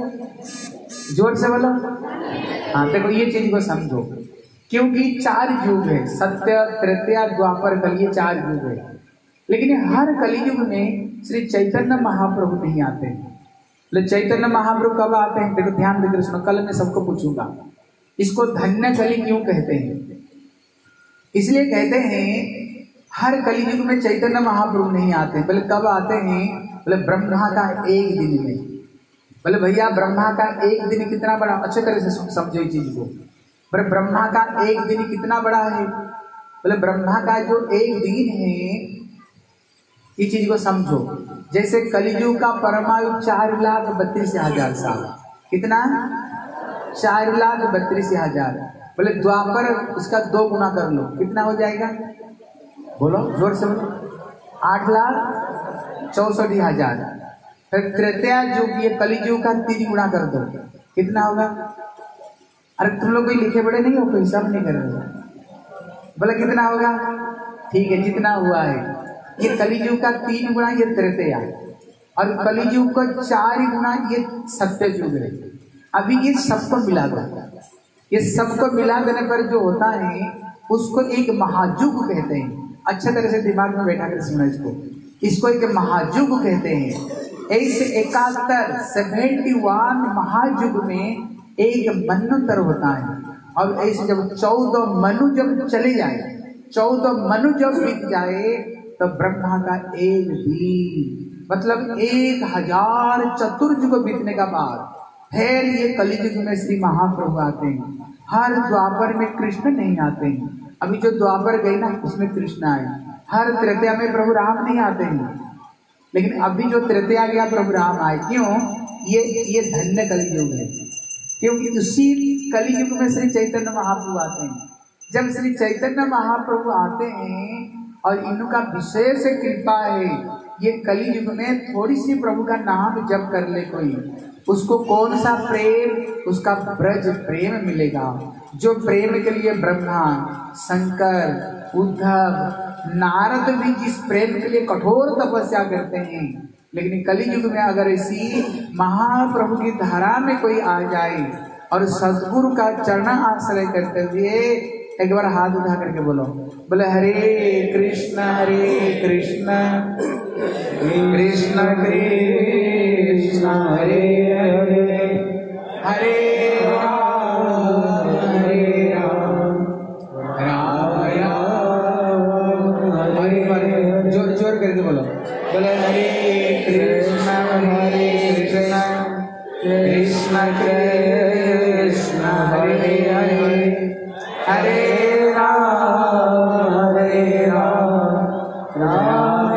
जोर से बोलो। हाँ देखो ये चीज को समझो, क्योंकि 4 युग है, सत्य त्रेता द्वापर कली, ये 4 युग है। लेकिन हर कलियुग में श्री चैतन्य महाप्रभु नहीं आते। चैतन्य महाप्रभु कब आते हैं? देखो ध्यान देकर सुनो, कल मैं सबको पूछूंगा इसको धन्य कली क्यों कहते हैं। इसलिए कहते हैं हर कलियुग में चैतन्य महाप्रभु नहीं आते। बोले कब आते हैं? बोले ब्रह्मा का 1 दिन में। बोले भैया ब्रह्मा का 1 दिन कितना बड़ा, अच्छे तरह से समझो इस चीज को। बोले ब्रह्मा का 1 दिन कितना बड़ा है? बोले ब्रह्मा का जो 1 दिन है, इस चीज को समझो, जैसे कलियुग का परमायु 4,32,000 साल। कितना? 4,32,000। बोले द्वापर उसका 2 गुना कर लो, कितना हो जाएगा? बोलो जोर से बोलो। 8,64,000। फिर त्रेता युग, ये कलियुग का 3 गुना कर दो, कितना होगा? अरे तुम लोग कोई लिखे बड़े नहीं हो, कोई हिसाब नहीं कर रहे। बोले कितना होगा? ठीक है जितना हुआ है। ये कलियुग का 3 गुना ये त्रेता, और कलियुग का 4 गुना ये सत्य युग है। अभी ये सबको मिला दो, ये सबको मिला देने पर जो होता है उसको एक महायुग कहते हैं। अच्छे तरह से दिमाग में बैठा कर सुना इसको एक महायुग कहते हैं। ऐसे 71 महायुग में एक मन्वंतर होता है, और ऐसे जब 14 मनु जब चले जाए, 14 मनु जब बीत जाए तो ब्रह्मा का 1 दिन, मतलब 1000 चतुर्युग बीतने का बाद फिर ये कलियुग में श्री महाप्रभु आते हैं। हर द्वापर में कृष्ण नहीं आते हैं। अभी जो द्वापर गई ना उसमें कृष्ण आए। हर त्रेता में प्रभु राम नहीं आते हैं, लेकिन अभी जो त्रेता गया प्रभु राम आए। क्यों? ये धन्य कलियुग है, क्योंकि उसी कलियुग में श्री चैतन्य महाप्रभु आते हैं। जब श्री चैतन्य महाप्रभु आते हैं और इनका विशेष कृपा है, ये कलियुग में थोड़ी सी प्रभु का नाम जप कर ले कोई, उसको कौन सा प्रेम? उसका ब्रज प्रेम मिलेगा, जो प्रेम के लिए ब्रह्मा, शंकर, उद्धव, नारद भी जिस प्रेम के लिए कठोर तपस्या करते हैं। लेकिन कलियुग में अगर इसी महाप्रभु की धारा में कोई आ जाए और सद्गुरु का चरण आश्रय करते हुए, एक बार हाथ उठा करके बोले हरे कृष्ण कृष्ण कृष्ण हरे हरे हरे राम कृष्ण कृष्ण कृष्ण हरे हरे हरे राम राम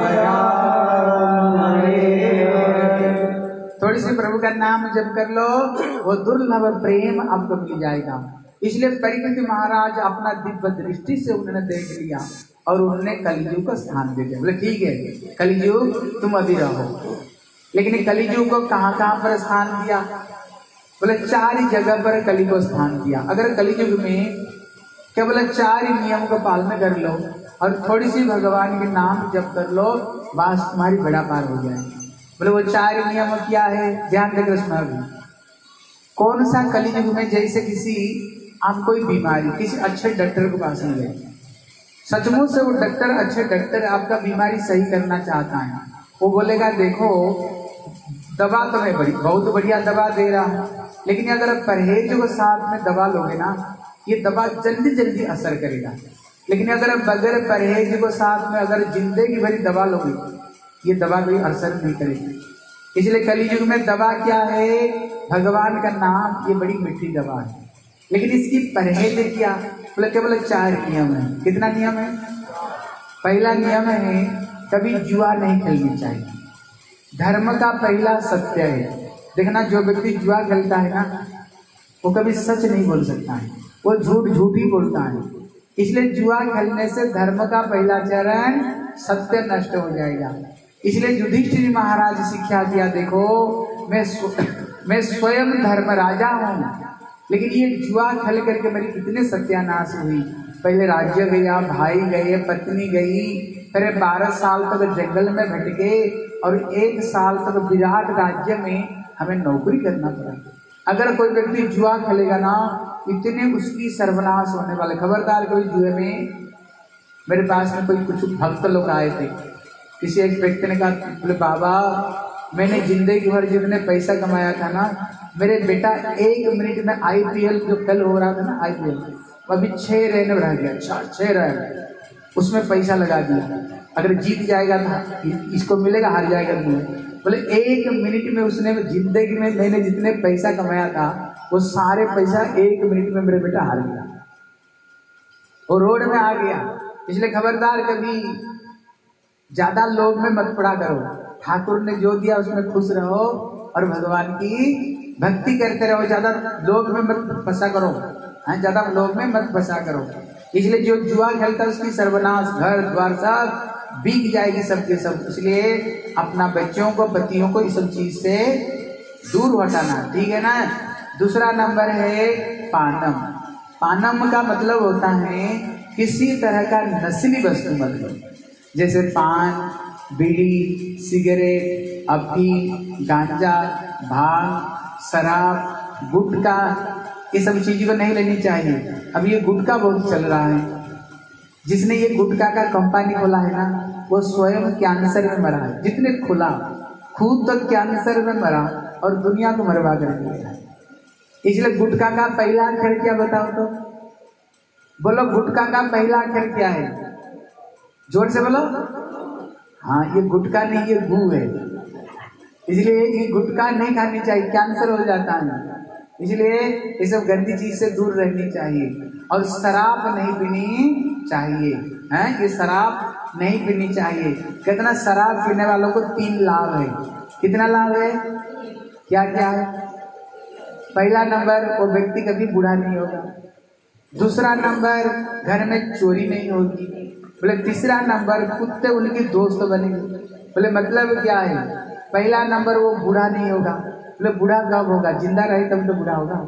राम हरे हरे। थोड़ी सी प्रभु का नाम जप कर लो, वो दुर्लभ प्रेम आपको मिल जाएगा। इसलिए परीक्षित महाराज अपना दिव्य दृष्टि से उन्होंने देख लिया और उन्होंने कलियुग को स्थान दे दिया। बोले ठीक है कलियुग तुम अभी रहो, लेकिन कलियुग को कहाँ कहाँ पर स्थान दिया? बोले 4 जगह पर कलियुग को स्थान दिया। अगर कलियुग में केवल 4 नियम को पालन कर लो और थोड़ी सी भगवान के नाम जप कर लो, बस तुम्हारी बेड़ा पार हो जाएगी। बोले वो 4 नियम क्या है? ध्यान दे कृष्ण भी। कौन सा कलियुग में जैसे किसी आप कोई बीमारी किसी अच्छे डॉक्टर के पास में गए, सचमुच से वो डॉक्टर अच्छे डॉक्टर आपका बीमारी सही करना चाहता है, वो बोलेगा देखो दवा तो मैं बहुत बढ़िया दवा दे रहा हूँ, लेकिन अगर आप परहेज के साथ में दवा लोगे ना, ये दवा जल्दी जल्दी असर करेगा। लेकिन अगर आप बगैर परहेज के साथ में अगर जिंदगी भरी दवा लोगे, ये दवा कोई असर नहीं करेगी। इसलिए कलियुग में दवा क्या है? भगवान का नाम, ये बड़ी मीठी दवा है। लेकिन इसकी परहेज क्या? बोले केवल 4 नियम है। कितना नियम है? पहला नियम है कभी जुआ नहीं खेलनी चाहिए। धर्म का पहला सत्य है। देखना जो व्यक्ति जुआ खेलता है ना, वो कभी सच नहीं बोल सकता है, वो झूठ ही बोलता है। इसलिए जुआ खेलने से धर्म का पहला चरण सत्य नष्ट हो जाएगा। इसलिए युधिष्ठिर महाराज शिक्षा दिया, देखो मैं स्वयं धर्म राजा हूँ, लेकिन ये जुआ खेल करके मेरी कितने सत्यानाश हुई। पहले राज्य गया, भाई गए, पत्नी गई, फिर 12 साल तक जंगल में भटके और 1 साल तक विराट राज्य में हमें नौकरी करना पड़ा। अगर कोई व्यक्ति जुआ खेलेगा ना, इतने उसकी सर्वनाश होने वाले। खबरदार कोई जुए में। मेरे पास में कोई कुछ भक्त लोग आए थे, किसी एक व्यक्ति ने कहा, बोले बाबा मैंने जिंदगी भर जितने पैसा कमाया था ना, मेरे बेटा 1 मिनट में IPL जो कल हो रहा था ना IPL, अभी 6 रन रह गया, 6 रन उसमें पैसा लगा दिया। अगर जीत जाएगा तो इसको मिलेगा, हार जाएगा तो बोले 1 मिनट में उसने जिंदगी में मैंने जितने पैसा कमाया था वो सारे पैसा 1 मिनट में मेरे बेटा हार गया, वो रोड में आ गया। इसलिए खबरदार कभी ज्यादा लोभ में मत पड़ा करो। ठाकुर ने जो दिया उसमें खुश रहो और भगवान की भक्ति करते रहो। ज्यादा लोभ में मत फंसा करो, ज्यादा लोभ में मत फंसा करो। इसलिए जो जुआ खेलता है उसकी सर्वनाश, घर द्वार सब बिक जाएगी सबके सब। इसलिए अपना बच्चों को, पतियों को इस सब चीज से दूर हटाना, ठीक है ना। दूसरा नंबर है पानम। पानम का मतलब होता है किसी तरह का नस्ली वस्तु मत लो, जैसे पान, बीड़ी, सिगरेट, अफीम, गांजा, भांग, शराब, गुटखा, ये सब चीजों को नहीं लेनी चाहिए। अब ये गुटखा बहुत चल रहा है। जिसने ये गुटखा का कंपनी खोला है ना, वो स्वयं कैंसर में मरा है। जितने खुला खुद तो कैंसर में मरा और दुनिया को मरवा कर दिया। इसलिए गुटखा का पहला अक्षर क्या बताओ तो? बोलो गुटखा का पहला अक्षर क्या है? जोर से बोलो। हाँ, ये गुटखा नहीं, ये गू है। इसलिए ये गुटखा नहीं खानी चाहिए, कैंसर हो जाता है। इसलिए ये सब गंदी चीज से दूर रहनी चाहिए। और शराब नहीं पीनी चाहिए, हैं? ये शराब नहीं पीनी चाहिए। कितना शराब पीने वालों को 3 लाभ है। कितना लाभ है? क्या क्या है? पहला नंबर, वो व्यक्ति कभी बूढ़ा नहीं होगा। दूसरा नंबर, घर में चोरी नहीं होगी। बोले तीसरा नंबर, कुत्ते उनके दोस्त बनेंगे। बोले मतलब क्या है? पहला नंबर, वो बूढ़ा नहीं होगा। बोले बूढ़ा कब होगा? जिंदा रहे तब तो बूढ़ा होगा।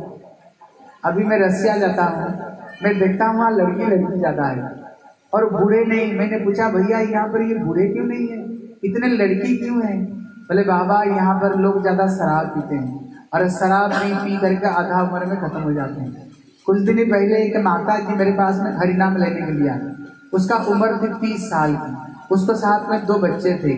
अभी मैं रसिया जाता हूँ, मैं देखता हूँ वहाँ लड़की ज्यादा है और बूढ़े नहीं। मैंने पूछा भैया यहाँ पर ये बूढ़े क्यों नहीं है, इतने लड़की क्यों है? बोले बाबा यहाँ पर लोग ज्यादा शराब पीते हैं और शराब नहीं पी करके आधा उम्र में खत्म हो जाते हैं। कुछ दिन पहले एक माता जी मेरे पास में हरिनाम लेने के लिए आई। उसका उम्र थी 30 साल की, उसको साथ में 2 बच्चे थे।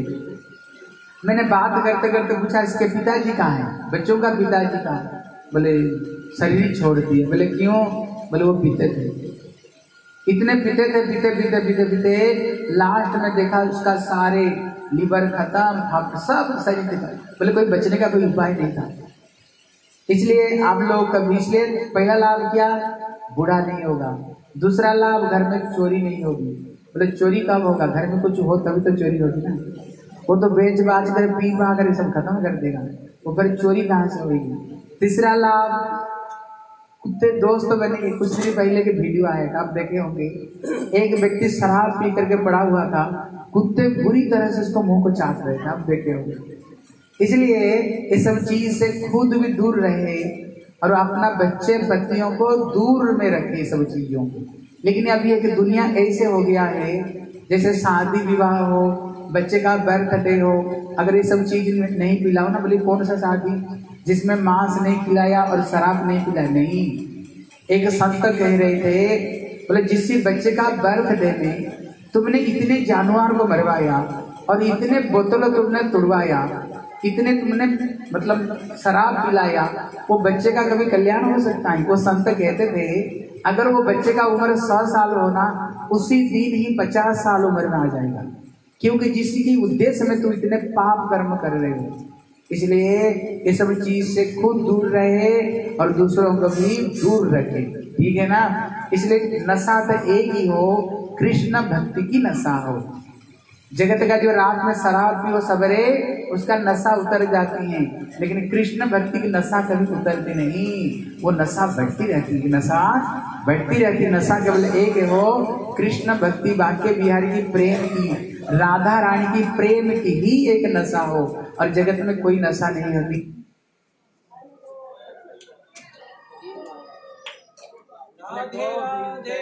मैंने बात करते करते पूछा इसके पिताजी कहाँ हैं, बच्चों का पिताजी कहाँ है? बोले शरीर छोड़ दिए। बोले क्यों? बोले वो पीते थे। इतने पीते थे, पीते पीते पीते पीते लास्ट में देखा उसका सारे लीवर खत्म, सब शरीर खत्म। बोले कोई बचने का कोई उपाय नहीं था। इसलिए आप लोग कभी, इसलिए पहला लाभ क्या, बूढ़ा नहीं होगा। दूसरा लाभ, घर में चोरी नहीं होगी। बोले चोरी कब होगा, घर में कुछ हो तभी तो चोरी होगी ना। वो तो बेच बाच कर पी पा कर सब खत्म कर देगा, वो फिर चोरी कहाँ से होगी। तीसरा लाभ, कुत्ते दोस्त तो बनेंगे। कुछ दिन पहले के वीडियो आए था, आप देखे होंगे, एक व्यक्ति शराब पी करके पड़ा हुआ था, कुत्ते बुरी तरह से उसको मुंह को चाट रहे थे, आप देखे होंगे। इसलिए ये सब चीज से खुद भी दूर रहे और अपना बच्चे बच्चियों को दूर में रखे सब चीजों को। लेकिन अब ये कि दुनिया ऐसे हो गया है, जैसे शादी विवाह हो, बच्चे का बर्थडे हो, अगर ये सब चीज नहीं पिलाओ ना, बोले कौन सा शादी जिसमें मांस नहीं खिलाया और शराब नहीं पिलाया, नहीं। एक संत कह रहे थे, बोले जिस बच्चे का बर्थडे में तुमने इतने जानवर को मरवाया और इतने बोतलों तुमने तुड़वाया, इतने तुमने मतलब शराब पिलाया, वो बच्चे का कभी कल्याण हो सकता है? वो संत कहते थे अगर वो बच्चे का उम्र 100 साल होना, उसी दिन ही 50 साल उम्र में आ जाएगा, क्योंकि जिसकी उद्देश्य में तुम इतने पाप कर्म कर रहे हो। इसलिए ये सब चीज से खुद दूर रहे और दूसरों को भी दूर रखे, ठीक है ना। इसलिए नशा तो एक ही हो, कृष्ण भक्ति की नशा हो। जगत का जो रात में शराब पियो सवेरे, उसका नशा उतर जाती है, लेकिन कृष्ण भक्ति की नशा कभी उतरती नहीं, वो नशा बढ़ती रहती है, नशा बढ़ती रहती है। नशा केवल एक हो, कृष्ण भक्ति, बांके बिहारी की प्रेम की, राधा रानी की प्रेम की ही एक नशा हो, और जगत में कोई नशा नहीं होती। राधे राधे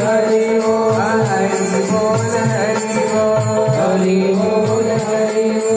हरि बोल हरि बोल।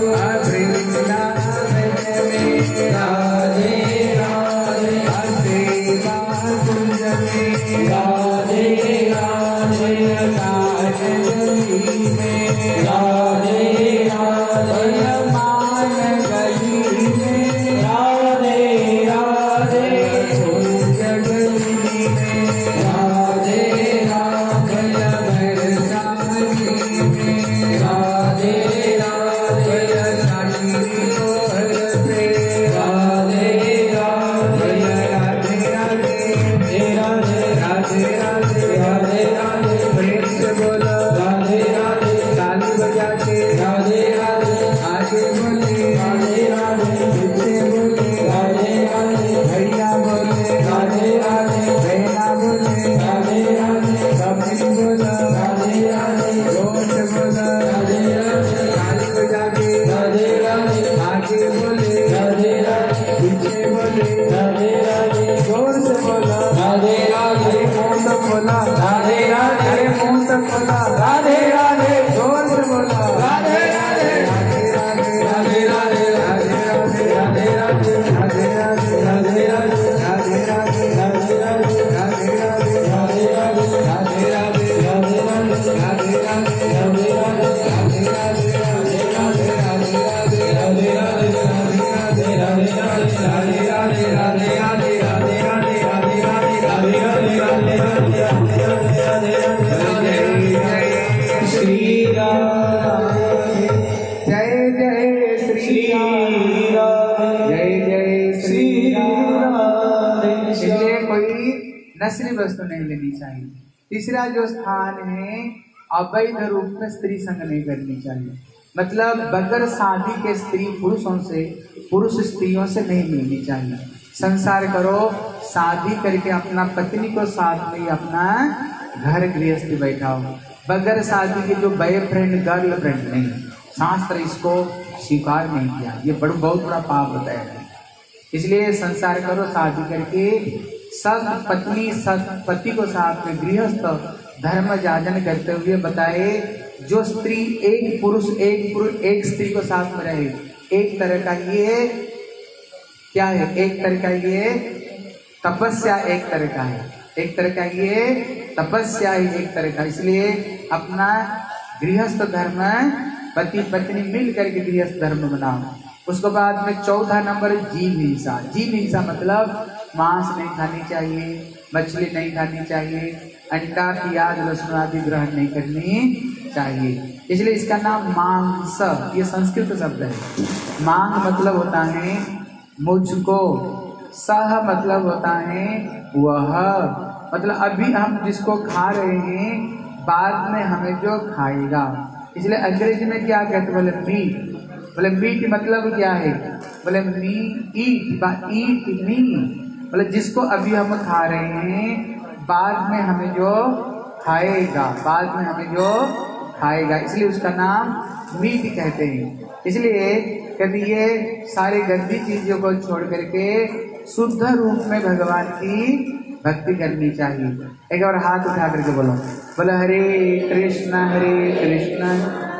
नस्ली वस्तु नहीं लेनी चाहिए। तीसरा जो स्थान है, अवैध रूप में स्त्री संग नहीं करनी चाहिए, मतलब बगैर शादी के स्त्री पुरुषों से, पुरुष स्त्रियों से नहीं मिलनी चाहिए। संसार करो, शादी करके अपना पत्नी को साथ में अपना घर गृहस्थी बैठाओ, बगैर शादी के जो बॉयफ्रेंड गर्लफ्रेंड नहीं, शास्त्र इसको स्वीकार नहीं किया, ये बहुत बड़ा पाप होता है। इसलिए संसार करो, शादी करके सत पत्नी सत पति को साथ में गृहस्थ धर्म जाजन करते हुए बताए। जो स्त्री एक पुरुष एक स्त्री को साथ में रहे, एक तरह का ये क्या है, एक तरह का ये तपस्या, एक तरह का है, एक तरह का ये तपस्या है, एक तरह का। इसलिए अपना गृहस्थ धर्म पति पत्नी मिल करके गृहस्थ धर्म बनाओ। उसके बाद में चौथा नंबर जीव हिंसा। जीव हिंसा मतलब मांस नहीं खानी चाहिए, मछली नहीं खानी चाहिए, अंडा प्याज लहसुन आदि ग्रहण नहीं करनी चाहिए। इसलिए इसका नाम मांस, ये संस्कृत शब्द है। मांग मतलब होता है मुझको, सह मतलब होता है वह, मतलब अभी हम जिसको खा रहे हैं बाद में हमें जो खाएगा। इसलिए अंग्रेजी में क्या कहते, बोले मीट, बोले मीट मतलब क्या है, बोले मी ईट मी, बोले जिसको अभी हम खा रहे हैं बाद में हमें जो खाएगा, बाद में हमें जो खाएगा, इसलिए उसका नाम मीट कहते हैं। इसलिए कभी ये सारी गंदी चीजों को छोड़ करके शुद्ध रूप में भगवान की भक्ति करनी चाहिए। एक बार हाथ उठा करके बोलो, बोले हरे कृष्ण कृष्ण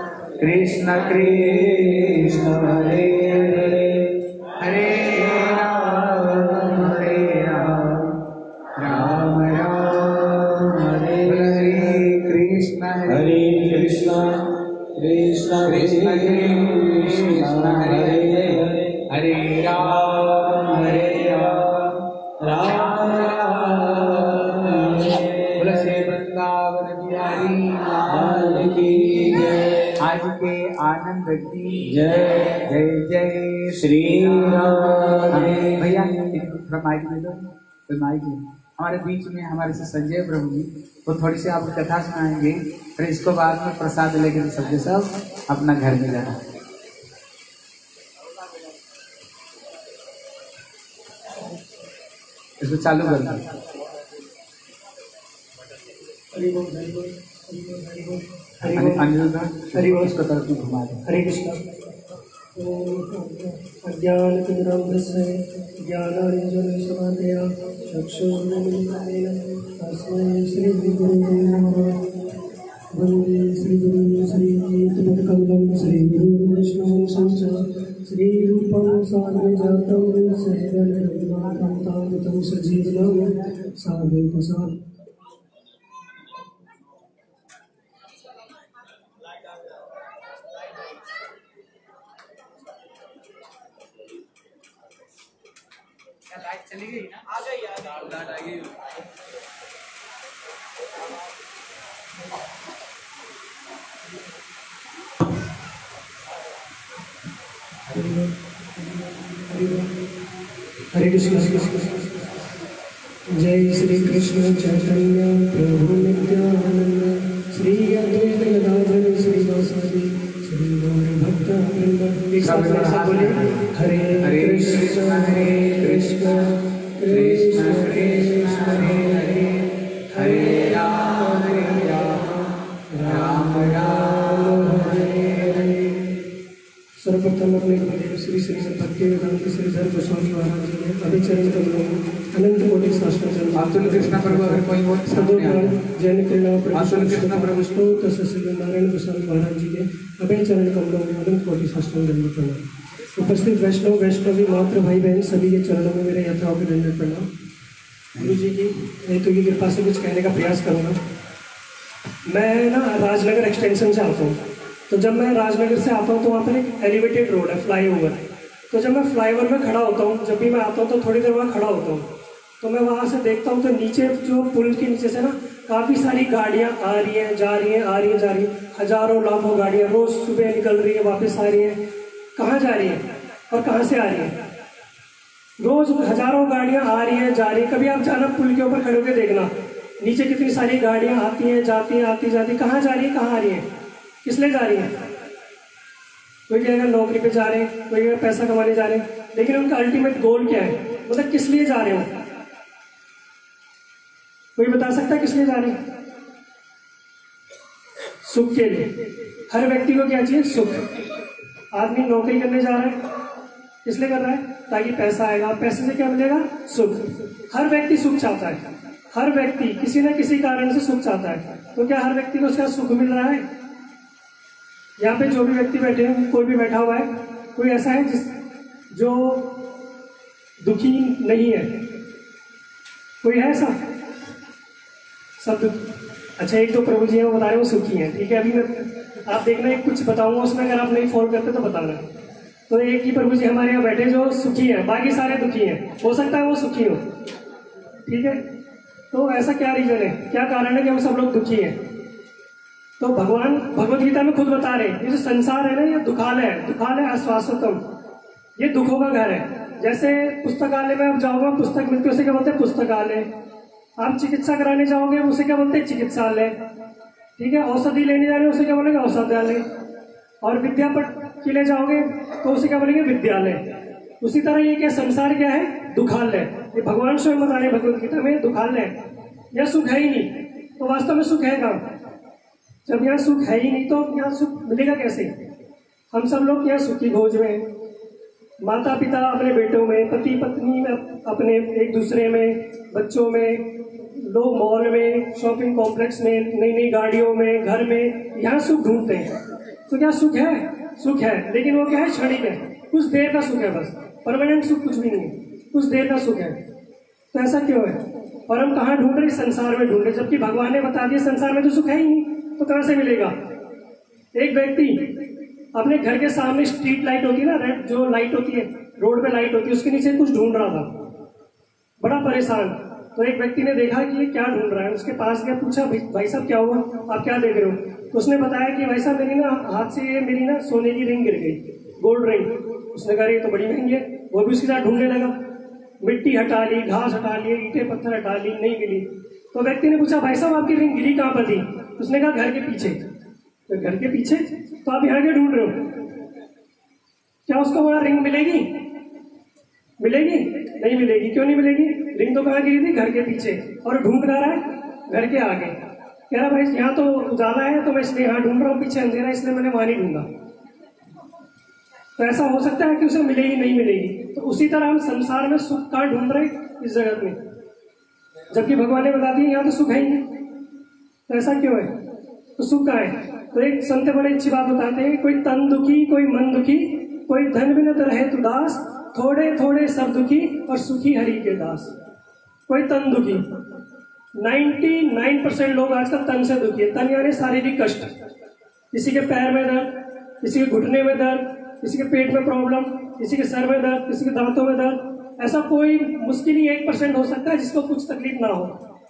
कृष्ण हरे हरे, हरे राम राम राम हरे हरे, कृष्ण कृष्ण कृष्ण कृष्ण हरे हरे, हरे राम राम राम। तुलसी वृंदावन बिहारी लाल की जय, आज के आनंद की जय, जय जय श्री राम। भैया माइक में दो, कोई माइक में। हमारे बीच में हमारे से संजय प्रभु जी, वो थोड़ी सी आपको कथा सुनाएंगे, फिर इसको बाद में प्रसाद लेकर सबके सब अपना घर में जाना। इसको चालू कर दो। हरि बोल उसको तरफ घुमा दो। हरे कृष्ण। अज्ञान तिमिरान्धस्य ज्ञानाञ्जनशलाकया चक्षुरुन्मीलितं तस्मै श्रीगुरुवे नमः। वन्दे श्रीगुरुं श्रीयुतपदकमलं श्रीगुरुवैष्णवं श्रीरूपं साग्रजातं सहगणरघुनाथं तं सजीवनं साधुप्रसाद। लाइट चली गई ना, आ गई लाइट आ गई। हरे कृष्ण। जय श्री कृष्ण चैतन्य प्रभु नित्यानंद, श्री अद्वैत गदाधर श्रीवासादि श्री गौर भक्तवृंद। एक साथ बोले हरे कृष्ण कृष्ण कृष्ण हरे हरे राम राम राम हरे हरे। सर्वप्रथम अपने गुरुदेव श्री श्री भक्तिवेदांत श्रीधर गोस्वामी महाराज जी ने अभिचरण कमलों अनंत कोटि साष्टांग अतुल कृष्ण प्रभु, अगर कोई बोल जैन प्रेरणा अतुल कृष्ण प्रभु श्री नारायण गोस्वामी महाराज जी के अभिचरण कमलों में अनंत कोटि साष्टांग दंड प्रणाम। उपस्थित वैष्णव वैष्णवी मात्र भाई बहन सभी के चरणों में मेरे यथाओं के दंड प्रणाम। गुरु जी की मैं तो की कृपा से कुछ कहने का प्रयास करूँगा। मैं ना राजनगर एक्सटेंशन से आता हूँ, तो जब मैं राजनगर से आता हूँ तो वहाँ पर एक एलिवेटेड रोड है, फ्लाईओवर। तो जब मैं फ्लाईओवर में खड़ा होता हूँ, जब भी मैं आता हूँ तो थोड़ी देर वहाँ खड़ा होता हूँ, तो मैं वहाँ से देखता हूँ तो नीचे जो पुल के नीचे से ना काफ़ी सारी गाड़ियाँ आ रही हैं जा रही हैं, आ रही हैं जा रही हैं, हजारों लाखों गाड़ियाँ रोज़ सुबह निकल रही है, वापस आ रही हैं। कहाँ जा रही हैं और कहाँ से आ रही हैं? रोज हजारों गाड़ियां आ रही हैं, जा रही हैं। कभी आप जाना पुल के ऊपर खड़े होकर देखना, नीचे कितनी सारी गाड़ियां आती हैं, जाती हैं, आती जाती, कहाँ जा रही है, कहाँ आ रही है, किस लिए जा रही है? कोई कहेगा नौकरी पे जा रहे हैं, कोई कहेगा पैसा कमाने जा रहे हैं, लेकिन उनका अल्टीमेट गोल क्या है? मतलब किस लिए जा रहे हो? कोई बता सकता है किस लिए जा रहे हैं? सुख के लिए। हर व्यक्ति को क्या चाहिए? सुख। आदमी नौकरी करने जा रहा है, किस लिए कर रहा है? ताकि पैसा आएगा, पैसे से क्या मिलेगा? सुख। हर व्यक्ति सुख चाहता है, हर व्यक्ति किसी न किसी कारण से सुख चाहता है। तो क्या हर व्यक्ति को उसका सुख मिल रहा है? यहाँ पे जो भी व्यक्ति बैठे हैं, कोई भी बैठा हुआ है, कोई ऐसा है जो दुखी नहीं है? कोई है ऐसा? सब दुखी। अच्छा, एक तो प्रभु जी हैं वो बता रहे हैं वो सुखी हैं, ठीक है। अभी मैं आप देखना एक कुछ बताऊंगा, उसमें अगर आप नहीं फॉलो करते तो बताना। तो एक ही प्रभु जी हमारे यहाँ बैठे जो सुखी हैं, बाकी सारे दुखी हैं। हो सकता है वो सुखी हो, ठीक है। तो ऐसा क्या रीजन है, क्या कारण है कि हम सब लोग दुखी हैं? तो भगवान भगवद गीता में खुद बता रहे हैं, ये जो संसार है ना, ये दुखालय है, दुखालय आश्वासतम, ये दुखों का घर है। जैसे पुस्तकालय में आप जाओगे, पुस्तक मिलती है, उसे क्या बोलते हैं? पुस्तकालय। आप चिकित्सा कराने जाओगे, उसे क्या बोलते हैं? चिकित्सालय, ठीक है। औषधि लेने जा रहे हो, उसे क्या बोलेंगे? औषधालय। और विद्यापठ के लिए जाओगे तो उसे क्या बोलेंगे? विद्यालय। उसी तरह ये क्या संसार क्या है? दुखालय। ये भगवान स्वयं बता रहे भगवद गीता में, दुखालय। यह सुख है ही नहीं, तो वास्तव में सुख है कहाँ? जब यहाँ सुख है ही नहीं तो यहाँ सुख मिलेगा कैसे? हम सब लोग यहाँ सुखी भोज में, माता पिता अपने बेटों में, पति पत्नी में, अपने एक दूसरे में, बच्चों में, लोग मॉल में, शॉपिंग कॉम्प्लेक्स में, नई नई गाड़ियों में, घर में, यहाँ सुख ढूंढते हैं। तो क्या सुख है? सुख है, लेकिन वो क्या है? क्षणिक है, कुछ देर का सुख है बस। परमानेंट सुख कुछ भी नहीं है, कुछ देर का सुख है। तो ऐसा क्यों है? और हम कहाँ ढूंढ रहे? संसार में ढूंढ रहे, जबकि भगवान ने बता दिया संसार में तो सुख है ही नहीं, तो कहाँ से मिलेगा? एक व्यक्ति अपने घर के सामने स्ट्रीट लाइट होती है ना, रेड जो लाइट होती है, रोड पे लाइट होती है, उसके नीचे कुछ ढूंढ रहा था, बड़ा परेशान। तो एक व्यक्ति ने देखा कि ये क्या ढूंढ रहा है, उसके पास गया, पूछा भाई साहब क्या हुआ, आप क्या देख रहे हो? तो उसने बताया कि भाई साहब मेरी ना हाथ से ये मेरी ना सोने की रिंग गिर गई, गोल्ड रिंग। उसने कहा ये तो बड़ी महंगी है। वो भी उसके साथ ढूंढने लगा, मिट्टी हटा ली, घास हटा ली, ईंटें पत्थर हटा ली, नहीं मिली। तो व्यक्ति ने पूछा भाई साहब आपकी रिंग गिरी कहाँ पर थी? उसने कहा घर के पीछे। तो घर के पीछे? तो आप यहाँ क्या ढूंढ रहे हो? क्या उसको बोला रिंग मिलेगी? मिलेगी? नहीं मिलेगी। क्यों नहीं मिलेगी? रिंग तो कहाँ गिरी थी? घर के पीछे। और ढूंढ रहा है घर के आगे। कह रहा भाई यहाँ तो उजाला है तो मैं इसलिए यहाँ ढूंढ रहा हूँ, पीछे अंधेरा इसलिए मैंने वहां नहीं ढूंढा। तो ऐसा हो सकता है कि उसे मिलेगी, नहीं मिलेगी। तो उसी तरह हम संसार में सुख कहाँ ढूंढ रहे इस जगत में, जबकि भगवान ने बता दिया यहाँ तो सुख है ही नहीं। तो ऐसा क्यों है? तो सुख कहाँ है? तो एक संत बड़े अच्छी बात बताते हैं, कोई तन दुखी, कोई मन दुखी, कोई धन बिन रहे तु दास, थोड़े थोड़े सब दुखी और सुखी हरि के दास। कोई तन दुखी, 99% लोग आजकल तन से दुखी है। तन यानी शारीरिक कष्ट, किसी के पैर में दर्द, किसी के घुटने में दर्द, किसी के पेट में प्रॉब्लम, किसी के सर में दर्द, किसी के दांतों में दर्द। ऐसा कोई मुश्किल ही 1% हो सकता है जिसको कुछ तकलीफ ना हो।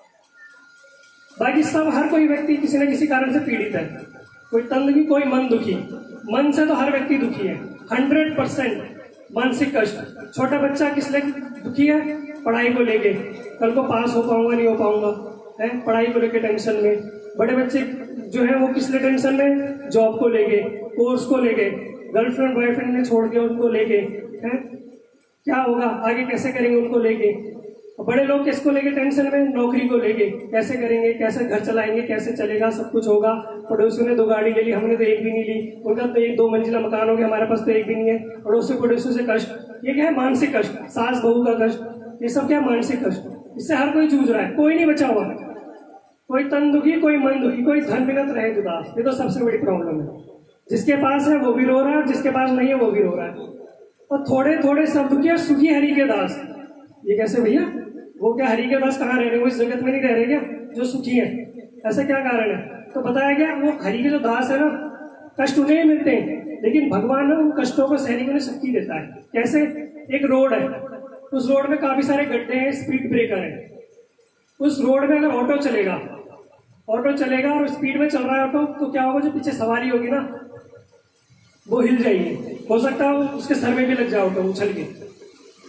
बाकी सब हर कोई व्यक्ति किसी न किसी कारण से पीड़ित है। कोई तन दुखी, कोई मन दुखी। मन से तो हर व्यक्ति दुखी है, 100% मानसिक कष्ट। छोटा बच्चा किस लिए दुखी है? पढ़ाई को लेके, कल को पास हो पाऊंगा नहीं हो पाऊंगा, है पढ़ाई को लेके टेंशन में। बड़े बच्चे जो है वो किस लिए टेंशन में? जॉब को लेके, कोर्स को लेके, गर्लफ्रेंड बॉयफ्रेंड ने छोड़ दिया उनको लेके, है क्या होगा आगे, कैसे करेंगे उनको लेके। बड़े लोग किसको लेके टेंशन में? नौकरी को लेके, कैसे करेंगे, कैसे घर चलाएंगे, कैसे चलेगा, सब कुछ होगा। पड़ोसियों ने 2 गाड़ी ले ली, हमने तो एक भी नहीं ली, उनका तो 1-2 मंजिला मकान हो गया, हमारे पास तो एक भी नहीं है। पड़ोसियों से कष्ट, ये क्या है? मानसिक कष्ट। सास बहू का कष्ट, ये सब क्या? मानसिक कष्ट। इससे हर कोई जूझ रहा है, कोई नहीं बचा हुआ। कोई तन दुखी, कोई मन दुखी, कोई धन बिनत रहे उदास। ये तो सबसे बड़ी प्रॉब्लम है। जिसके पास है वो भी रो रहा है, जिसके पास नहीं है वो भी रो रहा है। और थोड़े थोड़े सब दुखी और सुखी हरि के दास। ये कैसे भैया? वो क्या हरि के दास कहाँ रह रहे हैं? वो इस जगत में नहीं रह रहे क्या जो सुखी है? ऐसा क्या कारण है? तो बताया गया वो हरि के जो दास है ना, कष्ट उन्हें मिलते हैं, लेकिन भगवान उन कष्टों को सहने को शक्ति देता है। कैसे? एक रोड है, उस रोड में काफी सारे गड्ढे हैं, स्पीड ब्रेकर है। उस रोड में अगर ऑटो चलेगा और स्पीड में चल रहा है ऑटो, तो क्या होगा? जो पीछे सवारी होगी ना वो हिल जाएगी, हो सकता है उसके सर में भी लग जाए ऑटो उछल के।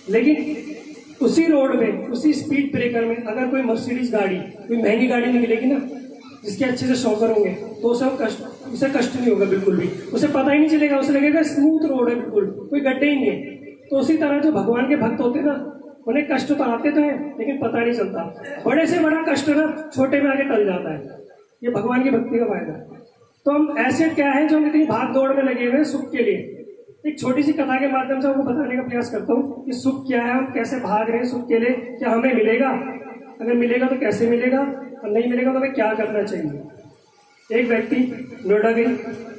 लेकिन उसी रोड में, उसी स्पीड ब्रेकर में अगर कोई मर्सिडीज गाड़ी, कोई महंगी गाड़ी निकलेगी ना, जिसके अच्छे से शॉकर होंगे, तो उसे कष्ट नहीं होगा बिल्कुल भी, उसे पता ही नहीं चलेगा, उसे लगेगा स्मूथ रोड है, बिल्कुल कोई गड्ढे ही नहीं है। तो उसी तरह जो भगवान के भक्त होते हैं ना, उन्हें कष्ट तो आते तो हैं लेकिन पता नहीं चलता। बड़े से बड़ा कष्ट ना छोटे में आके टल जाता है। ये भगवान की भक्ति का फायदा है। तो हम ऐसे क्या है जो हम इतनी भाग दौड़ में लगे हुए हैं सुख के लिए, एक छोटी सी कथा के माध्यम से आपको बताने का प्रयास करता हूँ कि सुख क्या है, हम कैसे भाग रहे हैं सुख के लिए, क्या हमें मिलेगा, अगर मिलेगा तो कैसे मिलेगा, और नहीं मिलेगा तो हमें क्या करना चाहिए। एक व्यक्ति नोएडा गई,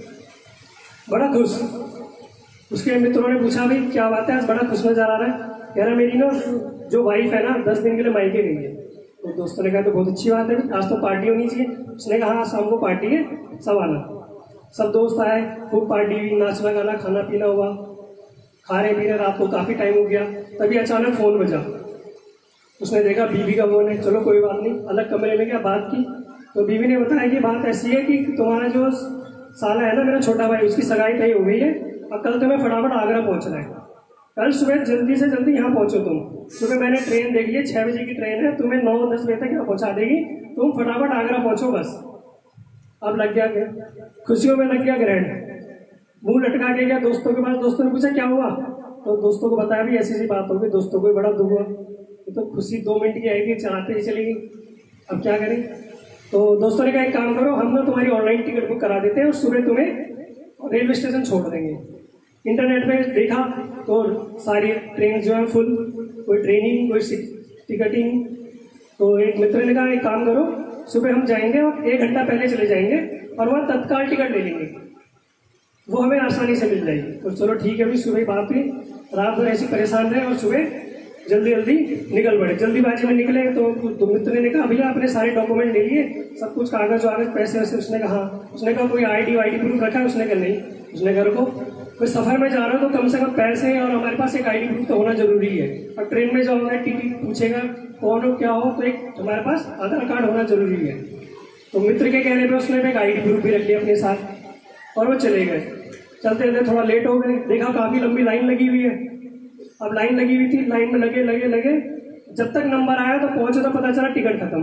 बड़ा खुश। उसके मित्रों ने पूछा भाई क्या बात है, आज बड़ा खुश नजर आ रहा है। कह रहा मेरी ना जो वाइफ है ना 10 दिन के लिए मायके गई है। तो दोस्तों ने कहा तो बहुत अच्छी बात है, आज तो पार्टी होनी चाहिए। उसने कहा हाँ शाम को पार्टी है, सब आना। सब दोस्त आए, खूब पार्टी हुई, नाचना गाना खाना पीना हुआ, खा रहे पी रहे, रात को काफ़ी टाइम हो गया। तभी अचानक फ़ोन बजा। उसने देखा बीवी का फ़ोन है, चलो कोई बात नहीं, अलग कमरे में क्या बात की। तो बीवी ने बताया कि बात ऐसी है कि तुम्हारा जो साला है ना, मेरा छोटा भाई, उसकी सगाई तय हो गई है और कल तुम्हें फटाफट आगरा पहुंचना है। कल सुबह जल्दी से जल्दी यहाँ पहुंचो तुम। सुबह मैंने ट्रेन देख ली है, 6 बजे की ट्रेन है, तुम्हें 9-10 बजे तक यहाँ पहुंचा देगी, तुम फटाफट आगरा पहुंचो बस। अब लग गया, खुशियों में लग गया ग्रैंड, मुंह लटका के गया दोस्तों के पास। दोस्तों ने पूछा क्या हुआ, तो दोस्तों को बताया भी ऐसी बात हो गई। दोस्तों को बड़ा दुख हुआ, तो खुशी 2 मिनट की आई थी, चलाते ही चली गई। अब क्या करें। तो दोस्तों ने कहा एक काम करो, हम ना तुम्हारी ऑनलाइन टिकट बुक करा देते हैं और सुबह तुम्हें रेलवे स्टेशन छोड़ देंगे। इंटरनेट पे देखा तो सारी ट्रेन जो है फुल, कोई ट्रेन ही नहीं, कोई टिकट ही नहीं। तो एक मित्र ने कहा एक काम करो, सुबह हम जाएंगे और 1 घंटा पहले चले जाएंगे और वहाँ तत्काल टिकट ले लेंगे, वो हमें आसानी से मिल जाएगी। तो चलो ठीक है, अभी सुबह बात हुई, रात भर ऐसी परेशान रहे और सुबह जल्दी जल्दी निकल पड़े। जल्दीबाजी में निकले तो मित्र ने कहा भैया अपने सारे डॉक्यूमेंट ले लिए, सब कुछ कागज वागज पैसे वैसे। उसने कहा हाँ। उसने कहा कोई आईडी प्रूफ रखा है? उसने कहा नहीं। उसने कहा रुको, कोई सफर में जा रहे हो तो कम से कम पैसे और हमारे पास एक आईडी प्रूफ तो होना जरूरी है। और ट्रेन में जाओगे टीटी पूछेगा कौन हो क्या हो, तो एक हमारे पास आधार कार्ड होना जरूरी है। तो मित्र के कहने पर उसने एक आईडी प्रूफ भी रख लिया अपने साथ और वो चले गए। चलते चलते थोड़ा लेट हो गए, देखा काफी लंबी लाइन लगी हुई है। अब लाइन लगी हुई थी, लाइन में लगे लगे लगे, जब तक नंबर आया तो पहुंचे तो पता चला टिकट खत्म।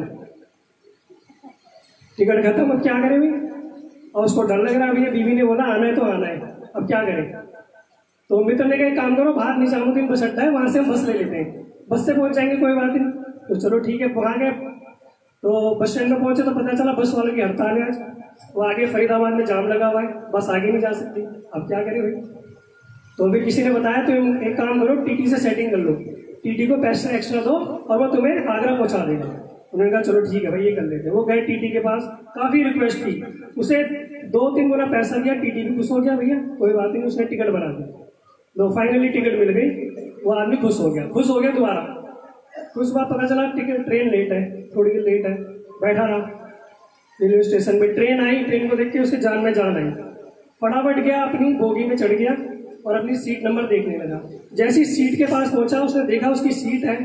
टिकट खत्म, अब क्या करें भाई। और उसको डर लग रहा है, बीवी ने बोला आना है तो आना है, अब क्या करें। तो मित्र ने कहा काम करो, बाहर निजामुद्दीन बस अड्डा है, वहां से हम बस ले लेते हैं, बस से पहुंच जाएंगे, कोई बात नहीं। तो चलो ठीक है, वहां गए तो बस स्टैंड में पहुंचे तो पता चला बस वाले की हड़ताल है आज, वो आगे फरीदाबाद में जाम लगा हुआ है, बस आगे नहीं जा सकती। अब क्या करें भाई। तो फिर किसी ने बताया तो एक काम करो, टीटी से सेटिंग कर लो, टीटी को पैसे एक्स्ट्रा दो और वो तुम्हें आगरा पहुंचा देगा। उन्होंने कहा चलो ठीक है भाई ये कर लेते। वो गए टीटी के पास, काफी रिक्वेस्ट की, उसे 2-3 गुना पैसा दिया, टीटी भी खुश हो गया, भैया कोई बात नहीं, उसने टिकट बना दी। तो फाइनली टिकट मिल गई, वो आदमी खुश हो गया दोबारा। कुछ बात पता चला टिकट ट्रेन लेट है, थोड़ी देर लेट है, बैठा रहा रेलवे स्टेशन में। ट्रेन आई, ट्रेन को देख के उसके जान में जान आई, फटाफट गया अपनी बोगी में चढ़ गया और अपनी सीट नंबर देखने लगा। जैसी सीट के पास पहुंचा उसने देखा उसकी सीट है,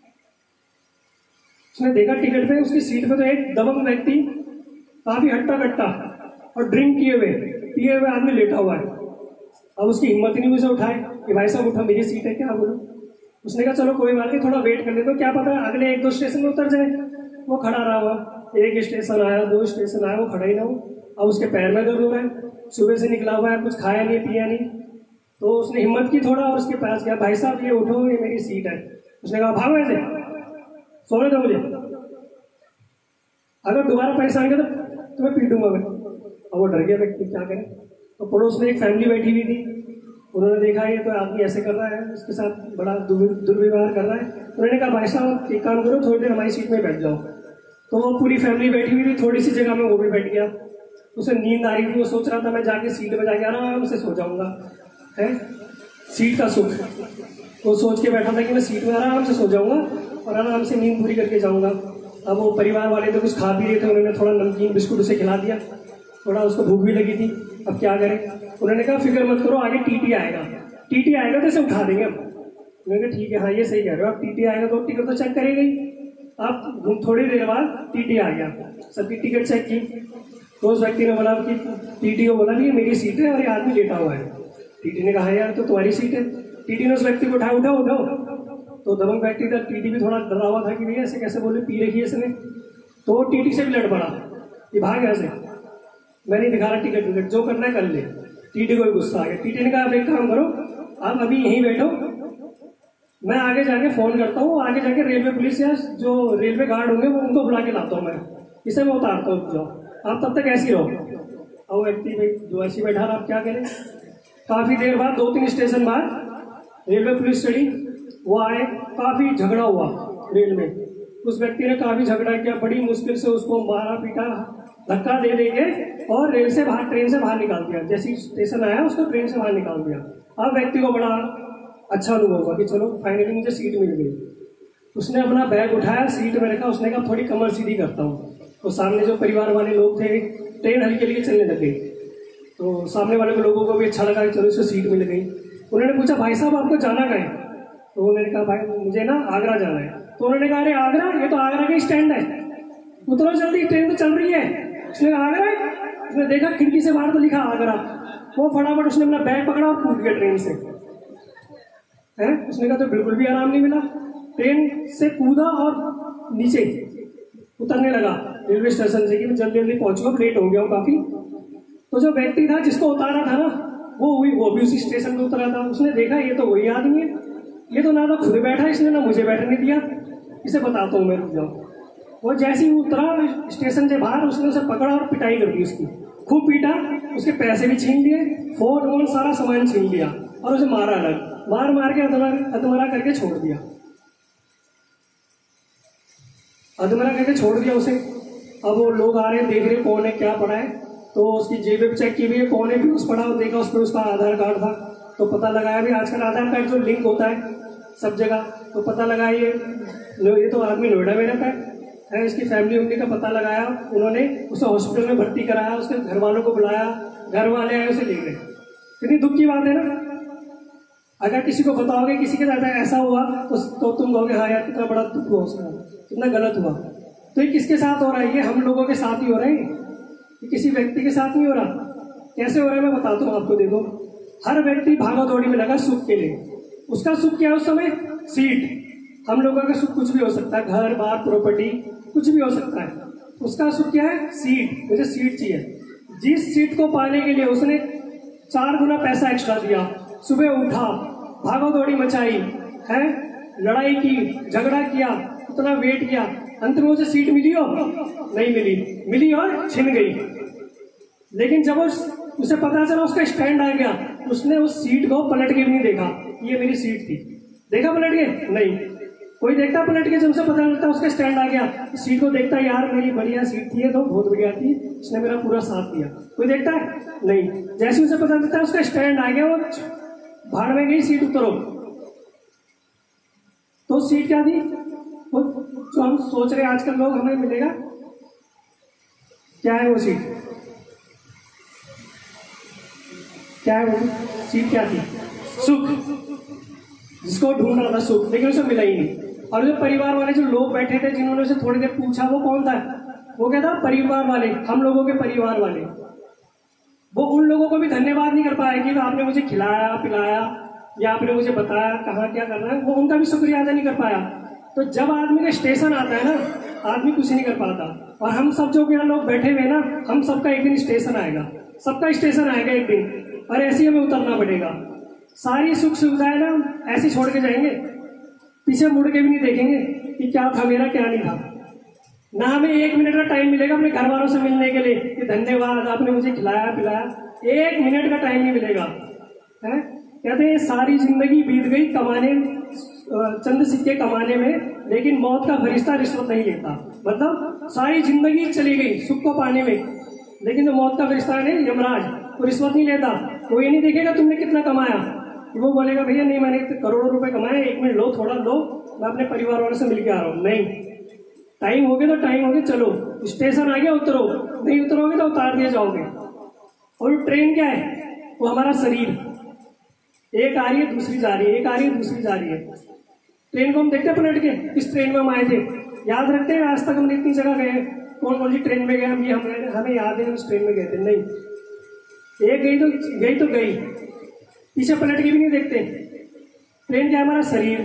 उसने देखा टिकट पे उसकी सीट पे तो एक दबंग व्यक्ति, काफी हट्टा कट्टा और ड्रिंक पिए हुए आदमी लेटा हुआ है। अब उसकी हिम्मत नहीं उसे उठाए कि भाई साहब उठा, मेरी सीट है, क्या बोलूं। उसने कहा चलो कोई बात नहीं, थोड़ा वेट कर ले, तो क्या पता अगले 1-2 स्टेशन में उतर जाए। वो खड़ा रहा हुआ, 1 स्टेशन आया, 2 स्टेशन आया, वो खड़ा ही ना हो। अब उसके पैर में दर्द हो रहा है, सुबह से निकला हुआ है, कुछ खाया नहीं पिया नहीं। तो उसने हिम्मत की थोड़ा और उसके पास गया, भाई साहब ये उठो, ये मेरी सीट है। उसने कहा भागो ऐसे, सोने दो मुझे, अगर दोबारा परेशान किया तो तुम्हें पीटूंगा मैं। और वो डर गया व्यक्ति, क्या करे। तो पड़ोस में एक फैमिली बैठी हुई थी, उन्होंने देखा ये तो आदमी ऐसे कर रहा है, उसके साथ बड़ा दुर्व्यवहार कर रहा है। उन्होंने कहा भाई साहब एक काम करो, थोड़ी देर हमारी सीट में बैठ जाओ। तो वो पूरी फैमिली बैठी हुई थी, थोड़ी सी जगह में वो भी बैठ गया। उसे नींद आ रही थी, वो सोच रहा था मैं जाके सीट में जाके आराम से सो जाऊंगा, है सीट का सुख। वो सोच के बैठा था कि मैं सीट में आराम से सो जाऊंगा और आराम से नींद पूरी करके जाऊंगा। अब वो परिवार वाले तो कुछ खा पी रहे थे, उन्होंने थोड़ा नमकीन बिस्कुट उसे खिला दिया, थोड़ा उसको भूख भी लगी थी। अब क्या करें। उन्होंने कहा फिक्र मत करो, आगे टीटी आएगा तो इसे उठा देंगे। उन्होंने कहा ठीक है, हाँ ये सही कह रहे हो, अब टीटी आएगा तो टिकट तो चेक करेगा ही। अब थोड़ी देर बाद टीटी आ गया, सबकी टिकट चेक की। तो उस व्यक्ति ने बोला कि टीटी को बोला नहीं मेरी सीट है और ये आदमी लेटा हुआ है। टीटी ने कहा यार तो तुम्हारी सीट है। टीटी ने उस व्यक्ति को उठाओ, तो दबंग व्यक्ति था, टीटी भी थोड़ा डरा हुआ था कि भैया ऐसे कैसे बोले, पी रखी है इसने, तो टीटी से भी लड़ पड़ा, ये भाग ऐसे, मैं नहीं दिखा रहा टिकट, जो करना है कर ले। टीटी को भी गुस्सा आ गया। टीटी ने कहा आप एक काम करो, आप अभी यहीं बैठो, मैं आगे जाके फोन करता हूँ, आगे जाके रेलवे पुलिस या जो रेलवे गार्ड होंगे वो उनको बुला के लाता हूँ, मैं इसे मैं उतारता हूँ, जाओ आप तब तक ऐसे ही रहो। अब वो व्यक्ति भाई जो ऐसी बैठा रहा, आप क्या करें। काफी देर बाद 2-3 स्टेशन बाद रेलवे पुलिस चढ़ी, वो आए, काफी झगड़ा हुआ रेल में। उस व्यक्ति ने काफी झगड़ा किया, बड़ी मुश्किल से उसको मारा पीटा, धक्का दे देंगे और रेल से बाहर, ट्रेन से बाहर निकाल दिया। जैसे स्टेशन आया उसको ट्रेन से बाहर निकाल दिया। अब व्यक्ति को बड़ा अच्छा अनुभव हुआ कि चलो फाइनली मुझे सीट मिल गई। उसने अपना बैग उठाया, सीट में रखा, उसने कहा थोड़ी कमर सीधी करता हूँ। तो सामने जो परिवार वाले लोग थे, ट्रेन हल्की हल्की चलने लग गई, तो सामने वाले लोगों को भी अच्छा लगा कि चलो इसको सीट मिल गई। उन्होंने पूछा भाई साहब आपको जाना कहाँ है? तो उन्होंने कहा भाई मुझे ना आगरा जाना है। तो उन्होंने कहा अरे आगरा, ये तो आगरा का स्टैंड है, उतरो जल्दी, ट्रेन तो चल रही है। उसने कहा आगरा है? उसने देखा खिड़की से बाहर तो लिखा आगरा। वो फटाफट उसने अपना बैग पकड़ा और कूद गया ट्रेन से। है उसने कहा तो बिल्कुल भी आराम नहीं मिला, ट्रेन से कूदा और नीचे उतरने लगा रेलवे स्टेशन से कि मैं जल्दी जल्दी पहुंचूंगा, लेट हो गया हूँ काफी। तो जो व्यक्ति था जिसको उतारा था ना, वो भी उसी स्टेशन पे उतरा था। उसने देखा ये तो वही आदमी है, ये तो ना तो खुद बैठा, इसने ना मुझे बैठने दिया, इसे बताता हूँ मैं, रुक जाओ। वो जैसे ही उतरा स्टेशन से बाहर, उसने उसे पकड़ा और पिटाई कर दी उसकी, खूब पीटा, उसके पैसे भी छीन लिए, फोन वोन सारा सामान छीन लिया और उसे मारा अलग, मार के अधमरा करके छोड़ दिया, अधमरा करके छोड़ दिया उसे। अब वो लोग आ रहे हैं, देख रहे कौन है, क्या पड़ा है, तो उसकी जेब भी चेक की हुई है, कौन है, बेहोश पड़ा, और देखा उस पर उसका आधार कार्ड था। तो पता लगाया भी, आजकल आधार कार्ड जो लिंक होता है सब जगह, तो पता लगा ये तो आदमी नोएडा में रहता है। इसकी फैमिली उम्मी का पता लगाया, उन्होंने उसे हॉस्पिटल में भर्ती कराया, उसके घर वालों को बुलाया, घर वाले आए उसे ले गए। कितनी दुख की बात है ना। अगर किसी को बताओगे किसी के साथ ऐसा हुआ तो तुम कहोगे हाँ यार कितना बड़ा दुख हुआ उसका, कितना गलत हुआ। तो ये किसके साथ हो रहा है? ये हम लोगों के साथ ही हो रहा है, ये किसी व्यक्ति के साथ नहीं हो रहा। कैसे हो रहा है मैं बताता हूँ आपको। देखो, हर व्यक्ति भागा दौड़ी में लगा सुख के लिए। उसका सुख क्या है उस समय? सीट। हम लोगों का सुख कुछ भी हो सकता है, घर बार प्रॉपर्टी कुछ भी हो सकता है। उसका सुख क्या है? सीट। मुझे सीट चाहिए। जिस सीट को पाने के लिए उसने 4 गुना पैसा एक्स्ट्रा दिया, सुबह उठा, भागा दौड़ी मचाई है, लड़ाई की, झगड़ा किया, उतना वेट किया, अंत में उसे सीट मिली हो? नहीं मिली, मिली और छिन गई। लेकिन जब उसे पता चला उसका स्टैंड आ गया, उसने उस सीट को पलट के भी नहीं देखा, ये मेरी सीट थी। देखा पलट के? नहीं। कोई देखता पलट के? जब उसे पता चलता उसका स्टैंड आ गया, सीट को देखता यार मेरी बढ़िया सीट थी, तो बहुत बढ़िया थी, उसने मेरा पूरा साथ दिया। कोई देखता है? नहीं। जैसे उसे पता चलता उसका स्टैंड आ गया, वो भाड़ में गई सीट, उतरो। तो सीट क्या थी? वो जो हम सोच रहे आजकल लोग हमें मिलेगा, क्या है वो सीट? क्या है वो सीट? क्या थी? सुख। जिसको ढूंढ रहा था सुख, लेकिन उसे मिला ही नहीं। और जो परिवार वाले जो लोग बैठे थे जिन्होंने उसे थोड़ी देर पूछा, वो कौन था? वो क्या था? परिवार वाले, हम लोगों के परिवार वाले। वो उन लोगों को भी धन्यवाद नहीं कर पाया कि आपने मुझे खिलाया पिलाया या आपने मुझे बताया कहाँ क्या करना है, वो उनका भी शुक्रिया अदा नहीं कर पाया। तो जब आदमी का स्टेशन आता है ना, आदमी कुछ नहीं कर पाता। और हम सब जो यहाँ लोग बैठे हुए ना, हम सबका एक दिन स्टेशन आएगा, सबका स्टेशन आएगा एक दिन, और ऐसे ही हमें उतरना पड़ेगा। सारी सुख सुविधाएं ना ऐसे छोड़ के जाएंगे, पीछे मुड़ के भी नहीं देखेंगे कि क्या था मेरा क्या नहीं था। ना हमें 1 मिनट का टाइम मिलेगा अपने घर वालों से मिलने के लिए कि धन्यवाद आपने मुझे खिलाया पिलाया, 1 मिनट का टाइम नहीं मिलेगा। है कहते हैं सारी जिंदगी बीत गई कमाने, चंद सिक्के कमाने में, लेकिन मौत का फरिश्ता रिश्वत नहीं लेता। मतलब सारी जिंदगी चली गई सुख को पाने में, लेकिन जो मौत का फरिश्ता है यमराज, वो रिश्वत नहीं लेता। वो ये नहीं देखेगा तुमने कितना कमाया, वो बोलेगा भैया नहीं मैंने करोड़ों रुपए कमाए, 1 मिनट लो, थोड़ा लो, मैं अपने परिवार वालों से मिलके आ रहा हूँ। नहीं, टाइम हो गया तो टाइम हो गया, चलो स्टेशन आ गया उतरो, नहीं उतरोगे तो उतार दिए जाओगे। और ट्रेन क्या है? वो हमारा शरीर, एक आ रही है दूसरी जा रही है, एक आ रही है दूसरी जा रही है। ट्रेन को हम देखते हैं पलट के, इस ट्रेन में हम आए थे, याद रखते हैं आज तक हमने इतनी जगह गए, कौन कौन सी ट्रेन में गए हम, ये हमें याद है हम इस ट्रेन में गए थे? नहीं। एक गई तो गई, पीछे पलट के भी नहीं देखते। ट्रेन क्या है? हमारा शरीर,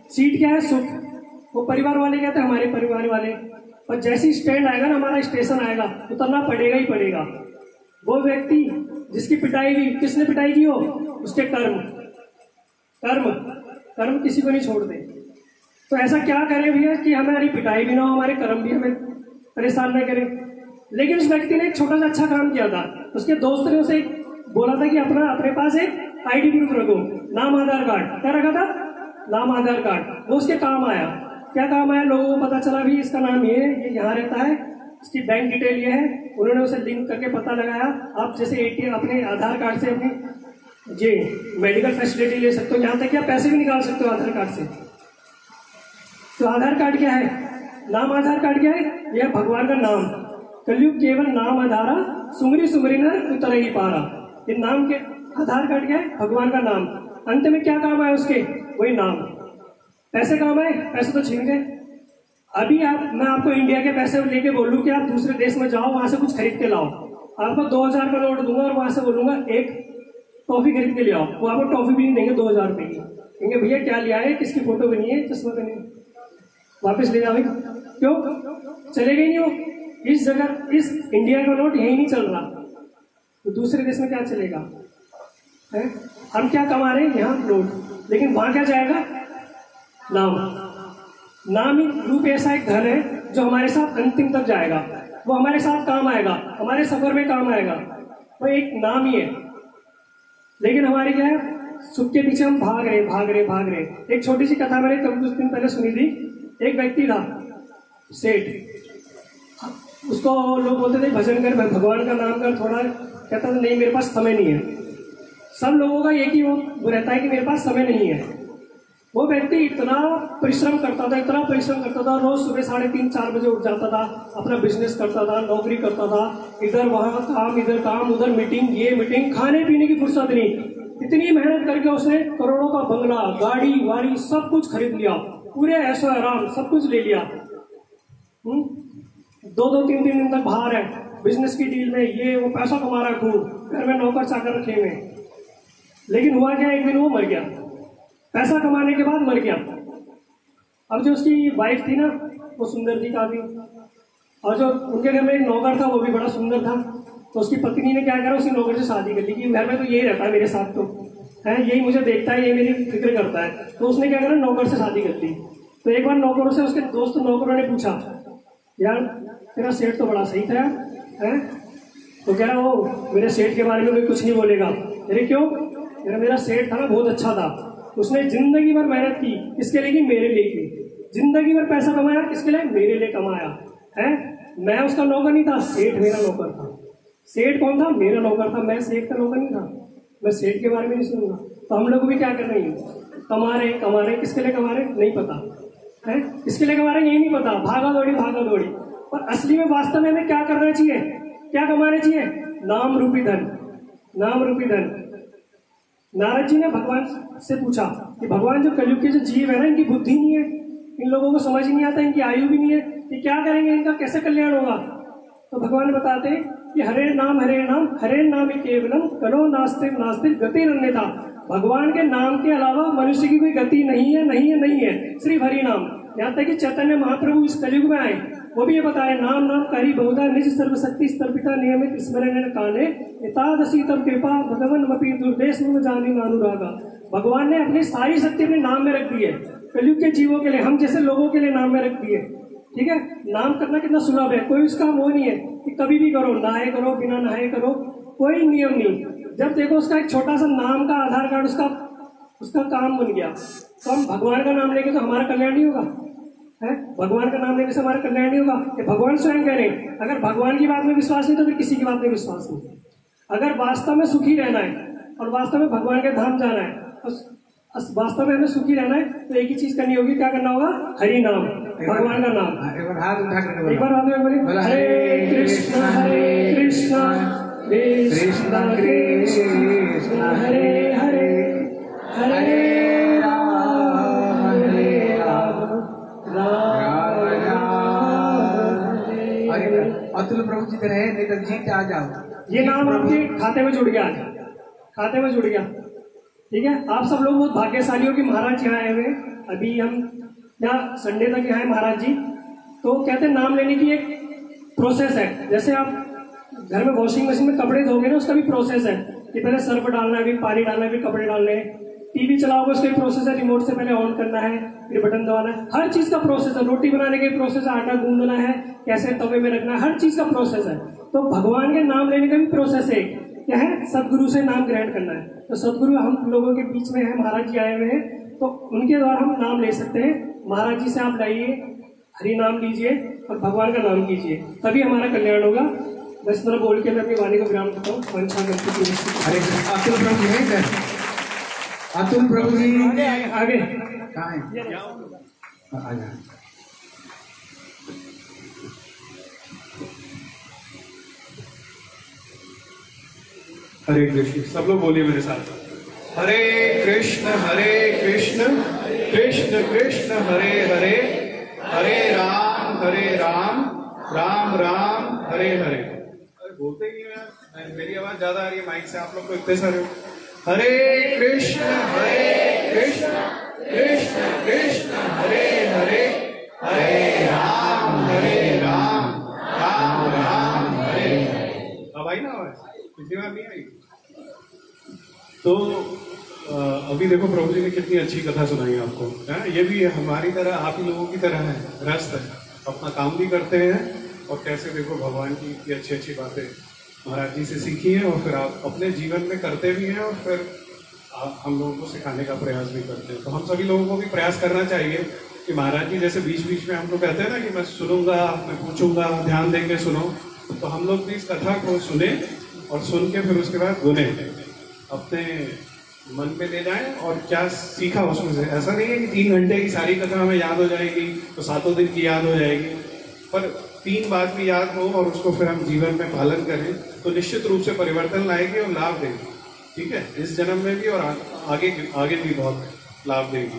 सीट क्या है? सुख। वो परिवार वाले कहते हैं हमारे परिवार वाले, और जैसे ही स्टैंड आएगा ना, हमारा स्टेशन आएगा, उतरना पड़ेगा ही पड़ेगा। वो व्यक्ति जिसकी पिटाई हुई, किसने पिटाई की हो? उसके कर्म। कर्म कर्म किसी को नहीं छोड़ते। तो ऐसा क्या करें भैया कि हमारी पिटाई भी ना हो, हमारे कर्म भी हमें परेशान न करें। लेकिन उस व्यक्ति ने एक छोटा सा अच्छा काम किया था। उसके दोस्त ने उसे बोला था कि अपने पास एक आईडी प्रूफ रखो, नाम आधार कार्ड। क्या रखा था? नाम आधार कार्ड। वो उसके काम आया। क्या काम आया? लोगों को पता चला भी इसका नाम ये यहाँ रहता है, इसकी बैंक डिटेल ये है। उन्होंने उसे लिंक करके पता लगाया। आप जैसे एटीएम अपने आधार कार्ड से अपनी जी मेडिकल फैसिलिटी ले सकते हो, यहाँ तक कि आप पैसे भी निकाल सकते हो आधार कार्ड से। तो आधार कार्ड क्या है? नाम आधार कार्ड क्या है? यह भगवान का नाम। कलयुग केवल नाम आधारा, सुमरी सुमरी नर उतर ही पारा। ये नाम के आधार कार्ड क्या है? भगवान का नाम। अंत में क्या काम आए उसके? वही नाम। पैसे काम आए? पैसे तो छीन गए। अभी मैं आपको इंडिया के पैसे लेके बोलूं कि आप दूसरे देश में जाओ, वहां से कुछ खरीद के लाओ, आपको 2000 का नोट दूंगा और वहां से बोलूंगा एक टॉफी खरीद के ले आओ, वो आपको टॉफी भी नहीं देंगे 2000 रुपए की। कहेंगे भैया क्या लिया है, किसकी फोटो बनी है, चश्मा तो नहीं, वापस ले जाओ। क्यों चलेगा ही नहीं वो? इस जगह इस इंडिया का नोट यही नहीं चल रहा, तो दूसरे देश में क्या चलेगा है? हम क्या कमा रहे हैं यहाँ? नोट। लेकिन वहां क्या जाएगा? नाम। नाम ही रूप ऐसा एक धन है जो हमारे साथ अंतिम तक जाएगा, वो हमारे साथ काम आएगा, हमारे सफर में काम आएगा। वो एक नाम ही है। लेकिन हमारे क्या है, सुख के पीछे हम भाग रहे। एक छोटी सी कथा मैंने कभी कुछ दिन पहले सुनी थी। एक व्यक्ति था सेठ, उसको लोग बोलते थे भजन कर, भगवान का नाम कर थोड़ा, कहता था नहीं मेरे पास समय नहीं है। सब लोगों का एक ही वो रहता है कि मेरे पास समय नहीं है। वो व्यक्ति इतना परिश्रम करता था, रोज सुबह 3:30-4 बजे उठ जाता था, अपना बिजनेस करता था, नौकरी करता था, इधर वहां काम, इधर काम, उधर मीटिंग, ये मीटिंग, खाने पीने की फुर्सत नहीं। इतनी मेहनत करके उसने करोड़ों का बंगला, गाड़ी वाड़ी सब कुछ खरीद लिया, पूरे ऐशो आराम सब कुछ ले लिया। 2-3 दिन तक बाहर है बिजनेस की डील में, ये वो पैसा कमा रहा है खूब, घर में नौकर चाकर रखे हुए। लेकिन हुआ क्या, एक दिन वो मर गया, पैसा कमाने के बाद मर गया। अब जो उसकी वाइफ थी ना, वो सुंदर थी काफी, और जो उनके घर में एक नौकर था वो भी बड़ा सुंदर था। तो उसकी पत्नी ने क्या करा, उसी नौकर से शादी कर ली कि घर में तो यही रहता है मेरे साथ, तो है यही मुझे देखता है, ये मेरी फिक्र करता है। तो उसने क्या करा, नौकर से शादी कर ली। तो एक बार नौकरों से उसके दोस्त नौकरों ने पूछा, यार तेरा सेठ तो बड़ा सही था है? तो कह रहा वो मेरे सेठ के बारे में कोई कुछ नहीं बोलेगा। अरे क्यों? मेरा सेठ था ना बहुत अच्छा था, उसने जिंदगी भर मेहनत की, किसके लिए की? मेरे लिए की। जिंदगी भर पैसा कमाया, किसके लिए? मेरे लिए कमाया है। मैं उसका नौकर नहीं था, सेठ मेरा नौकर था। सेठ कौन था? मेरा नौकर था, मैं सेठ का नौकर नहीं था। मैं सेठ के बारे में नहीं सुनूंगा। तो हम लोग भी क्या कर रहे हैं, कमा रहे, किसके लिए कमा रहे नहीं पता है, किसके लिए कमा रहे यही नहीं पता, भागा दौड़ी। और असली में वास्तव में हमें क्या करना चाहिए, क्या कमाना चाहिए? नाम रूपी धन। नारद जी ने भगवान से पूछा कि भगवान जो कलयुग के जो जीव है ना, इनकी बुद्धि नहीं है, इन लोगों को समझ ही नहीं आता, इनकी आयु भी नहीं है, ये क्या करेंगे, इनका कैसे कल्याण होगा? तो भगवान बताते हैं कि हरे नाम केवलम कलो नास्तिक गति अन्यथा। भगवान के नाम के अलावा मनुष्य की कोई गति नहीं है। सिर्फ हरि नाम। यहाँ तक कि चैतन्य महाप्रभु इस कलयुग में आए, वो भी ये बताए, नाम करी बहुधा निज सर्वशक्ति स्तर्पिता नियमित स्मरण काले एतादसी तब कृपा भगवन मपी दुर्देश में जानी नानुरागा। भगवान ने अपनी सारी शक्ति अपने नाम में रख दी है, कलयुग के जीवों के लिए, हम जैसे लोगों के लिए नाम में रख दी है। ठीक है, नाम करना कितना सुलभ है, कोई उसका वो नहीं है कि कभी भी करो, नहाए करो, बिना नहाए करो, कोई नियम नहीं। जब देखो उसका एक छोटा सा नाम का आधार कार्ड उसका काम बन गया, तो हम भगवान का नाम लेंगे तो हमारा कल्याण नहीं होगा है? भगवान का नाम लेने से हमारा कल्याण नहीं होगा। ये भगवान स्वयं कह रहे हैं, अगर भगवान की बात में विश्वास नहीं तो फिर किसी की बात में विश्वास नहीं। अगर वास्तव में सुखी रहना है और वास्तव में भगवान के धाम जाना है, वास्तव में हमें सुखी रहना है, तो एक ही चीज करनी होगी, क्या करना होगा? हरि नाम, भगवान का नाम। एक बार हाथ उठा कर एक बार हाथ में बोलिए, हरे कृष्णा कृष्णा कृष्णा हरे हरे, हरे राम अतुल प्रभु जी रहे, नेताजी जी आ जाओ। ये नाम आपके खाते में जुड़ गया, खाते में जुड़ गया। ठीक है, आप सब लोग बहुत भाग्यशाली हो कि महाराज यहाँ आए हुए, अभी हम यहाँ संडे तक आए महाराज जी, तो कहते हैं नाम लेने की एक प्रोसेस है। जैसे आप घर में वॉशिंग मशीन में कपड़े धोगे ना, उसका भी प्रोसेस है कि पहले सर्फ डालना है, फिर पानी डालना है, फिर कपड़े डालने हैं। टीवी चलाओगे उसका भी प्रोसेस है, रिमोट से पहले ऑन करना है, फिर बटन दबाना है, हर चीज का प्रोसेस है। रोटी बनाने के प्रोसेस है, आटा गूंदना है, कैसे तवे में रखना है, हर चीज का प्रोसेस है। तो भगवान के नाम लेने का भी प्रोसेस है, क्या है? सदगुरु से नाम ग्रहण करना है। तो सदगुरु हम लोगों के बीच में है, महाराज जी आए हुए हैं, तो उनके द्वारा हम नाम ले सकते हैं। महाराज जी से आप लाइए, हरि नाम लीजिए और भगवान का नाम कीजिए, तभी हमारा कल्याण होगा। बस तरह बोल के मैं अपनी वाणी को विराम करता हूँ। अरे अतुल प्रभु जी है, अतुल प्रभु जी आगे कहाँ है? आ जाए। हरे कृष्ण, सब लोग बोलिए मेरे साथ। हरे कृष्ण कृष्ण कृष्ण हरे हरे, हरे राम राम राम हरे हरे। अरे बोलते ही नहीं, मेरी आवाज ज्यादा आ रही है माइक से, आप लोग तो इतने सारे हो। हरे कृष्ण कृष्ण कृष्ण हरे हरे, हरे राम राम राम हरे हरे। अब आई ना आवाज? पिछली बार नहीं आई। तो अभी देखो प्रभु जी ने कितनी अच्छी कथा सुनाई आपको, है? ये भी हमारी तरह, आप ही लोगों की तरह है, ग्रस्त है, अपना काम भी करते हैं और कैसे देखो भगवान की अच्छी अच्छी बातें महाराज जी से सीखी हैं और फिर आप अपने जीवन में करते भी हैं और फिर आप हम लोगों को सिखाने का प्रयास भी करते हैं। तो हम सभी लोगों को भी प्रयास करना चाहिए कि महाराज जी जैसे बीच बीच में हमको कहते हैं ना कि मैं सुनूंगा, मैं पूछूंगा, ध्यान देंगे, सुनो, तो हम लोग भी इस कथा को सुने और सुन के फिर उसके बाद गुने, अपने मन पे ले जाएं और क्या सीखा उसमें से। ऐसा नहीं है कि 3 घंटे की सारी कथा हमें याद हो जाएगी तो 7 दिन की याद हो जाएगी, पर 3 बात भी याद हो और उसको फिर हम जीवन में पालन करें तो निश्चित रूप से परिवर्तन लाएगी और लाभ देगी। ठीक है, इस जन्म में भी और आगे भी बहुत लाभ देगी।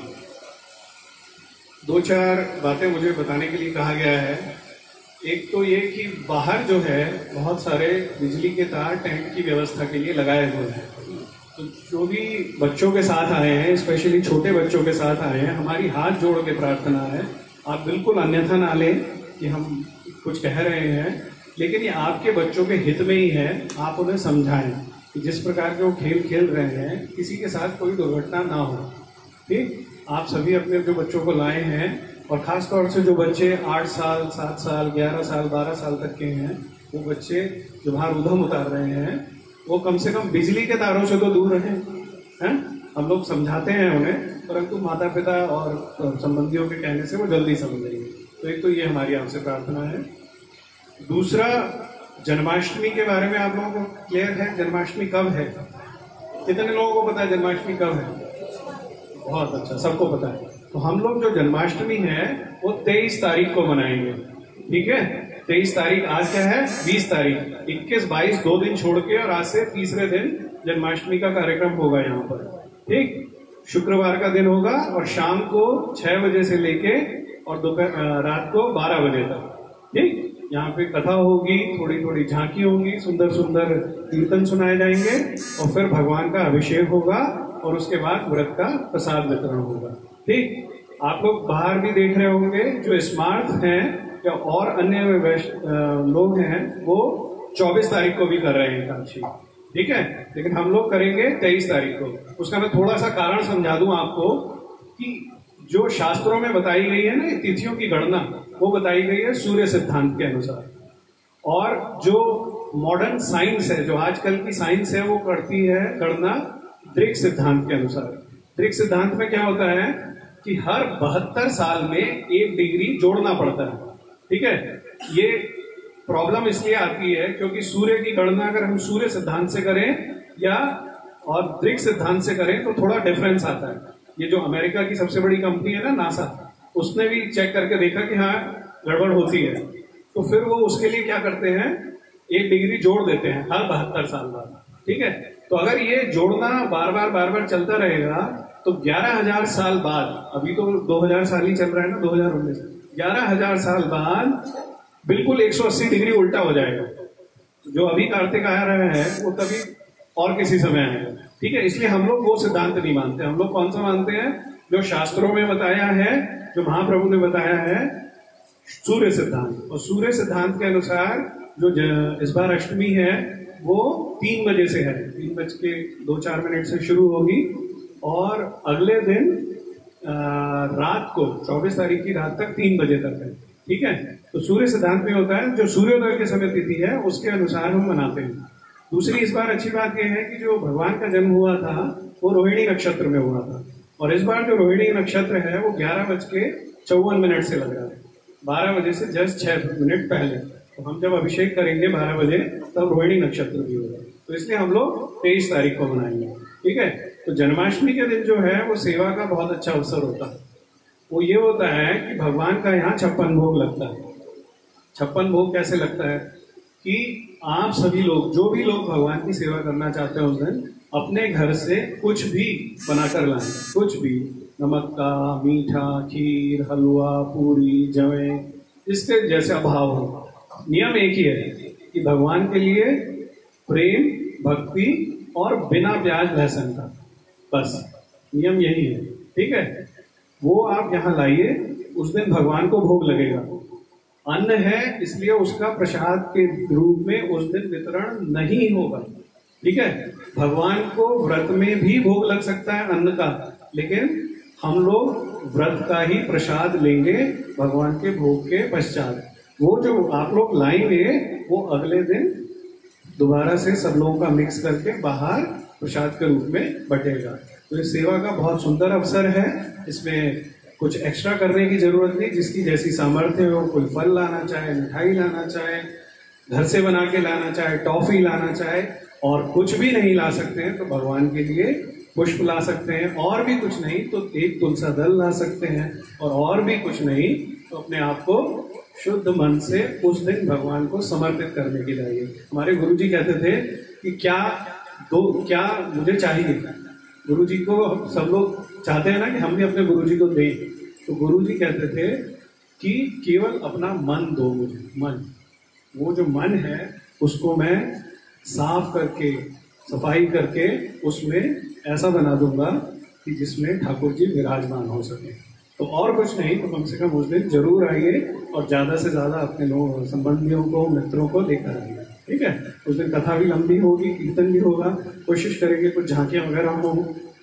2-4 बातें मुझे बताने के लिए कहा गया है। एक तो ये कि बाहर जो है बहुत सारे बिजली के तार टेंट की व्यवस्था के लिए लगाए हुए हैं। तो जो भी बच्चों के साथ आए हैं, स्पेशली छोटे बच्चों के साथ आए हैं, हमारी हाथ जोड़ के प्रार्थना है, आप बिल्कुल अन्यथा ना लें कि हम कुछ कह रहे हैं, लेकिन ये आपके बच्चों के हित में ही है। आप उन्हें समझाएं कि जिस प्रकार के वो खेल खेल रहे हैं किसी के साथ कोई दुर्घटना ना हो। ठीक, आप सभी अपने जो बच्चों को लाए हैं और ख़ास तौर से जो बच्चे 8 साल 7 साल 11 साल 12 साल तक के हैं, वो बच्चे जो बाहर उधम उतार रहे हैं वो कम से कम बिजली के तारों से तो दूर रहें, हैं? हम लोग समझाते हैं उन्हें, परंतु माता पिता और संबंधियों के कहने से वो जल्दी समझ लेंगे। तो एक तो ये हमारी आपसे प्रार्थना है। दूसरा, जन्माष्टमी के बारे में आप लोगों को क्लियर है? जन्माष्टमी कब है? कितने लोगों को पता है जन्माष्टमी कब है? बहुत अच्छा, सबको पता है। तो हम लोग जो जन्माष्टमी है वो 23 तारीख को मनाएंगे। ठीक है, 23 तारीख आज क्या है? 20 तारीख, 21, 22 2 दिन छोड़ के और आज से तीसरे दिन जन्माष्टमी का कार्यक्रम होगा यहाँ पर। ठीक, शुक्रवार का दिन होगा और शाम को 6 बजे से लेके और दोपहर रात को 12 बजे तक। ठीक, यहाँ पे कथा होगी, थोड़ी थोड़ी झांकी होगी, सुंदर सुंदर कीर्तन सुनाए जाएंगे और फिर भगवान का अभिषेक होगा और उसके बाद व्रत का प्रसाद वितरण होगा। ठीक, आप लोग बाहर भी देख रहे होंगे जो स्मार्ट हैं या और अन्य लोग हैं वो 24 तारीख को भी कर रहे हैं एकादशी। ठीक है, लेकिन हम लोग करेंगे 23 तारीख को। उसका मैं थोड़ा सा कारण समझा दूं आपको कि जो शास्त्रों में बताई गई है ना तिथियों की गणना, वो बताई गई है सूर्य सिद्धांत के अनुसार, और जो मॉडर्न साइंस है, जो आजकल की साइंस है, वो करती है गणना दृक सिद्धांत के अनुसार। दृक सिद्धांत में क्या होता है कि हर 72 साल में 1 डिग्री जोड़ना पड़ता है। ठीक है, ये प्रॉब्लम इसलिए आती है क्योंकि सूर्य की गणना अगर हम सूर्य सिद्धांत से करें या और दृक सिद्धांत से करें तो थोड़ा डिफरेंस आता है। ये जो अमेरिका की सबसे बड़ी कंपनी है ना नासा, उसने भी चेक करके देखा कि हाँ गड़बड़ होती है, तो फिर वो उसके लिए क्या करते हैं, 1 डिग्री जोड़ देते हैं हर 72 साल बाद। ठीक है, तो अगर ये जोड़ना बार बार चलता रहेगा तो 11,000 साल बाद, अभी तो 2000 साल ही चल रहा है ना, 2019, 11,000 साल बाद बिल्कुल 180 डिग्री उल्टा हो जाएगा। जो अभी कार्तिक आ रहा है वो तभी और किसी समय आएगा। ठीक है, इसलिए हम लोग वो सिद्धांत नहीं मानते। हम लोग कौन सा मानते हैं जो शास्त्रों में बताया है, जो महाप्रभु ने बताया है, सूर्य सिद्धांत। और सूर्य सिद्धांत के अनुसार जो इस बार अष्टमी है वो 3 बजे से है, 3:02-4 से शुरू होगी और अगले दिन रात को 24 तारीख की रात तक 3 बजे तक है। ठीक है, तो सूर्य सिद्धांत में होता है जो सूर्योदय के समय तिथि है उसके अनुसार हम मनाते हैं। दूसरी इस बार अच्छी बात यह है कि जो भगवान का जन्म हुआ था वो रोहिणी नक्षत्र में हुआ था, और इस बार जो रोहिणी नक्षत्र है वो 11:54 से लग रहा है, 12 बजे से जस्ट 6 मिनट पहले। तो हम जब अभिषेक करेंगे 12 बजे तब रोहिणी नक्षत्र भी होगा, तो इसलिए हम लोग 23 तारीख को मनाएंगे। ठीक है, तो जन्माष्टमी के दिन जो है वो सेवा का बहुत अच्छा अवसर होता है। वो ये होता है कि भगवान का यहाँ 56 भोग लगता है। 56 भोग कैसे लगता है कि आप सभी लोग, जो भी लोग भगवान की सेवा करना चाहते हैं उस दिन अपने घर से कुछ भी बनाकर लाएं, कुछ भी, नमक का, मीठा, खीर, हलवा, पूरी, जवे, इसके जैसा भाव हो। नियम एक ही है कि भगवान के लिए प्रेम, भक्ति और बिना प्याज लहसुन का, बस नियम यही है। ठीक है, वो आप यहाँ लाइए, उस दिन भगवान को भोग लगेगा। अन्न है इसलिए उसका प्रसाद के रूप में उस दिन वितरण नहीं होगा। ठीक है, भगवान को व्रत में भी भोग लग सकता है अन्न का, लेकिन हम लोग व्रत का ही प्रसाद लेंगे भगवान के भोग के पश्चात। वो जो आप लोग लाएंगे वो अगले दिन दोबारा से सब लोगों का मिक्स करके बाहर प्रसाद के रूप में बटेगा। तो इस सेवा का बहुत सुंदर अवसर है, इसमें कुछ एक्स्ट्रा करने की जरूरत नहीं। जिसकी जैसी सामर्थ्य हो, कोई फल लाना चाहे, मिठाई लाना चाहे, घर से बना के लाना चाहे, टॉफी लाना चाहे, और कुछ भी नहीं ला सकते हैं तो भगवान के लिए पुष्प ला सकते हैं, और भी कुछ नहीं तो एक तुलसा दल ला सकते हैं, और भी कुछ नहीं तो अपने आप को शुद्ध मन से उस दिन भगवान को समर्पित करने के लिए। हमारे गुरुजी कहते थे कि क्या मुझे चाहिए। गुरुजी को सब लोग चाहते हैं ना कि हम भी अपने गुरुजी को दें, तो गुरुजी कहते थे कि केवल अपना मन दो मुझे, मन। वो जो मन है उसको मैं साफ करके, सफाई करके उसमें ऐसा बना दूंगा कि जिसमें ठाकुर जी विराजमान हो सके। तो और कुछ नहीं तो कम से कम उस दिन जरूर आइए और ज्यादा से ज्यादा अपने लोग, संबंधियों को, मित्रों को लेकर आइए। ठीक है, उस दिन कथा भी लंबी होगी, कीर्तन भी होगा, कोशिश करेंगे कुछ झांकियां वगैरह हो,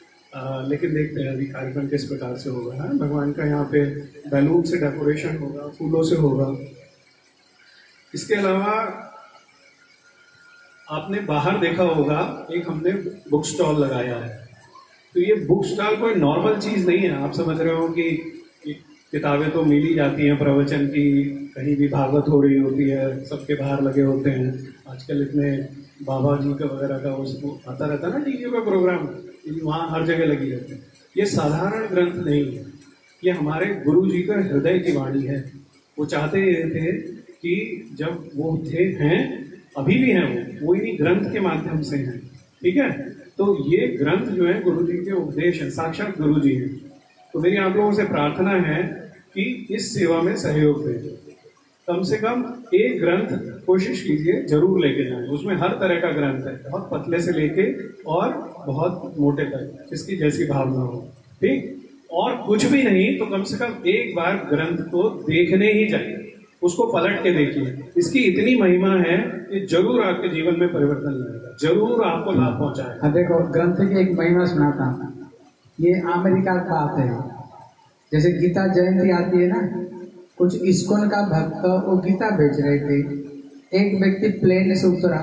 लेकिन देखते हैं अभी कार्यक्रम किस प्रकार से होगा। है भगवान का यहाँ पे बैलून से डेकोरेशन होगा, फूलों से होगा। इसके अलावा आपने बाहर देखा होगा एक हमने बुक स्टॉल लगाया है। तो ये बुक स्टॉल कोई नॉर्मल चीज नहीं है। आप समझ रहे हो कि किताबें तो मिल ही जाती हैं प्रवचन की, कहीं भी भागवत हो रही होती है, सबके बाहर लगे होते हैं। आजकल इतने बाबा जी का वगैरह का वो आता रहता है ना टीवी का प्रोग्राम, वहाँ हर जगह लगी रहती है। ये साधारण ग्रंथ नहीं है, ये हमारे गुरु जी का हृदय की वाणी है। वो चाहते ये थे कि जब वो हैं, अभी भी हैं, वो इन्हीं ग्रंथ के माध्यम से हैं। ठीक है, तो ये ग्रंथ जो है गुरु जी के उपदेश है, साक्षात गुरु जी हैं। तो मेरी आप लोगों से प्रार्थना है कि इस सेवा में सहयोग दें। कम से कम एक ग्रंथ कोशिश कीजिए जरूर लेके जाएं। उसमें हर तरह का ग्रंथ है, बहुत पतले से लेके और बहुत मोटे तक, जिसकी जैसी भावना हो। ठीक, और कुछ भी नहीं तो कम से कम एक बार ग्रंथ को देखने ही जाइए, उसको पलट के देखिए। इसकी इतनी महिमा है कि जरूर आपके जीवन में परिवर्तन लाएगा, जरूर आपको लाभ पहुंचाएगा। देखो, ग्रंथ की एक महिमा सुनाता हूँ। ये अमेरिका का बात है। जैसे गीता जयंती आती है ना, कुछ इस्कॉन का भक्त वो गीता बेच रहे थे। एक व्यक्ति प्लेन से उतरा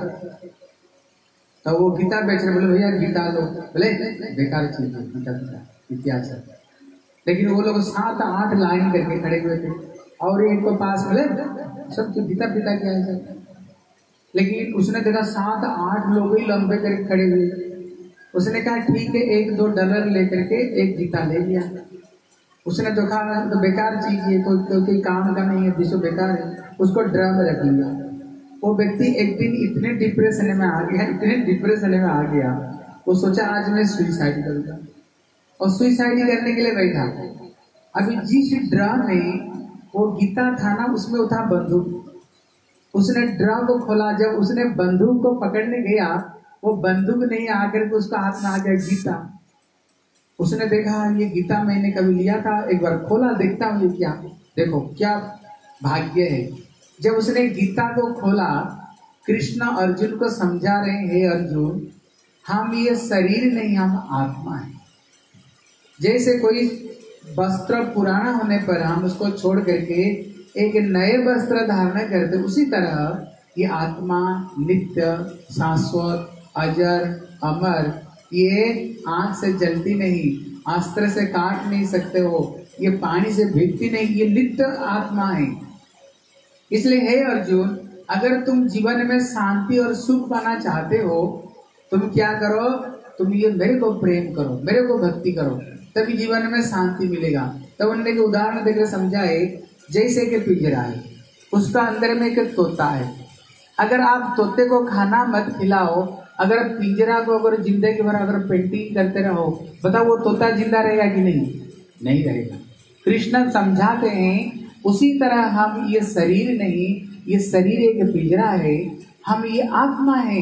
तो वो गीता बेच रहे, बोले भैया गीता लो। बोले बेकार चीज है गीता, इतिहास है। लेकिन वो लोग 7-8 लाइन करके खड़े हुए थे और एक को पास बोले सब तो गीता पिता क्या है सर। लेकिन उसने देखा 7-8 लोग ही लंबे करके खड़े हुए। उसने कहा ठीक है, $1-2 लेकर के एक गीता ले लिया। उसने तो कहा तो बेकार चीज है, कोई काम का नहीं है, विश्व बेकार है, उसको ड्रम में रख लिया। वो व्यक्ति एक दिन इतने डिप्रेशन में आ गया, वो सोचा आज मैं सुइसाइड करूंगा, और सुइसाइड करने के लिए बैठा। अभी जिस ड्रम में वो गीता था ना, उसमें था बंदूक। उसने ड्रम को खोला, जब उसने बंदूक को पकड़ने गया, वो बंदूक नहीं आकर के उसका हाथ में आ गया गीता। उसने देखा ये गीता मैंने कभी लिया था, एक बार खोला देखता हूँ ये क्या, देखो क्या भाग्य है। जब उसने गीता को खोला, कृष्ण अर्जुन को समझा रहे हैं, हे अर्जुन हम ये शरीर नहीं, हम आत्मा है। जैसे कोई वस्त्र पुराना होने पर हम उसको छोड़ करके एक नए वस्त्र धारण करते, उसी तरह ये आत्मा नित्य, शाश्वत, अजर, अमर, ये आंख से जलती नहीं, अस्त्र से काट नहीं सकते हो, ये पानी से भीगती नहीं, ये नित्य आत्मा है। इसलिए हे अर्जुन, अगर तुम जीवन में शांति और सुख पाना चाहते हो, तुम क्या करो, तुम ये मेरे को प्रेम करो, मेरे को भक्ति करो, तभी जीवन में शांति मिलेगा। तब उन्होंने एक उदाहरण देकर समझाए, जैसे कि पिंजरा है, उसका अंदर में एक तोता है। अगर आप तोते को खाना मत खिलाओ, अगर पिंजरा को अगर जिंदगी भर अगर पेंटिंग करते रहो, बताओ वो तोता जिंदा रहेगा कि नहीं? नहीं रहेगा। कृष्ण समझाते हैं उसी तरह हम ये शरीर नहीं, ये शरीर एक पिंजरा है, हम ये आत्मा है।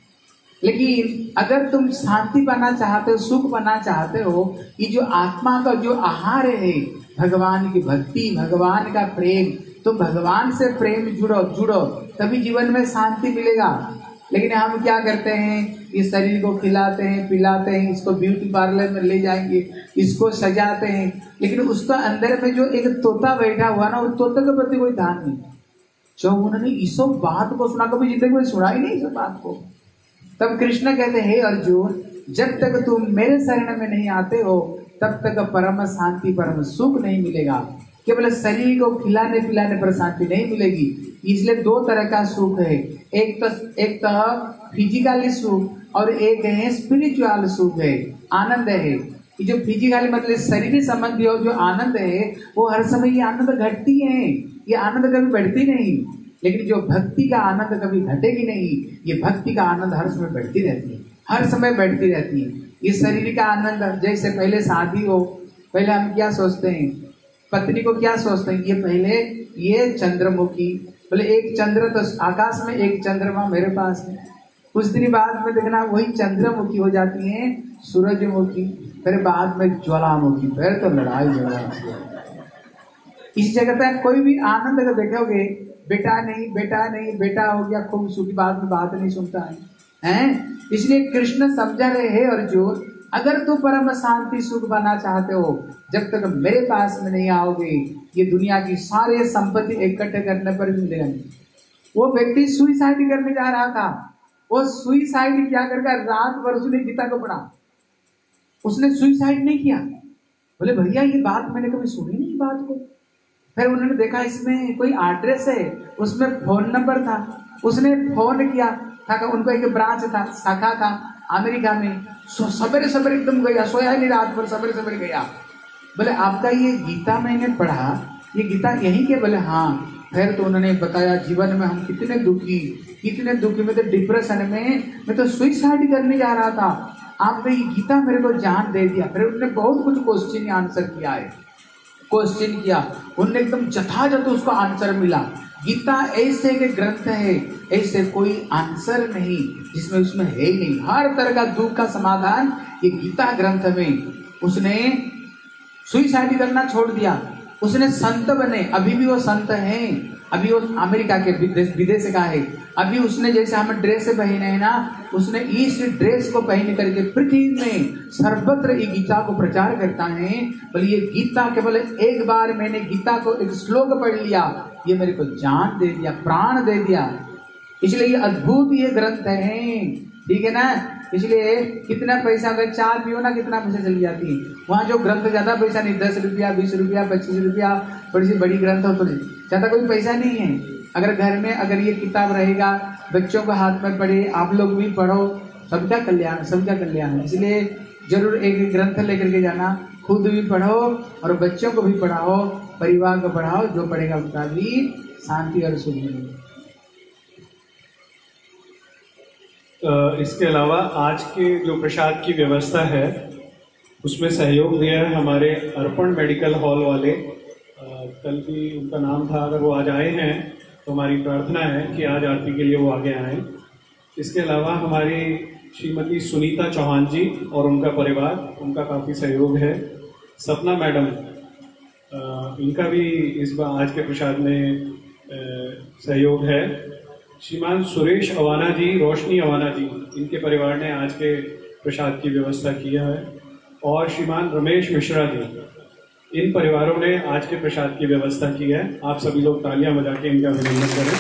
लेकिन अगर तुम शांति पाना चाहते हो, सुख पाना चाहते हो, ये जो आत्मा का जो आहार है, भगवान की भक्ति, भगवान का प्रेम, तो भगवान से प्रेम जुड़ो, तभी जीवन में शांति मिलेगा। लेकिन हम क्या करते हैं, इस शरीर को खिलाते हैं, पिलाते हैं, इसको ब्यूटी पार्लर में ले जाएंगे, इसको सजाते हैं, लेकिन उसका अंदर में जो एक तोता बैठा हुआ ना, उस तोते के प्रति कोई ध्यान नहीं। जब उन्होंने इस सब बात को सुना, कभी जिंदगी में सुना ही नहीं इस बात को। तब कृष्ण कहते हैं, हे अर्जुन, जब तक तुम मेरे शरण में नहीं आते हो, तब तक परम शांति, परम सुख नहीं मिलेगा। केवल शरीर को खिलाने पिलाने पर शांति नहीं मिलेगी। इसलिए दो तरह का सुख है, एक तो फिजिकली सुख और एक है स्पिरिचुअल सुख है, आनंद है। कि जो फिजिकली मतलब शरीर संबंधी हो जो आनंद है, वो हर समय ये आनंद घटती है, ये आनंद कभी बढ़ती नहीं। लेकिन जो भक्ति का आनंद कभी घटेगी नहीं, ये भक्ति का आनंद हर समय बढ़ती रहती है, हर समय बढ़ती रहती है। ये शरीर का आनंद, जैसे पहले शादी हो, पहले हम क्या सोचते हैं, पत्नी को क्या सोचते हैं, ये पहले ये चंद्रमुखी, बोले एक चंद्र तो आकाश में, एक चंद्रमा मेरे पास है। कुछ दिन बाद में देखना वही चंद्रमुखी हो जाती है सूरजमुखी, फिर बाद में ज्वालामुखी, फिर तो लड़ाई झगड़ा। इस जगह पे कोई भी आनंद अगर देखोगे, बेटा नहीं, बेटा नहीं, बेटा हो गया खूब सुखी, बाद में बात नहीं सुनता है। इसलिए कृष्ण समझा रहे हैं अर्जुन, अगर तू परम शांति सुख पाना चाहते हो, जब तक मेरे पास में नहीं आओगे, ये दुनिया की सारे संपत्ति इकट्ठे करने पर भी मिलेगा नहीं। वो व्यक्ति सुइसाइड करने जा रहा था, वो सुइसाइड क्या करके रात भर उसने गीता को पढ़ा, उसने सुइसाइड नहीं किया। बोले भैया ये बात मैंने कभी सुनी नहीं बात को। फिर उन्होंने देखा इसमें कोई एड्रेस है, उसमें फोन नंबर था, उसने फोन किया था, उनको एक ब्रांच था, शाखा था अमेरिका में। सवेरे सवेरे एकदम गया, सोया नहीं रात भर, सवेरे सवेरे गया। बोले आपका ये गीता मैंने पढ़ा, ये गीता यही के? बोले हाँ। फिर तो उन्होंने बताया जीवन में हम कितने दुखी में, तो डिप्रेशन में, मैं तो सुइसाइड करने जा रहा था, आपने ये गीता मेरे को जान दे दिया। फिर उन्होंने बहुत कुछ क्वेश्चन आंसर किया है, क्वेश्चन किया, उन्होंने एकदम जथाजथ उसको आंसर मिला। गीता ऐसे के ग्रंथ है, ऐसे कोई आंसर नहीं जिसमें उसमें है ही नहीं, हर तरह का दुख का समाधान ये गीता ग्रंथ में। उसने सुइसाइड करना छोड़ दिया, उसने संत बने, अभी भी वो संत हैं, अभी वो अमेरिका के विदेश का है। अभी उसने जैसे हम ड्रेस पहने हैं ना, उसने इस ड्रेस को पहन करके पृथ्वी में सर्वत्र ये गीता को प्रचार करता है। बोले ये गीता केवल एक बार मैंने गीता को एक श्लोक पढ़ लिया, ये मेरे को जान दे दिया, प्राण दे दिया। इसलिए ये अद्भुत ये ग्रंथ है, ठीक है ना। इसलिए कितना पैसा, अगर चाय पियो ना कितना पैसा चली जाती है, वहाँ जो ग्रंथ ज्यादा पैसा नहीं, 10 रुपया, 20 रुपया, 25 रुपया, थोड़ी सी बड़ी ग्रंथ हो तो ज्यादा कोई पैसा नहीं है। अगर घर में अगर ये किताब रहेगा, बच्चों को हाथ में पढ़े, आप लोग भी पढ़ो, सबका कल्याण, सबका कल्याण। इसलिए जरूर एक ग्रंथ लेकर के जाना, खुद भी पढ़ो और बच्चों को भी पढ़ाओ, परिवार को पढ़ाओ, जो पढ़ेगा उसका भी शांति और सुख मिलेगा। इसके अलावा आज के जो प्रसाद की व्यवस्था है उसमें सहयोग दिया है हमारे अर्पण मेडिकल हॉल वाले। कल भी उनका नाम था, अगर वो आज आए हैं तो हमारी प्रार्थना है कि आज आरती के लिए वो आगे आएँ। इसके अलावा हमारी श्रीमती सुनीता चौहान जी और उनका परिवार, उनका काफ़ी सहयोग है। सपना मैडम, इनका भी इस बार आज के प्रसाद में सहयोग है। श्रीमान सुरेश अवाना जी, रोशनी अवाना जी, इनके परिवार ने आज के प्रसाद की व्यवस्था किया है। और श्रीमान रमेश मिश्रा जी, इन परिवारों ने आज के प्रसाद की व्यवस्था की है। आप सभी लोग तालियां बजा के इनका अभिनंदन करें।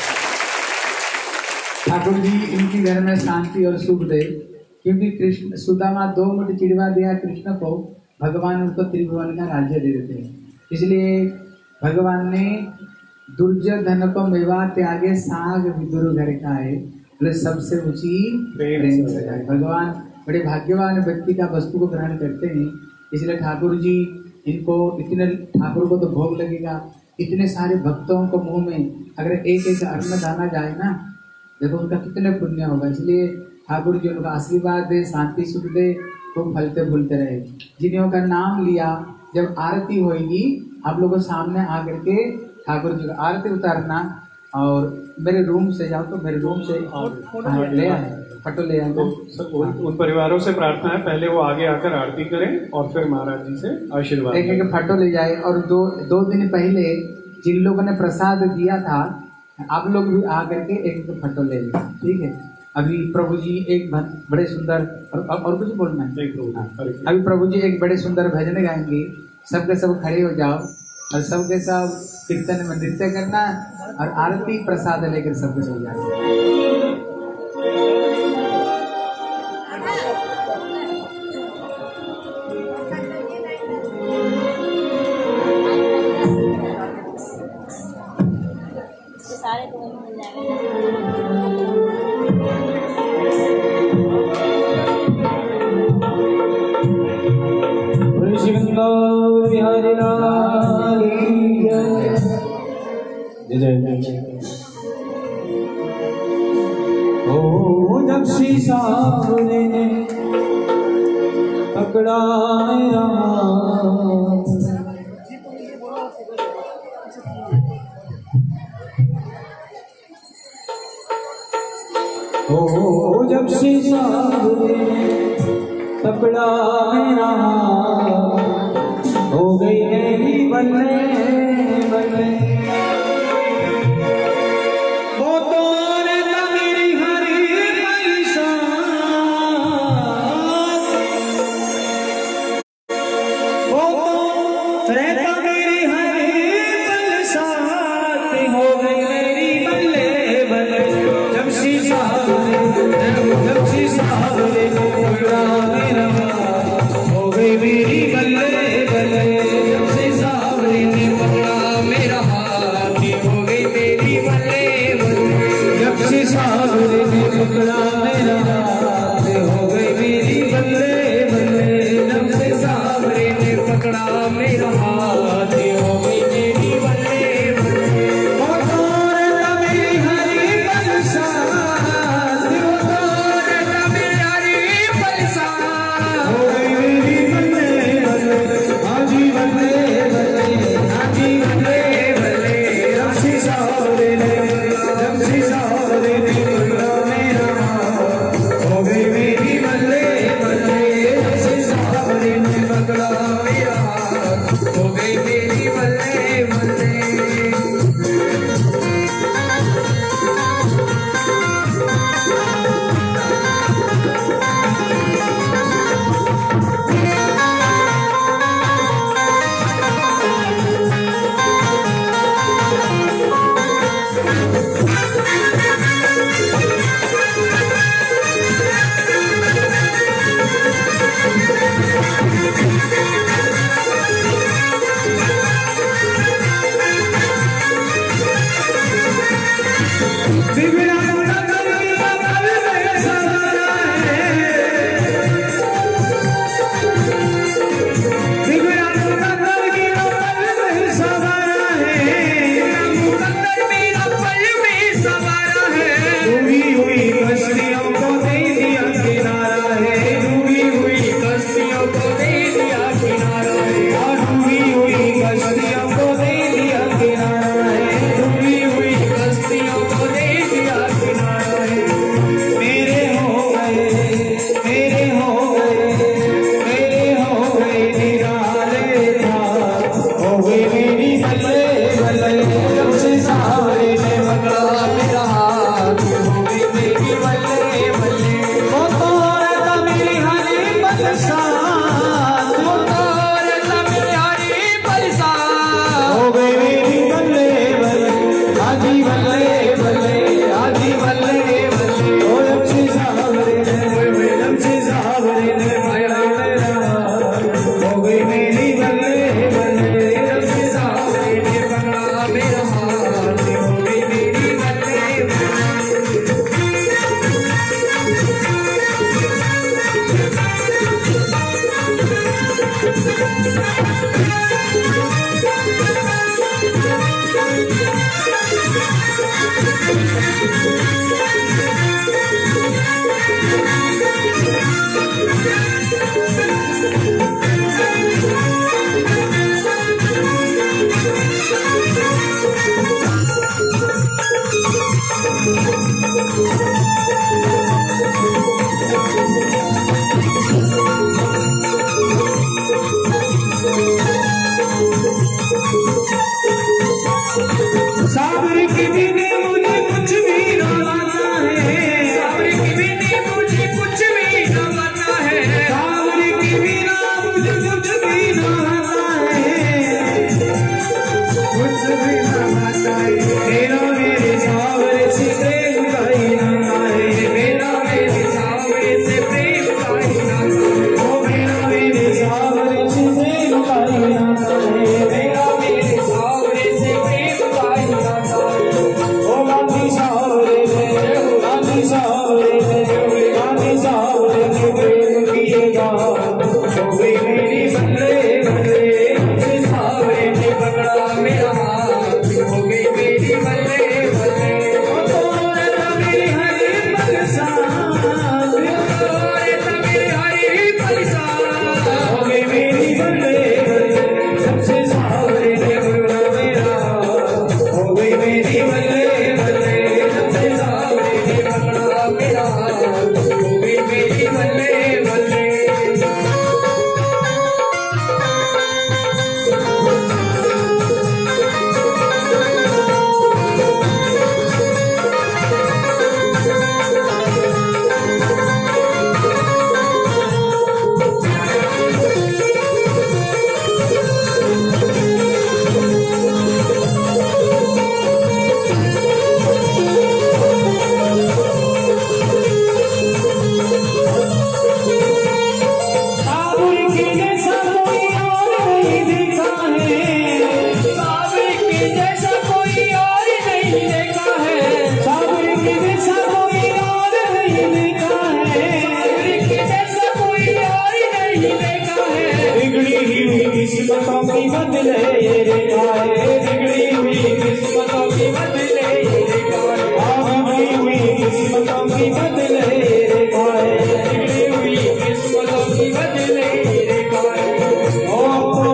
ठाकुर जी इनकी घर में शांति और सुख दे, क्योंकि कृष्ण सुदामा 2 मुठ चिड़वा दिया कृष्ण को, भगवान उनको त्रिभुवन का राज्य दे देते हैं। इसलिए भगवान ने दुर्योधन को मेवा त्यागे, साग विदुर घर खाए, बोले सबसे ऊंची प्रेम सजाए। भगवान बड़े भाग्यवान व्यक्ति का वस्तु को ग्रहण करते हैं। इसलिए ठाकुर जी इनको इतने, ठाकुर को तो भोग लगेगा, इतने सारे भक्तों को मुंह में अगर एक एक अन्न दाना जाए ना, देखो उनका कितने पुण्य होगा। इसलिए ठाकुर जी उनका आशीर्वाद दे, शांति सुख दे, खूब फलते फूलते रहे। जिन्हों का नाम लिया, जब आरती होगी आप लोगों सामने आकर के ठाकुर जी का आरती उतारना, और मेरे रूम से जाओ तो मेरे रूम से ले आए, फोटो ले आए। उन परिवारों से प्रार्थना है, पहले वो आगे आकर आरती करें और फिर महाराज जी से आशीर्वाद। एक एक फोटो ले जाए। और दो दिन पहले जिन लोगों ने प्रसाद दिया था, आप लोग भी आकर के एक फोटो ले लें, ठीक है। अभी प्रभु जी एक बड़े सुंदर और कुछ बोलना है। अभी प्रभु जी एक बड़े सुंदर भजन गाएंगे, सबके सब खड़े हो जाओ और सबके सब कीर्तन में नृत्य करना और आरती प्रसाद लेकर सबके सब जाए। सारे तो मिल जाएगा। बिहारी लाल जय जय जय। ओ जब शीशा ने पकड़ा ओ जब शीशा पकड़ा मेरा, हो गई मेरी बल्ले बल्ले। वो तो रहता मेरी हरी पैसा, वो तो रहता मेरी हरी पैसा, हो गई मेरी बल्ले बल्ले। जब शीशा जब शीशा पकड़ा मेरा, हो गई मेरी बल्ले बल्ले। जब शीशा बरसात, हो गई मेरी बल्ले बल्ले, आजी बल्ले बल्ले, आजी बल्ले बल्ले, ओ लक्ष्मी सावरे ने, लक्ष्मी सावरे ने माया मेरा, हो गई मेरी बल्ले बल्ले, लक्ष्मी सावरे ने पकड़ा मेरा हाथ, हो गई मेरी बल्ले बल्ले। सावरी की बिना मुझे कुछ भी ना आता है, सावरी की बिना मुझे कुछ भी ना आता है, सावरी की बिना मुझे कुछ भी ना आता है, कुछ भी ना आता है। मेरा मेरे सावरे से प्रेम का ही नाता है, मेरा मेरे सावरे से प्रेम का ही नाता है, ओ मेरा मेरे सावरे से प्रेम का ही नाता है, मेरा मेरे सावरे से प्रेम का ही नाता है। ओ गांधी सावरे ने, गांधी सावरे ने, गांधी सावरे ने प्रेम किएगा, हो गई मेरी बल्ले बल्ले, से सावरे ने पकड़ा मेरा हाथ, हो गई मेरी बल्ले बल्ले। ओ तोरे तमेरी हरी बरसात, तोरे तमेरी हरी बरसात, हो गई मेरी बल्ले बल्ले, सबसे सावरे ने पकड़ा मेरा, हो गई मेरी बल्ले बल्ले, सबसे सावरे ने पकड़ा मेरा, हो गई मेरी बल्ले बल्ले। सावरी के जैसा कोई और नहीं देखा है, सावरी के जैसा कोई और नहीं देखा है, सावरी के जैसा कोई और नहीं देखा है, सावरी के जैसा कोई और नहीं देखा है। बिगड़ी हुई किस्मतों की बदले ये रेखा है, बिगड़ी हुई किस्मतों की बदले ये रेखा है, बिगड़ी हुई किस्मतों की बदले ये रेखा है, बिगड़ी हुई किस्मतों की बदले ये रेखा है। ओ तो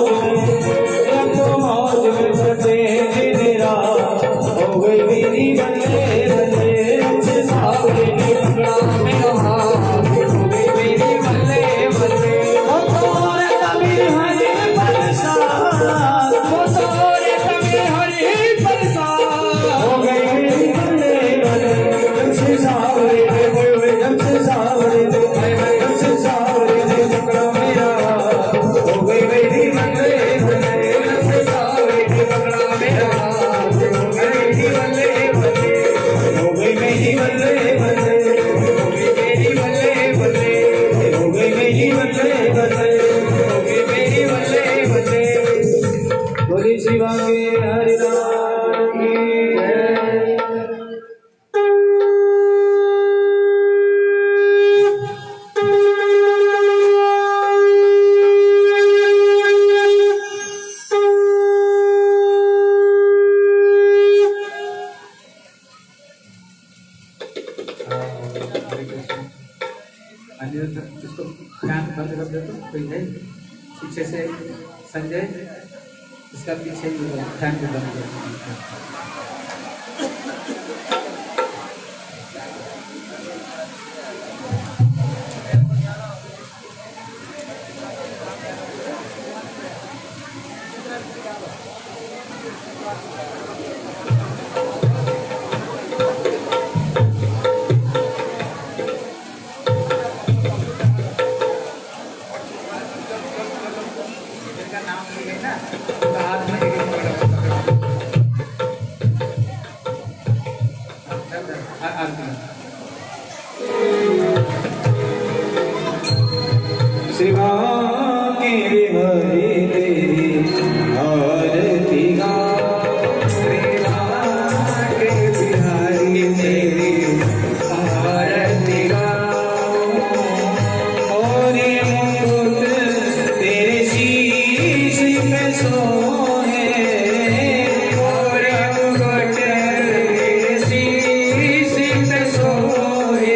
मौज में सटे दिन रात, हो गई मेरी बल्ले बल्ले, अच्छे सावरे ने पकड़ा मेरा हाथ, हो गई मेरी बल्ले बल्ले। ओ तोरे तमेरी हरी बरसात, ओ तोरे तमेरी हरी बरसात, हो गई मेरी बल्ले बल्ले, अच्छे सावरे ने, अच्छे सावरे ने, अच्छे सावरे ने पकड़ा मेरा हाथ, हो गई मेरी बल्ले बल्ले, अच्छे सावरे ने पकड़ा मेरा हाथ, हो गई मेरी बल्ले बल्ले, हो गई मेरी बल्ले बल्ले, हो गई मेरी बल्ले बल्ले, हो गई मेरी बल्ले बल्ले, हो गई मेरी बल्ले बल्ले। बोली शिवा के हरिनाम की जय। अनिरुद्ध इसको फैन बंद कर दे तो कोई है पीछे से संजय, इसका पीछे फैन भी बंद कर दो। नाम लिए ना तो हाथ में एक पकड़ शिवा के हरि तेरी आरती गाओ, शिवा के बिहारी तेरी आरती गाओ, और मुकुट तेरे शीश पे सोहे, और मुकुट तेरे शीश पे सोहे,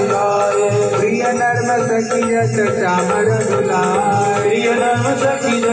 चामर दुलार, प्रिय नर्म सखी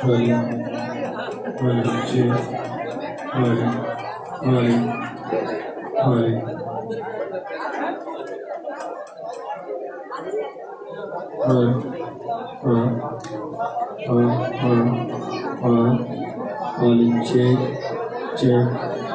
Holy, holy, check, holy, holy, holy. Holy, check, check.